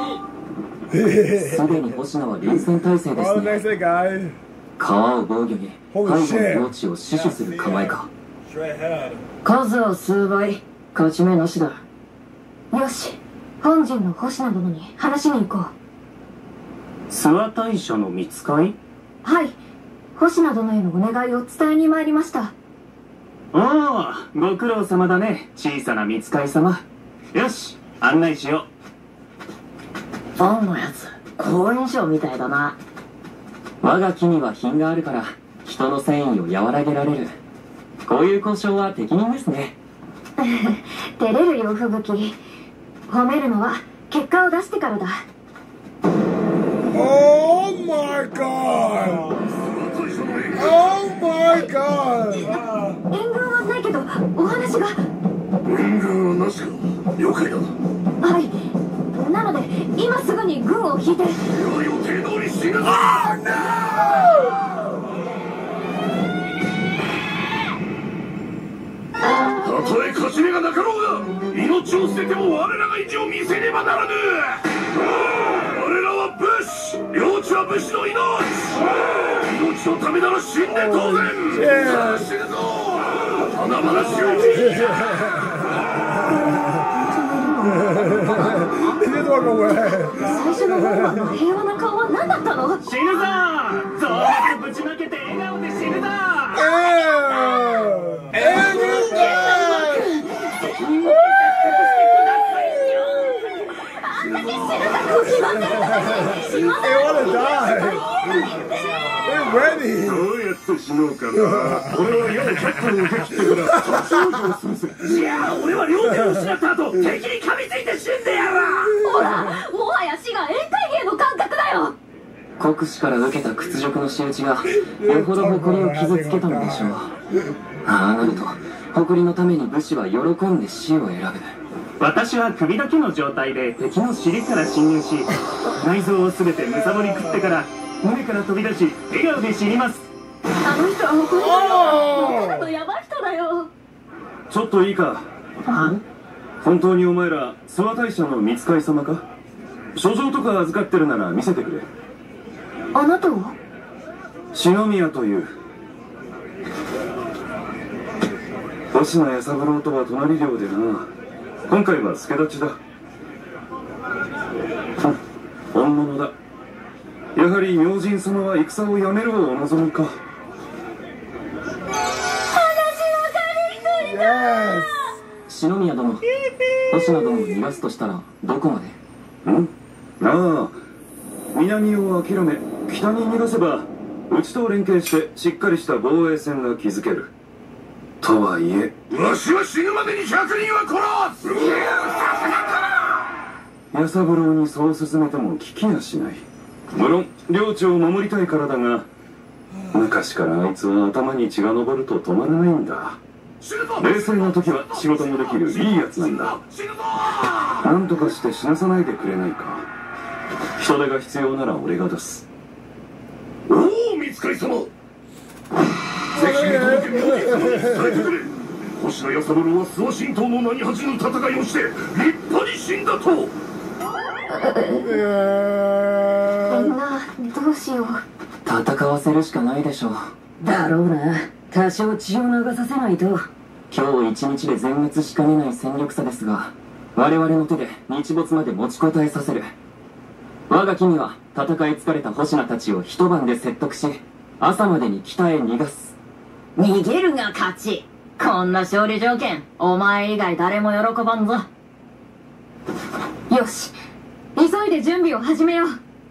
R: すでに星名は臨戦態勢ですね。川を防御に背後の領地を死守する構えか。
M: 数は数倍、勝ち目なしだ。
C: よし、本陣の星名殿に話しに行こう。
R: 諏訪大社の見つかい？
C: はい、星名殿へのお願いを伝えに参りました。
R: おお、ご苦労様だね、小さな見つかい様。よし、案内しよ
S: う。ファンのやつ、好印象みたいだな。
R: 我が木には品があるから人の繊維を和らげられる。こういう交渉は適任ですね。
C: 照れるよ吹雪。褒めるのは結果を出してからだ。
A: Oh my god! Oh my god!
C: 援軍はないけどお話が。
P: 援軍はなしか。了解だ。
C: はい、なので今すぐに軍を引いて。
P: 予定通り死ぬ。
A: Oh no!
P: たとえ勝ち目がなかろうが命を捨てても我らが意地を見せねばならぬ。我らは武士、領地は武士の命。命のためなら死んで当然。さあ死ぬぞ、華々しい。
A: didn't walk away.
N: 最初のローマの平和な顔は何だったの？
Q: 死ぬぞゾーンぶちまけて笑顔で死ぬぞ
A: えー、えー、
N: 責任をあんだけ死ぬ覚悟決まってるのに死まないのに
A: They're ready.
L: どうやって死のうかな。俺は矢でキャットを受け切ってから立ち往生するぜ。
Q: いや俺は両手を失った後敵に噛みついて死んでやら
N: ほら、もはや死が宴会芸の感覚だよ。
R: 国司から受けた屈辱の仕打ちがよほど誇りを傷つけたのでしょう。ああなると誇りのために武士は喜んで死を選ぶ。
Q: 私は首だけの状態で敵の尻から侵入し内臓を全てむさぼり食ってから胸から飛び出し笑顔で死にます。
N: あの人は誇りだよ。ただのヤバい人だよ。
K: ちょっといいか。本当にお前ら諏訪大社の見使い様か？書状とか預かってるなら見せてくれ。
N: あなたは？
K: 篠宮という。星名弥三郎とは隣寮でな。今回は助太刀だ。本物だ。やはり明神様は戦をやめるをお望みか。
R: 篠宮殿、星名殿を逃がすとしたらどこまで？
K: ん？ああ、南を諦め北に逃がせばうちと連携してしっかりした防衛線が築ける。とはいえ
L: わしは死ぬまでにひゃくにんは殺す。
K: 弥三郎にそう進めても聞きやしない。無論領地を守りたいからだが昔からあいつは頭に血が上ると止まらないんだ。冷静な時は仕事もできるいいやつなんだ。なんとかして死なさないでくれないか。人手が必要なら俺が出す。
L: おお見つかり様、ぜひ見届け明神様に伝えてくれ。星名弥三郎は諏訪神道の名に恥じぬ戦いをして立派に死んだと。
N: みんなどうしよう。
R: 戦わせるしかないでしょう。
F: だろうな。多少血を流させないと。
R: 今日一日で全滅しかねない戦力差ですが我々の手で日没まで持ちこたえさせる。我が君は戦い疲れた星名たちを一晩で説得し朝までに北へ逃がす。
S: 逃げるが勝ち。こんな勝利条件お前以外誰も喜ばんぞ。
N: よし、急いで準備を始めよう。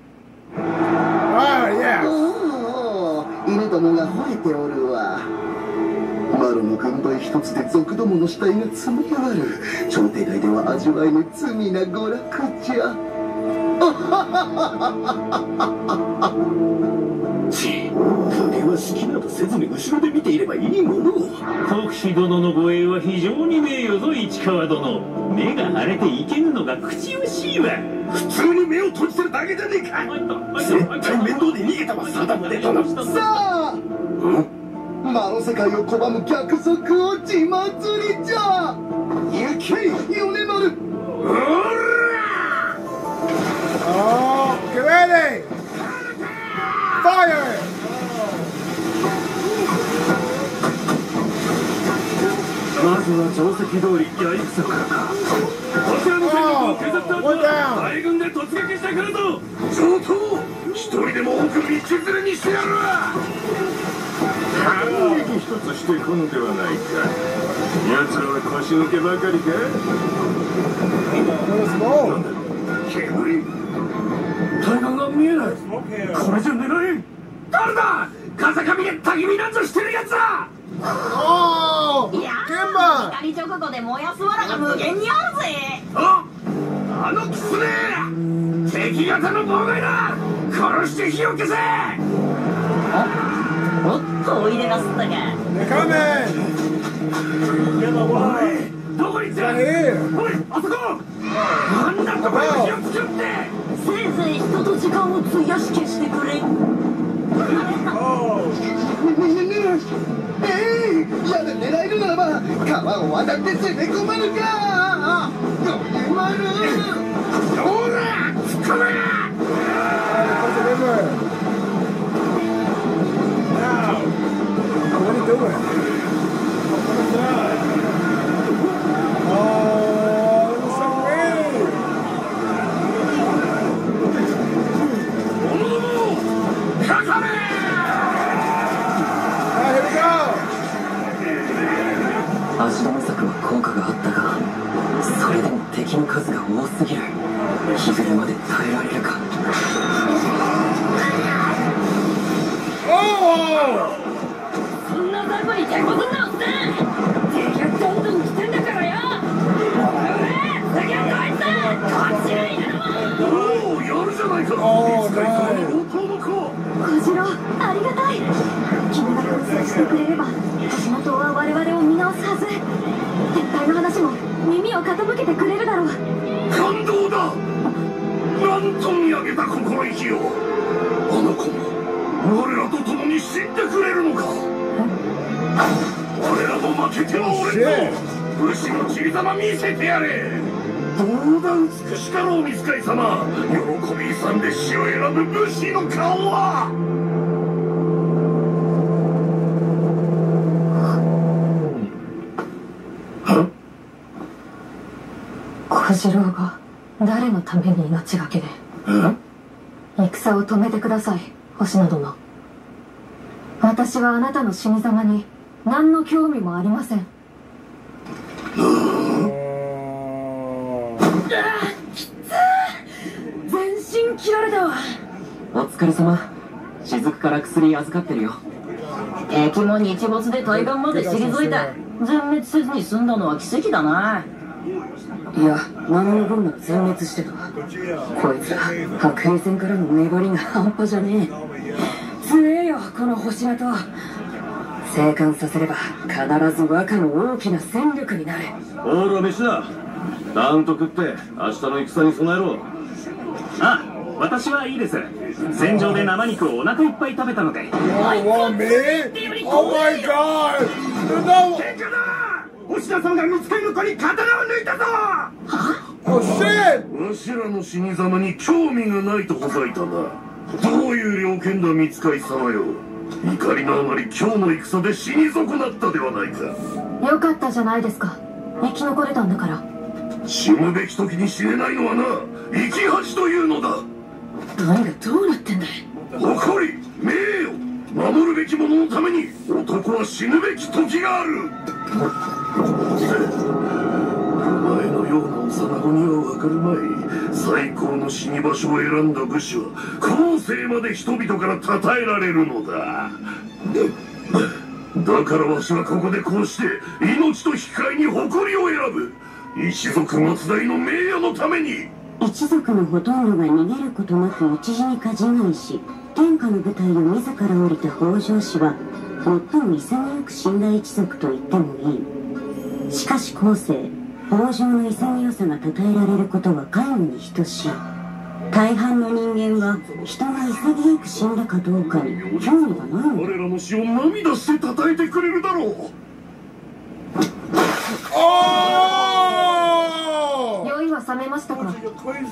P: おお、犬どもが吠えておるわ。マロの軍配一つで族どもの死体が積み上がる。朝廷内では味わえぬ罪な娯楽じゃ。
Q: ち首は好きなどせずに後ろで見ていればいいものを。国士殿の護衛は非常に名誉ぞ市川殿。目が腫れていけぬのが口惜しいわ。
L: 普通に目を閉じてるだけじゃねえか。絶対面倒で逃げたわサダムで殿。
P: さあ魔の世界を拒む逆賊を自祭りじゃ。行け米丸。
A: Oh, get ready! Fire!
K: まずは定石通り八重草からか。こちらの戦力を削った後は大軍で突撃してくるぞ。
L: 上等、一人でも多く道連れにしてやるわ。反撃一つしてこんではないか。奴らは腰抜けばかりか。なんだ煙、
Q: 対岸が見えない。これじゃ狙えん。誰だ。風上で焚き火なんぞしてるやつだ。
A: お
S: いやー、光直後で燃やす藁が無限にあるぜ。
L: ああのキツネ、敵方の妨害だ。殺して火を消せ。
S: おっとおいでなすったか。
L: おいどこに行ってる。おいあそこ。あんなところに火をつけるって。
S: せいぜい人と時間を費やし消してくれ。
P: えい、やだ狙えるならば川を渡って攻め込まぬか。米丸。
L: ほら捕まえ。
A: What are you doing? Oh, that was so great!
R: 敵の数が多すぎる。日暮れまで耐えられるか。
N: そんな雑魚に手こずんなおっさん、敵がどんどん来てんだからよ。次はこいつこっちにいるの。
E: おお、やるじゃないか。見つかりそうな本当の子。
O: 小次郎、ありがたい。君が完成してくれれば星の塔は我々を見直すはず。撤退の話も耳を傾けてくれるだろう。
E: 感動だ。なんと見上げた心意気を。あの子も我らと共に死んでくれるのか。我らも負けてはおれんと武士の切り様見せてやれ。どうだ美しかろう、水海様。喜び勇んで死を選ぶ武士の顔は。
O: 小次郎が誰のために命がけで。戦を止めてください、星名殿。私はあなたの死に様に何の興味もありません。
N: きつー、全身切られたわ。
R: お疲れ様。雫から薬預かってるよ。
S: 敵も日没で対岸まで退いた。全滅せずに済んだのは奇跡だな。
R: いや、七の分も全滅してた。こいつら白兵戦からの粘りが半端じゃねえ。強えよこの星名と。生還させれば必ず和歌の大きな戦力になる。
K: オールは飯だ。ダウンと食って明日の戦に備えろ。
T: あ、私はいいです。戦場で生肉をお腹いっぱい食べたので。
E: 星田様が見つける子に刀を抜いたぞ。
L: おっしゃ
E: わしらの死に様に興味がないとほざいたな。どういう了見だ三海様よ。怒りのあまり今日の戦で死に損なったではないか。
O: よかったじゃないですか、生き残れたんだから。
E: 死ぬべき時に死ねないのはな、生き恥というのだ。
O: 何がどうなってんだい。
E: 誇り名誉守るべき者のために男は死ぬべき時がある。お前のような幼子には分かるまい。最高の死に場所を選んだ武士は後世まで人々から称えられるのだ。だからわしはここでこうして命と引き換えに誇りを選ぶ。一族松代の名誉のために。
F: 一族のほとんどが逃げることなく討ち死にか自害し、天下の舞台を自ら降りた北条氏は最も潔く死んだ一族と言ってもいい。しかし後世、北条の潔さが称えられることは皆無に等しい。大半の人間が人が潔く死んだかどうかに興味がないのだ。
E: 我らの死を涙して称えてくれるだろう。
O: 酔いは冷めましたか。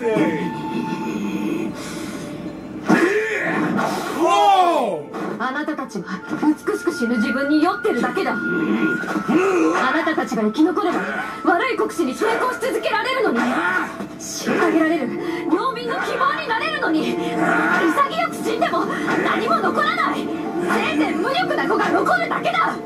O: あなたたちは美しく死ぬ自分に酔ってるだけだ。あなたたちが生き残れば悪い国士に抵抗し続けられるのに、虐げられる領民の希望になれるのに、潔く死んでも何も残らない。せいぜい無力な子が残るだけだ。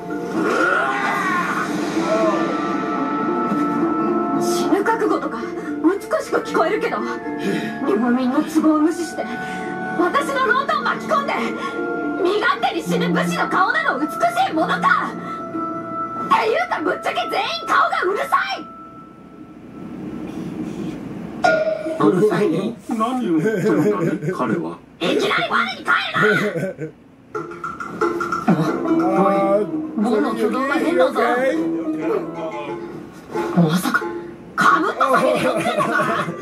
O: 死ぬ覚悟とか美しく聞こえるけど、領民の都合を無視して私の労働を巻き込んで身勝手に死ぬ武士の顔など美しいものか。っていうかぶっちゃけ全員顔がうるさい。
K: うるさいね。何を言ってるんだね彼は。
N: いきなり我に帰るな。
O: おい、ボンの挙動が変だぞ。まさかかぶった先で酔ってんのか。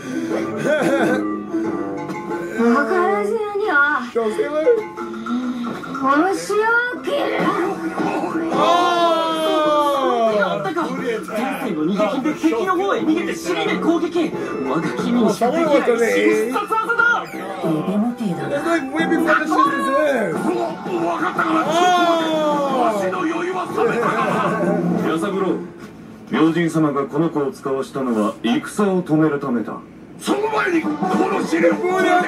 O: わからずやには星を切る。
R: やったか。天性の逃げ金で敵の方へ逃げて尻で攻撃。我が君にしかできない必殺技だ。エベモテだな。
E: 分かったからわしの酔いは冷めたから。
K: 矢三郎、明神様がこの子を使わしたのは戦を止めるためだ。
E: その前にこの試練を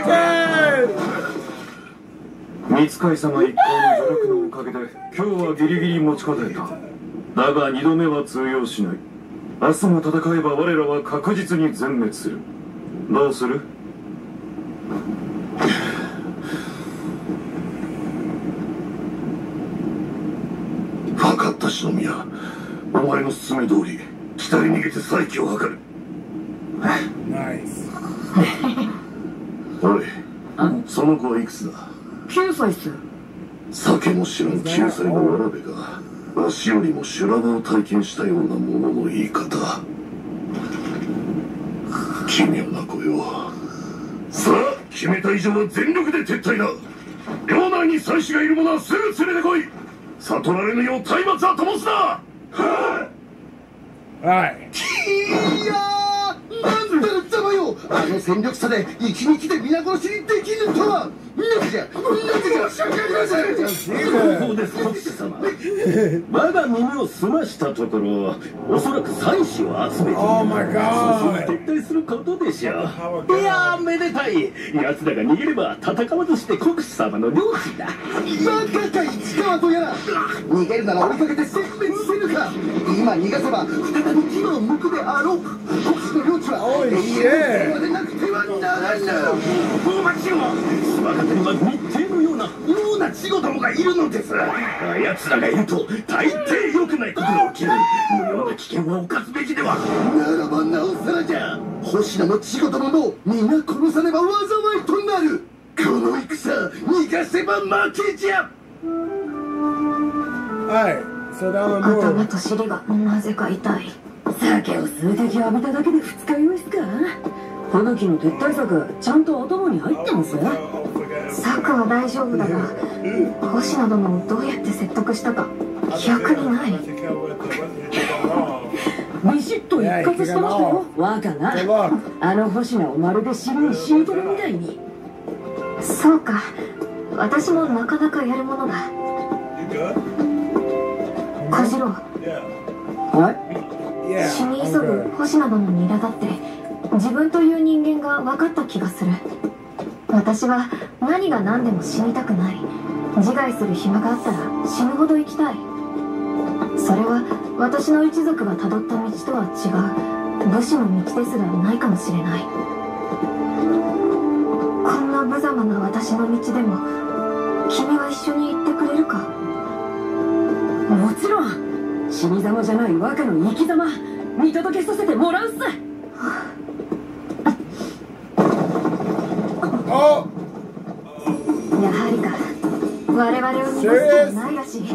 K: 三海様一行の助力のおかげで今日はギリギリ持ちこたえた。だが二度目は通用しない。 明日も戦えば我らは確実に全滅する。どうする？
L: 分かった篠宮。お前の勧め通り北に逃げて再起を図る。
A: ナイス。
L: おい、その子はいくつだ？
O: きゅうさいっす。
L: 酒も知らんきゅうさいのわらべがわしよりも修羅場を体験したようなものの言い方。奇妙な子よ。さあ決めた以上は全力で撤退だ。領内に妻子がいる者はすぐ連れてこい。悟られぬよう松明は灯すな。
A: はい。
P: いやー、なんたるざまよ。あの戦力差で一日で皆殺しにできぬとは。なぜじゃ、なぜじゃ、しゃかりません。
Q: ここです、国主様。我が耳を澄ましたところ、おそらく妻子を集めて、
A: Oh my God。
Q: 撤退することでしょう。いやー、めでたい。奴らが逃げれば戦わずして国主様の領地だ。
P: バカか市川とやら。逃げるなら追いかけて殲滅せぬか。今逃がせば再び牙を向くであろう。国主の領地は永遠のまでなくてはならぬ。大町よ、
Q: 若手には密偵のようなような稚児どもがいるのです。奴らがいると大抵良くないことが起きる。無用な危険は冒すべきでは。
P: ならばなおさらじゃ。星名も稚児どもも皆殺さねば災いとなる。この戦逃がせば負けじゃ。
A: はい、それはもう
O: 頭と尻がなぜか痛い。酒を数滴浴びただけで二日酔いっすか。花木の撤退策ちゃんと頭に入ってます？
C: 策は大丈夫だが、星名殿をどうやって説得したか記憶にない。
O: ビシッと一括してましたよ、若な。あの星名をまるで尻に敷いてるみたいに。
C: そうか、私もなかなかやるものだ。小次郎、死に急ぐ星名殿に苛立って自分という人間が分かった気がする。私は何が何でも死にたくない。自害する暇があったら死ぬほど生きたい。それは私の一族がたどった道とは違う武士の道ですらないかもしれない。こんな無様な私の道でも君は一緒に行ってくれるか？
O: もちろん。死に様じゃない若の生き様見届けさせてもらうっす。
C: やはりか。我々を逃がす気はないらしい。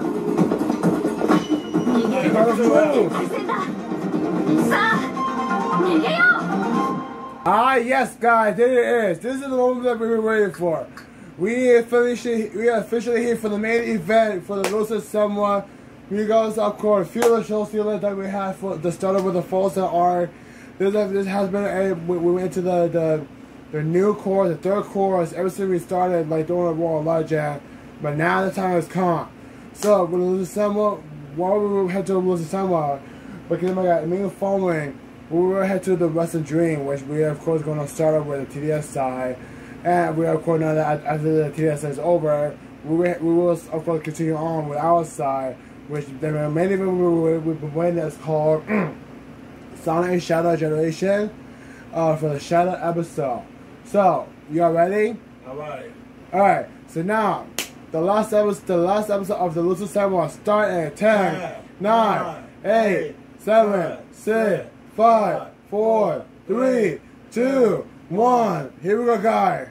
C: 逃げるのが決戦だ。さあ逃げよう。
A: Ah, yes, guys, there it is. This is the moment that we were waiting for. We finished. We are officially here for the main event for the Rosa Semwa. We guys, of course, feel the show feeling that we had for the started with the false art. This, this has been a, we, we went to the the. The new course, the third course, ever since we started like doing a War of Legend, but now the time has come. So with Lucisemwa, while we will head to Lucisemwa, because I got main following, we will head to the Western Dream, which we are of course going to start off with the T D S side, and we are of course now that after the T D S is over, we will, we will of course continue on with our side, which the main event we will be waiting is called Sonic and Shadow Generation, uh, for the Shadow episode. So, you all ready?
B: Alright.
A: Alright, so now, the last episode, the last episode of the Lucifer Seven will start in ten, nine, eight, seven, six, five, four, three, two, one. Here we go, guys.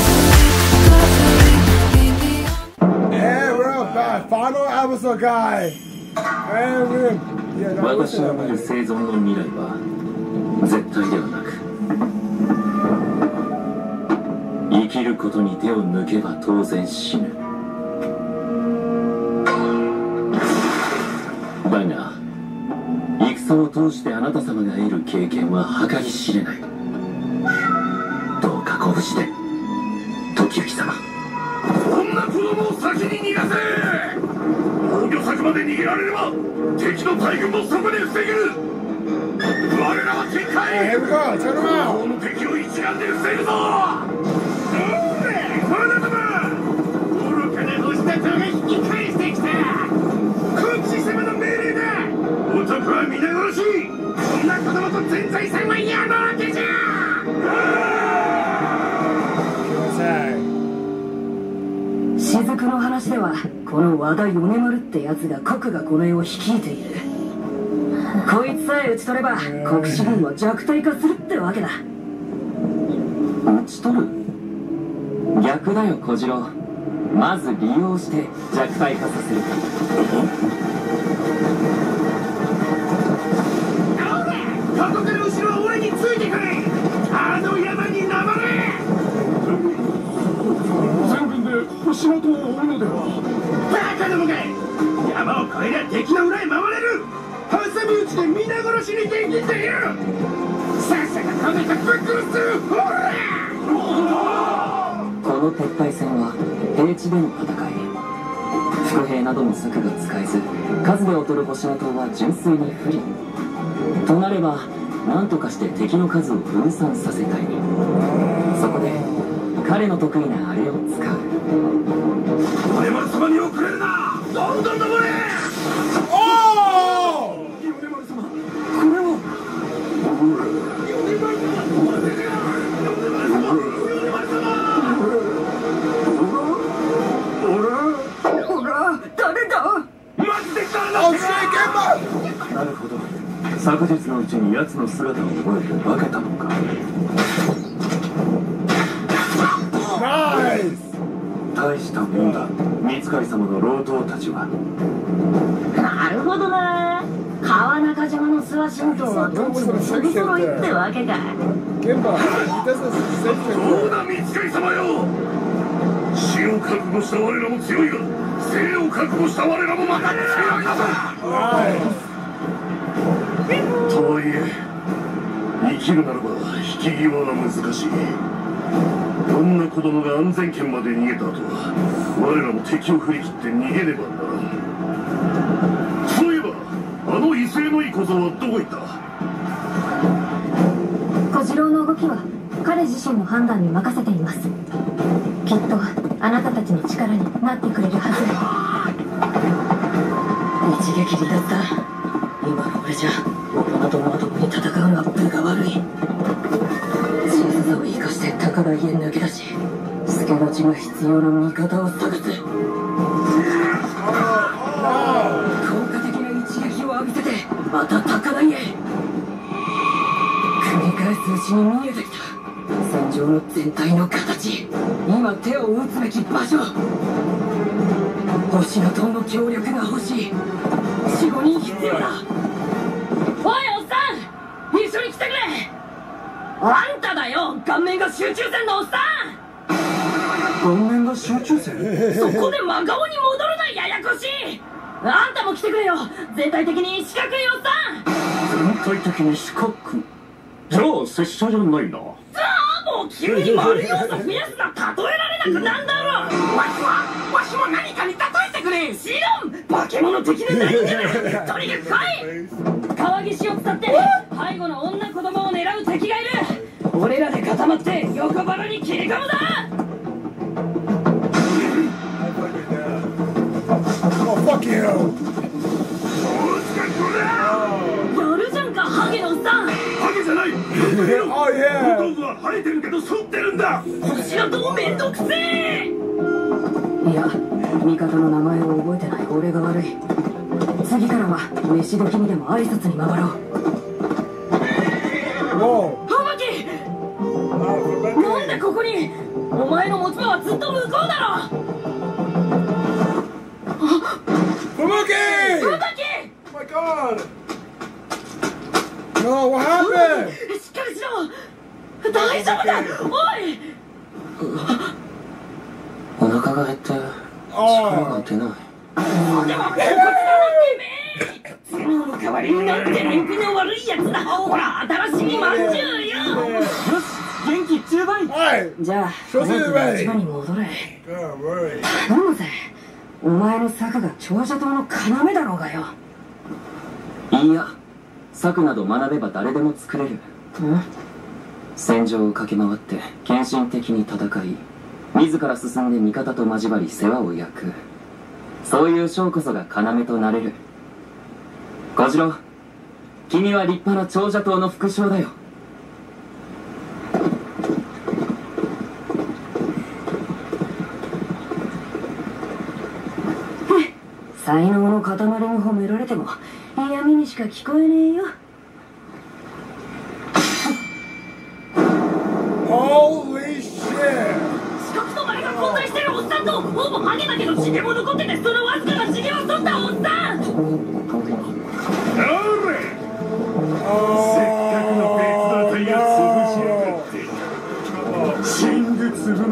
A: And we're back. Final episode, guys. And we're... Yeah, no,
Q: 私の見る生存の未来は絶対ではなく、生きることに手を抜けば当然死ぬ。だが戦を通してあなた様が得る経験は計り知れない。どうかご無事で、時行様。
L: こんな子供を先に逃がせ。防御策まで逃げられれば敵の大軍もそこで防げる。我らは展開。この敵を一丸で防ぐぞ。この様、愚かな星たちが引き返してきた。国士様の命令だ。お供
E: 族は皆殺し。こんな子供と全財産は嫌なわけじゃ。
M: 雫の話ではこの和田米丸ってやつが国がこの世を率いている。こいつさえ討ち取れば国士軍は弱体化するってわけだ。
R: 討ち取る？逆だよ小次郎。まず利用して弱体化させる。
E: ここから後ろは俺についてくれ。あの山に登れ。全軍で星元を追うのでは。バカどもが山を越えりゃ敵の裏へ回れる。挟み撃ちで皆殺しにできている。さっさと止めてぶっ殺す。ほら。
R: この撤退戦は平地での戦い。伏兵などの策が使えず数で劣る星の塔は純粋に不利となれば、何とかして敵の数を分散させたい。そこで彼の得意なあれを使う。
E: 米丸様に遅れるな。どんどん登れ。おお、米丸様、これは米丸様。誰だ。マジで誰だ。
K: なるほど、昨日のうちに奴の姿を覚えて化けたのか。
A: ナイス。
K: 大したもんだ、三狩様の老頭たちは。
S: なるほどな。川中島の諏訪神道はどっちもそろそろいってわけか。
E: そうだ三狩様よ。死を覚悟した我らも強いが、生を覚悟した我らもまた強いのだ。とはいえ生きるならば引き際が難しい。こんな子供が安全圏まで逃げた後は我らも敵を振り切って逃げねばならん。そういえばあの威勢のいい小僧はどこ行った。
O: 小次郎の動きは彼自身の判断に任せています。きっとあなたたちの力になってくれるはず。
M: 一撃離脱だ。今の俺じゃ大人とまともに戦うのは分が悪い。小ささを生かして高台へ抜け出し、助立ちが必要な味方を探す。効果的な一撃を浴びせてまた高台へ。繰り返すうちに見えてきた戦場の全体の形。今手を打つべき場所。星の塔の協力が欲しい。よん、ごにん必要だ。
S: おいおっさん、一緒に来てくれ。あんただよ、顔面が集中戦のおっさん。
K: 顔面が集中戦。
S: そこで真顔に戻るな、ややこしい。あんたも来てくれよ。全体的に四角いおっさん。
K: 全体的に四角。じゃあ拙者じゃないな。
S: さあもう急に丸要素増やすな。例えられなくなんだろ。
E: わしはわしも何かに例えてくれ。
S: 知らん。化け物的でないんじゃない。とにかく来い。川岸を伝って背後の女子供を狙う敵がいる。俺らで固まって横腹に切り込むだ。やるじゃんか、ハゲのおっさん。
E: ハゲじゃない。後頭部は生えてるけど反ってるんだ。
S: 星の塔めんどくせえ。
M: いや、味方の名前を覚えてない俺が悪い。次からは飯時にでも挨拶に回ろう。
S: ハマキ、なんでここに。お前の持ち場はずっと向こうだろ。
A: ハマキ、
S: ハマキ。
A: Oh my god! No, what happened?
S: しっかりしろ。大丈夫だ。おい。
R: お腹が減って力が出ない。
S: でもペコツの代わりになって燃費の悪いやつだ。ほら新しいまんじゅうよ。よし、
R: 元気じゅうばい。
M: じゃあ早く立場に戻れ。頼むぜ。お前の策が長者島の要だろうがよ。
R: いや、策など学べば誰でも作れる。戦場を駆け回って献身的に戦い、自ら進んで味方と交わり世話を焼く。そういう将こそが要となれる。小次郎、 君は立派な長者党の副将だよ。
F: 才能の塊に褒められても嫌味にしか聞こえねえよ。
A: Holy shit!
S: 資格と前が交代してるおっさんと、ほぼハゲだけど地毛も残ってて、そのわずかな地毛を取ったおっさん。
E: せっかくの別動隊が潰しやがって。死んで償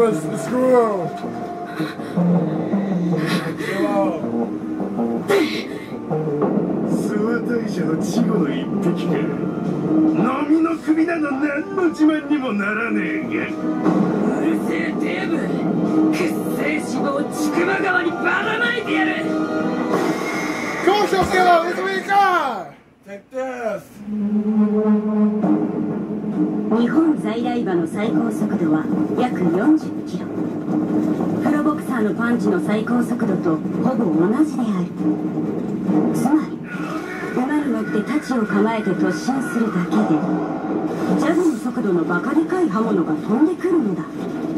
E: 諏訪大社の稚語の一匹か。飲みの首など何の自慢にもならねえが。
S: うるせえデーブ、くっせえ脂肪を千曲川にばらまいてやる。
A: 交渉せよ、It's weekend! Take this!
F: 日本在来馬の最高速度は約よんじゅっキロ。プロボクサーのパンチの最高速度とほぼ同じである。つまり馬に乗って太刀を構えて突進するだけでジャブの速度のバカでかい刃物が飛んでくるのだ。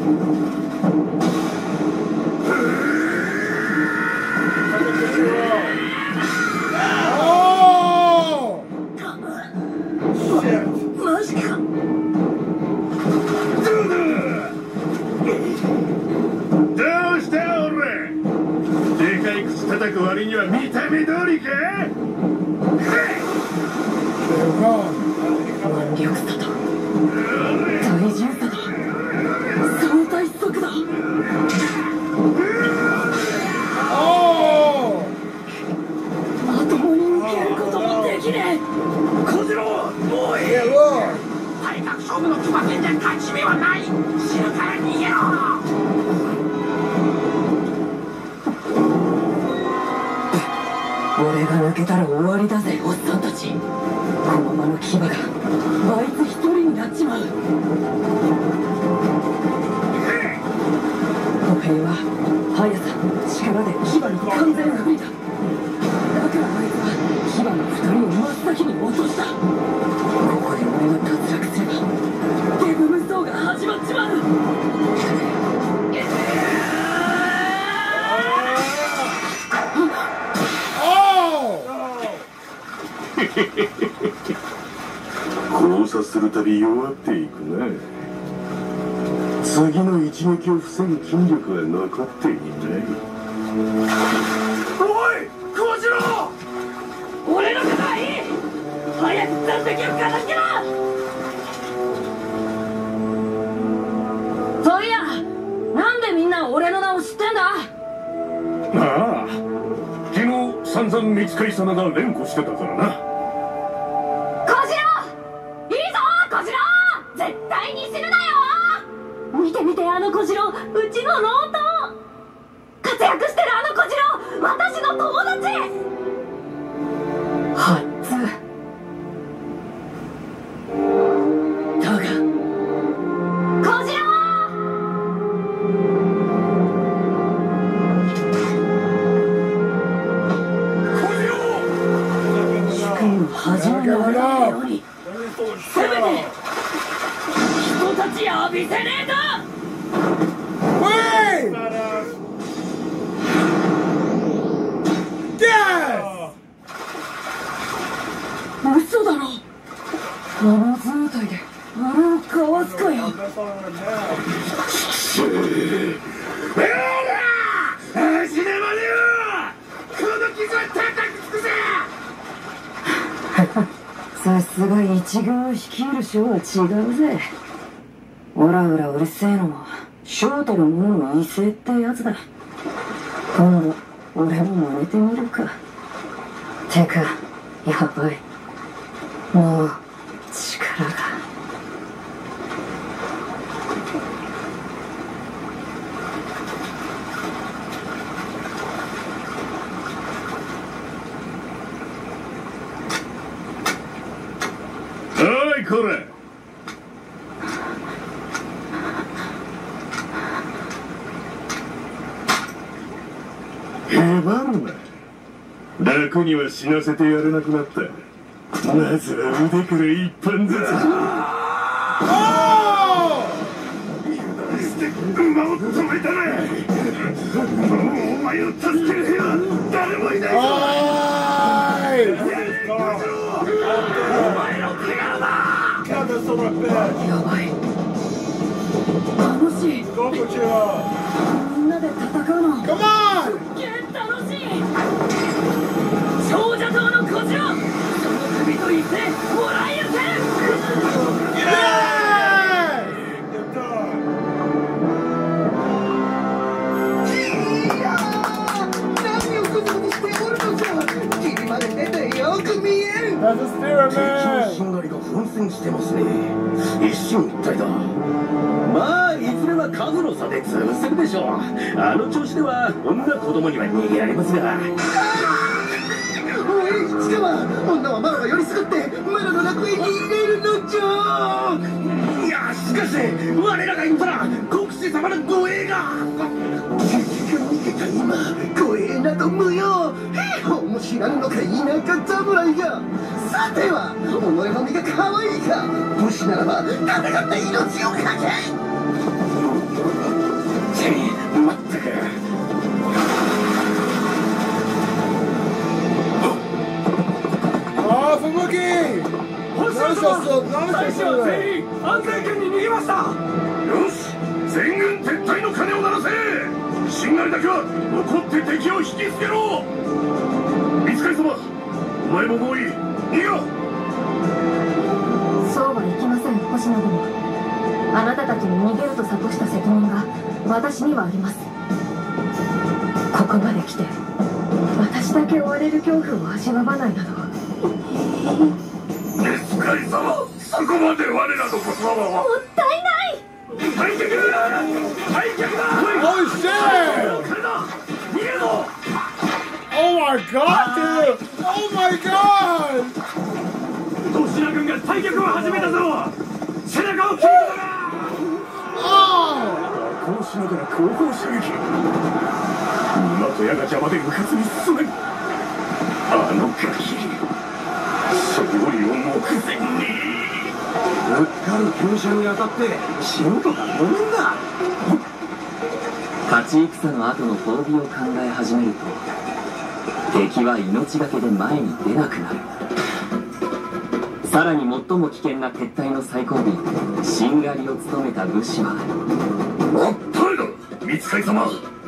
S: マジか。
E: どうした俺。でかい口叩く割には見た目通りか。
S: 腕力差だ、体重差だ、相対速だ。まともに受けることもできねえ。小次郎、もういい。体格勝負の騎馬戦じゃ勝ち目はない。死ぬから逃げろ。俺が抜けたら終わりだぜ、おっさんたち。このままの牙があいつ一人になっちまう。歩兵は速さ、力で牙に完全不利だ。だからあいつは牙の二人を真っ先に落とした。ここで俺が脱落すればデブ無双が始まっちまう。
E: 交差するたび弱っていくね。次の一撃を防ぐ筋力は残っていない。
S: おい、小次郎、俺のことはいい。早く残敵を片付けろ。そういや、なんでみんな俺の名を知ってんだ。
E: ああ、昨日散々三使様が連呼してたからな。
O: 絶対に死ぬなよ。見て見て、あの小次郎、うちのノート。活躍してるあの小次郎、私の友達。
S: はっつだが
O: 小次郎。
S: 小次郎、主君の恥にならないようにせめて人たち浴びせねえぞ。嘘だろ。あの図体であれをかわすかよ。
E: 死ねまでよ。この傷は高くつくぜ。
F: さすが一軍を率いる将は違うぜ。オラオラうるせえのも将たる者の威勢ってやつだ。今度俺も真似てみるか。てかやばい、もう力が。
E: おいこれ、へばるな。楽には死なせてやれなくなった。 まずは腕から一本ずつ。油断して馬を止めたね。もうお前を助ける部屋は誰もいないぞ。お前の手柄だ。
S: やばい。楽しい。みんなで戦うの。
A: Come on!
S: すっげえ楽しい。長者島の小次郎、その首と言ってもらいやせ。
P: 何をグズグズしておるのじゃ。霧まで出てよく見える。敵のしんがりが奮戦してますね。一進一退だ。まあいずれは数の差で潰せるでしょう。あの調子ではこんな子供には逃げられますが。おい市川、女はマロが寄りすぐってマロの楽園に入れるのじゃ。いやしかし我らが言ったら国士様の護衛が逃げた今護衛など無用。面知らぬのか田舎侍が。さては己の身が可愛いか。武士ならば戦って命をかけ。まったく。
A: ああ、その時
E: 星野様、大使は全員安全圏に逃げました。よし、全軍撤退の鐘を鳴らせ。しんがりだけは残って敵を引きつけろ。三塚様、お前ももういい。逃げろ。
O: そうはいきません、星野殿。あなたたちに逃げると諭した責任が私にはあります。ここまで来て私だけ追われる恐怖を味わわないなど。
E: 三塚様、そこまで我らの言葉は
O: もったいない。
E: 退却だ。退却だ。
A: Oh shit!
E: 逃げろ。
A: Oh my god, dude! Oh my god!
E: ゴシラ軍が退却を始めたぞ。背中を切るのだ。ああ、こうしながら後方射撃。馬と矢が邪魔でうかつに進めん。あのガキ勝利を目前に。うっかり急所に当たって死ぬとかごめんだ。
R: 勝ち戦の後の褒美を考え始めると敵は命がけで前に出なくなる。さらに最も危険な撤退の最後尾しんがりを務めた武士は
E: 誰だ三塚様。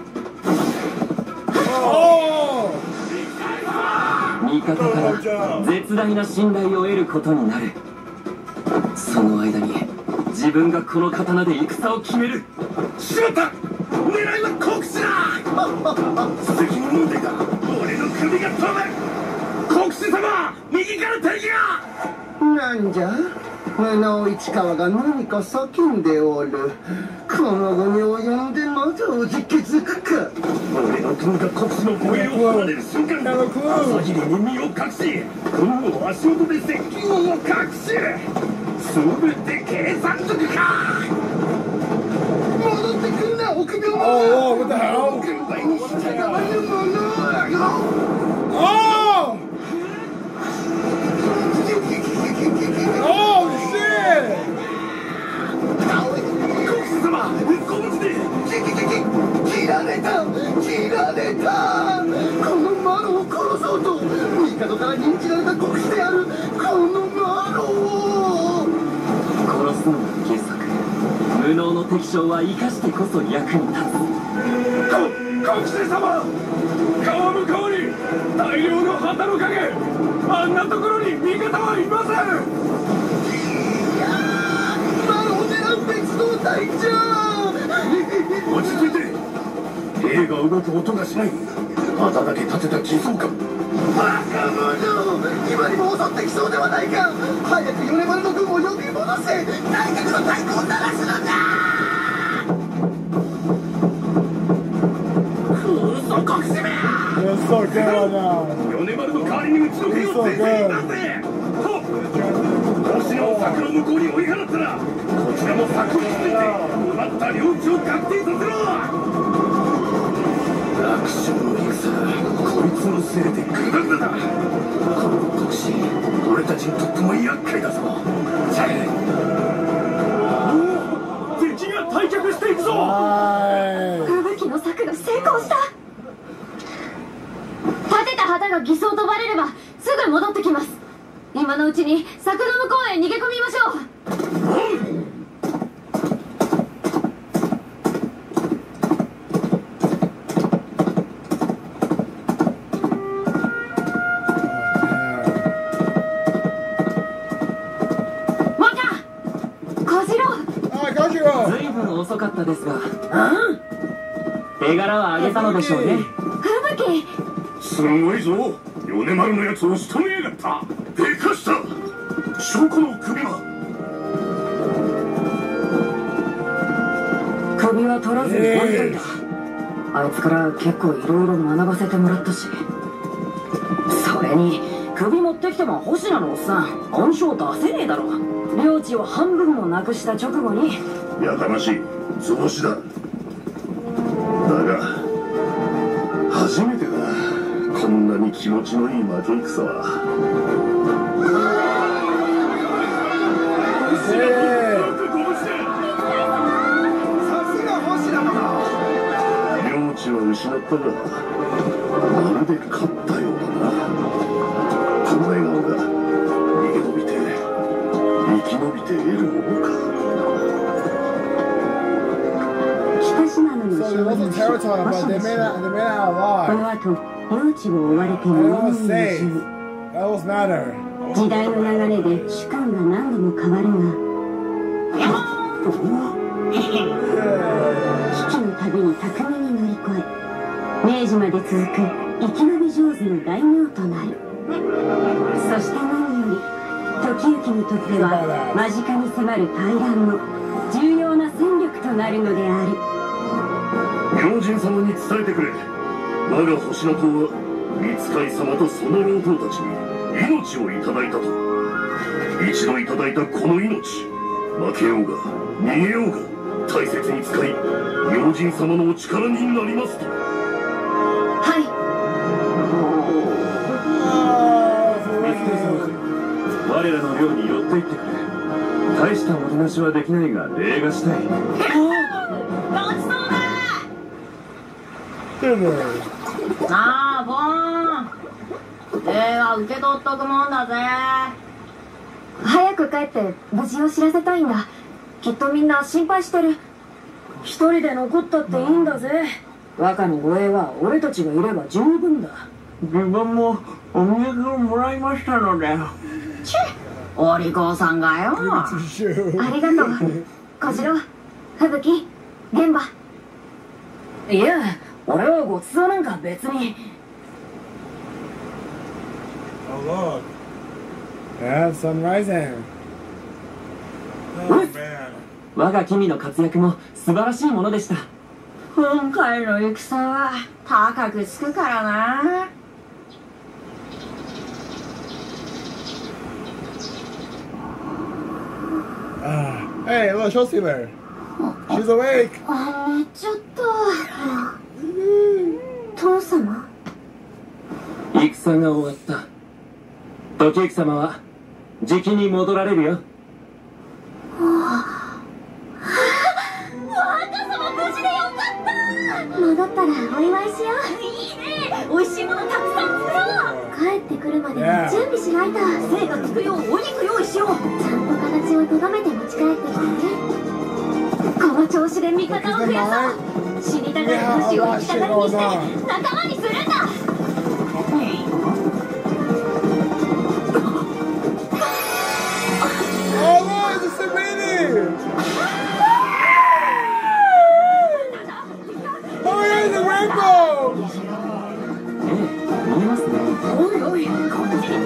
R: 味方から絶大な信頼を得ることになる。その間に自分がこの刀で戦を決める。
E: しまった、狙いは国士だ。責任でが俺の首が飛ぶ。国士様、右から敵が。
P: なんじゃ、あの市川が何か叫んでおる。この後に及んでまだおじけづくか。
E: 俺の軍が国士の護衛を取られる瞬間、朝霧に身を隠し、軍の足元で接近を隠し、すべて計算づくか。戻ってくるな、臆病者。
A: Oh, what the hell?
E: 軍配に従わぬ者。
A: Oh! Oh shit!
E: 国士様、ご無事で。
P: 切られた、切られた。このマロを殺そうと帝から認知られた国士であるこのマロを
R: 殺すのが傑作。無能の敵将は生かしてこそ役に立つ。
E: 国士様、川向こうに大量の旗の影。あんなところに味方はいません。
P: いやー、マロを狙う別動隊じゃ。
E: 落ち着いて。兵が動く音がしない。旗だけ立てた偽装感。
P: バカ者、今にも襲ってきそうではないか。早く米丸の軍を呼び戻せ。内閣の太鼓を鳴らすのだ。嘘国士め。
A: You're so good right now.
E: 米丸の代わりにうちの兵を前線に出せ。星野を柵の向こうに追い払ったら、こちらも柵をついて奪った領地を確定させろ。楽勝の戦、こいつのせいでグダグダだ。この特使、俺たちにとっても厄介だぞ。じゃあ、敵が退却していくぞ。
O: 吹雪の策が成功した。立てた旗が偽装とバレればすぐ戻ってきます。今のうちに柵の向こうへ逃げ込みましょう。
R: ずいぶん遅かったですが、手柄はあげたのでしょうね。
O: 吹雪、
E: すごいぞ。米丸のやつを仕留めやがった。でかした。証拠の首は
S: 首は取らずに置いといた。あいつから結構いろいろ学ばせてもらったし。それに首持ってきても星名のおっさん恩賞出せねえだろ。領地を半分もなくした直後に。
L: やかましい。増資だ。だが初めてだ。こんなに気持ちのいい負け戦は。
A: さすが星名だな。
L: 領地は失ったがまるで勝ったようだな。この笑顔が逃げ延びて生き延びて得るものか。
G: 北島野の
A: So it wasn't territory, but they made it, they made it out alive.
G: この後領地を追われて
A: I
G: 無
A: was
G: 念に
A: safe.
G: 死ぬ。
A: That was matter.
G: 時代の流れで主観が何度も変わるが危機の旅に巧みに乗り越え明治まで続く生き延び上手の大名となる。そして何より時行にとっては間近に迫る大乱の重要な戦力となるのである。
E: 明神様に伝えてくれ。我が星名島は三使様とその老頭たちに命をいただいたと。一度いただいたこの命、負けようが逃げようが大切に使い明神様のお力になりますと。
O: はい。
K: 我らの寮に寄っていってくれ。大したおとなしはできないが礼がしたい。
N: ごちそうだ。なあボーン、礼は受け取っとくもんだぜ。
O: 早く帰って無事を知らせたいんだ。きっとみんな心配してる。
S: 一人で残ったっていいんだぜ。若の護衛は俺たちがいれば十分だ。
N: 自分もお土産をもらいましたので。チュお利口さんがよ。
O: ありがとう小次郎、吹雪、玄馬。
S: いや、俺はごちそうなんか別に。
A: Oh look. Yeah, sun rising.
B: Oh man.
R: 我が君の活躍も素晴らしいものでした。
N: 今回の戦は高くつくからな。
A: Ah, hey, look, Shosiller. She's awake.
G: あ、寝ちゃった。父様。
R: 戦が終わった。時行様はじきに戻られるよ。
G: 戻ったらお祝いしよう。
N: いいね。美味しいものたくさん作ろう。
G: 帰ってくるまでに準備しないと。
N: 精がつくようお肉用意しよう。
G: ちゃんと形をとどめて持ち帰ってきてね。
O: この調子で味方を増やそう。死にたがる話を味方にして仲間にするんだ。
A: Oh no, it's a meeting! Oh yeah, the rainbow!
R: 見えますね。
N: おいおい、こっちに。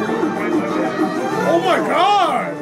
A: Oh my god!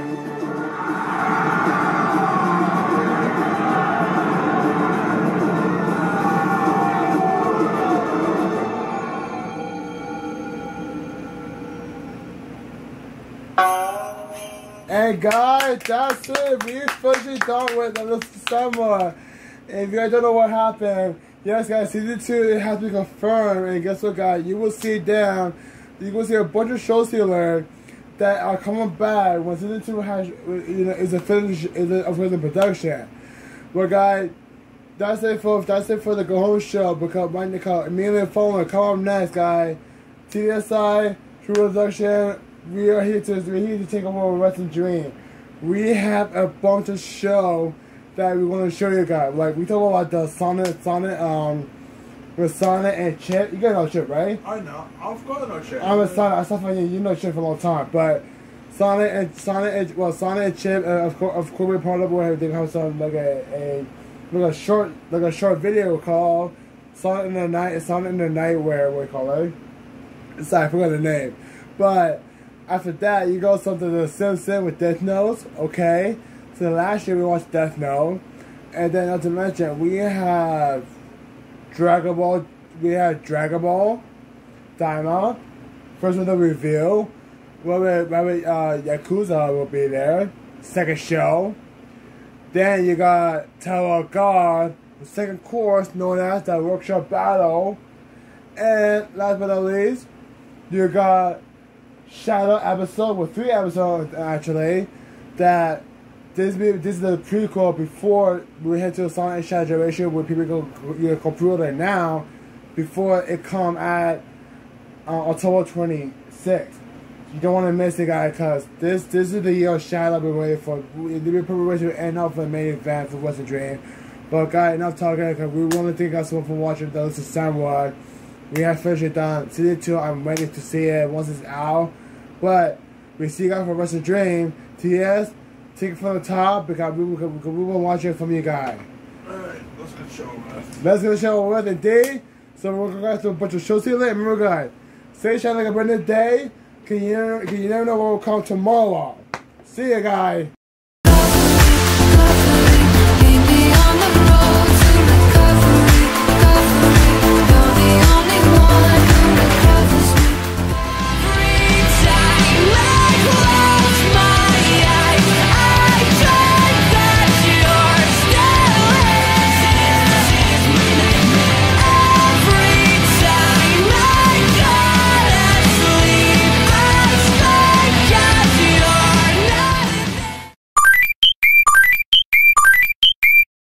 A: And guys, that's it. We officially done with the Summer. If you guys don't know what happened, Yes, guys, season two, it has been confirmed, and guess what, guys? You will see down, you will see a bunch of shows here that are coming back when season two has, you know, is a finish, is a, of the production. Well, guys, that's it for that's it for the Go Home show. Because right now, Amelia Fuller, come up next, guys. T S I, True Production. We are here to we're here to take over Wrestling Dream. We have a bunch of show that we want to show you guys. Like we talk about the Sonic, Sonic, um, with Sonic and Chip. You guys know Chip, right?
B: I know. Of course I know Chip.
A: I'm a Sonic. I saw from you. You know Chip for a long time, but Sonic and Sonic, and, well, Sonic and Chip, uh, of course, of course, we're part of it. They have some like a, a like a short, like a short video called Sonic in the Night. Sonic in the Night, where we call it. Sorry, I forgot the name, but. After that, you go something to the Simpsons with Death Note, okay? So last year we watched Death Note. And then not to mention, we have Dragon Ball, we have Dragon Ball, Daima. First one the review. Where uh, Yakuza will be there. Second show. Then you got Tower of God, the second course known as the Workshop Battle. And last but not least, you got Shadow episode, with three episodes actually, that this be this is the prequel before we head to a Sonic and Shadow generation where people go you know, computer now, before it come at uh, October twenty-sixth. You don't want to miss it, guys, because this this is the year of Shadow we're waiting for. We're probably to end up for the main event for Western Dream. But guys, enough talking, because we want to thank you guys so much for watching those to Samurai. We have finished it done. Season two, I'm ready to see it once it's out. But we see you guys for Wrestling Dream. T S, take it from the top because we will we, we will watch it from you guys.
B: Alright, let's get the show over.
A: Let's get the show over the day. So we're going to do a bunch of shows here later. Remember, guys, stay shining like a brand new day. Can you, can you never know what will come tomorrow. See you guys.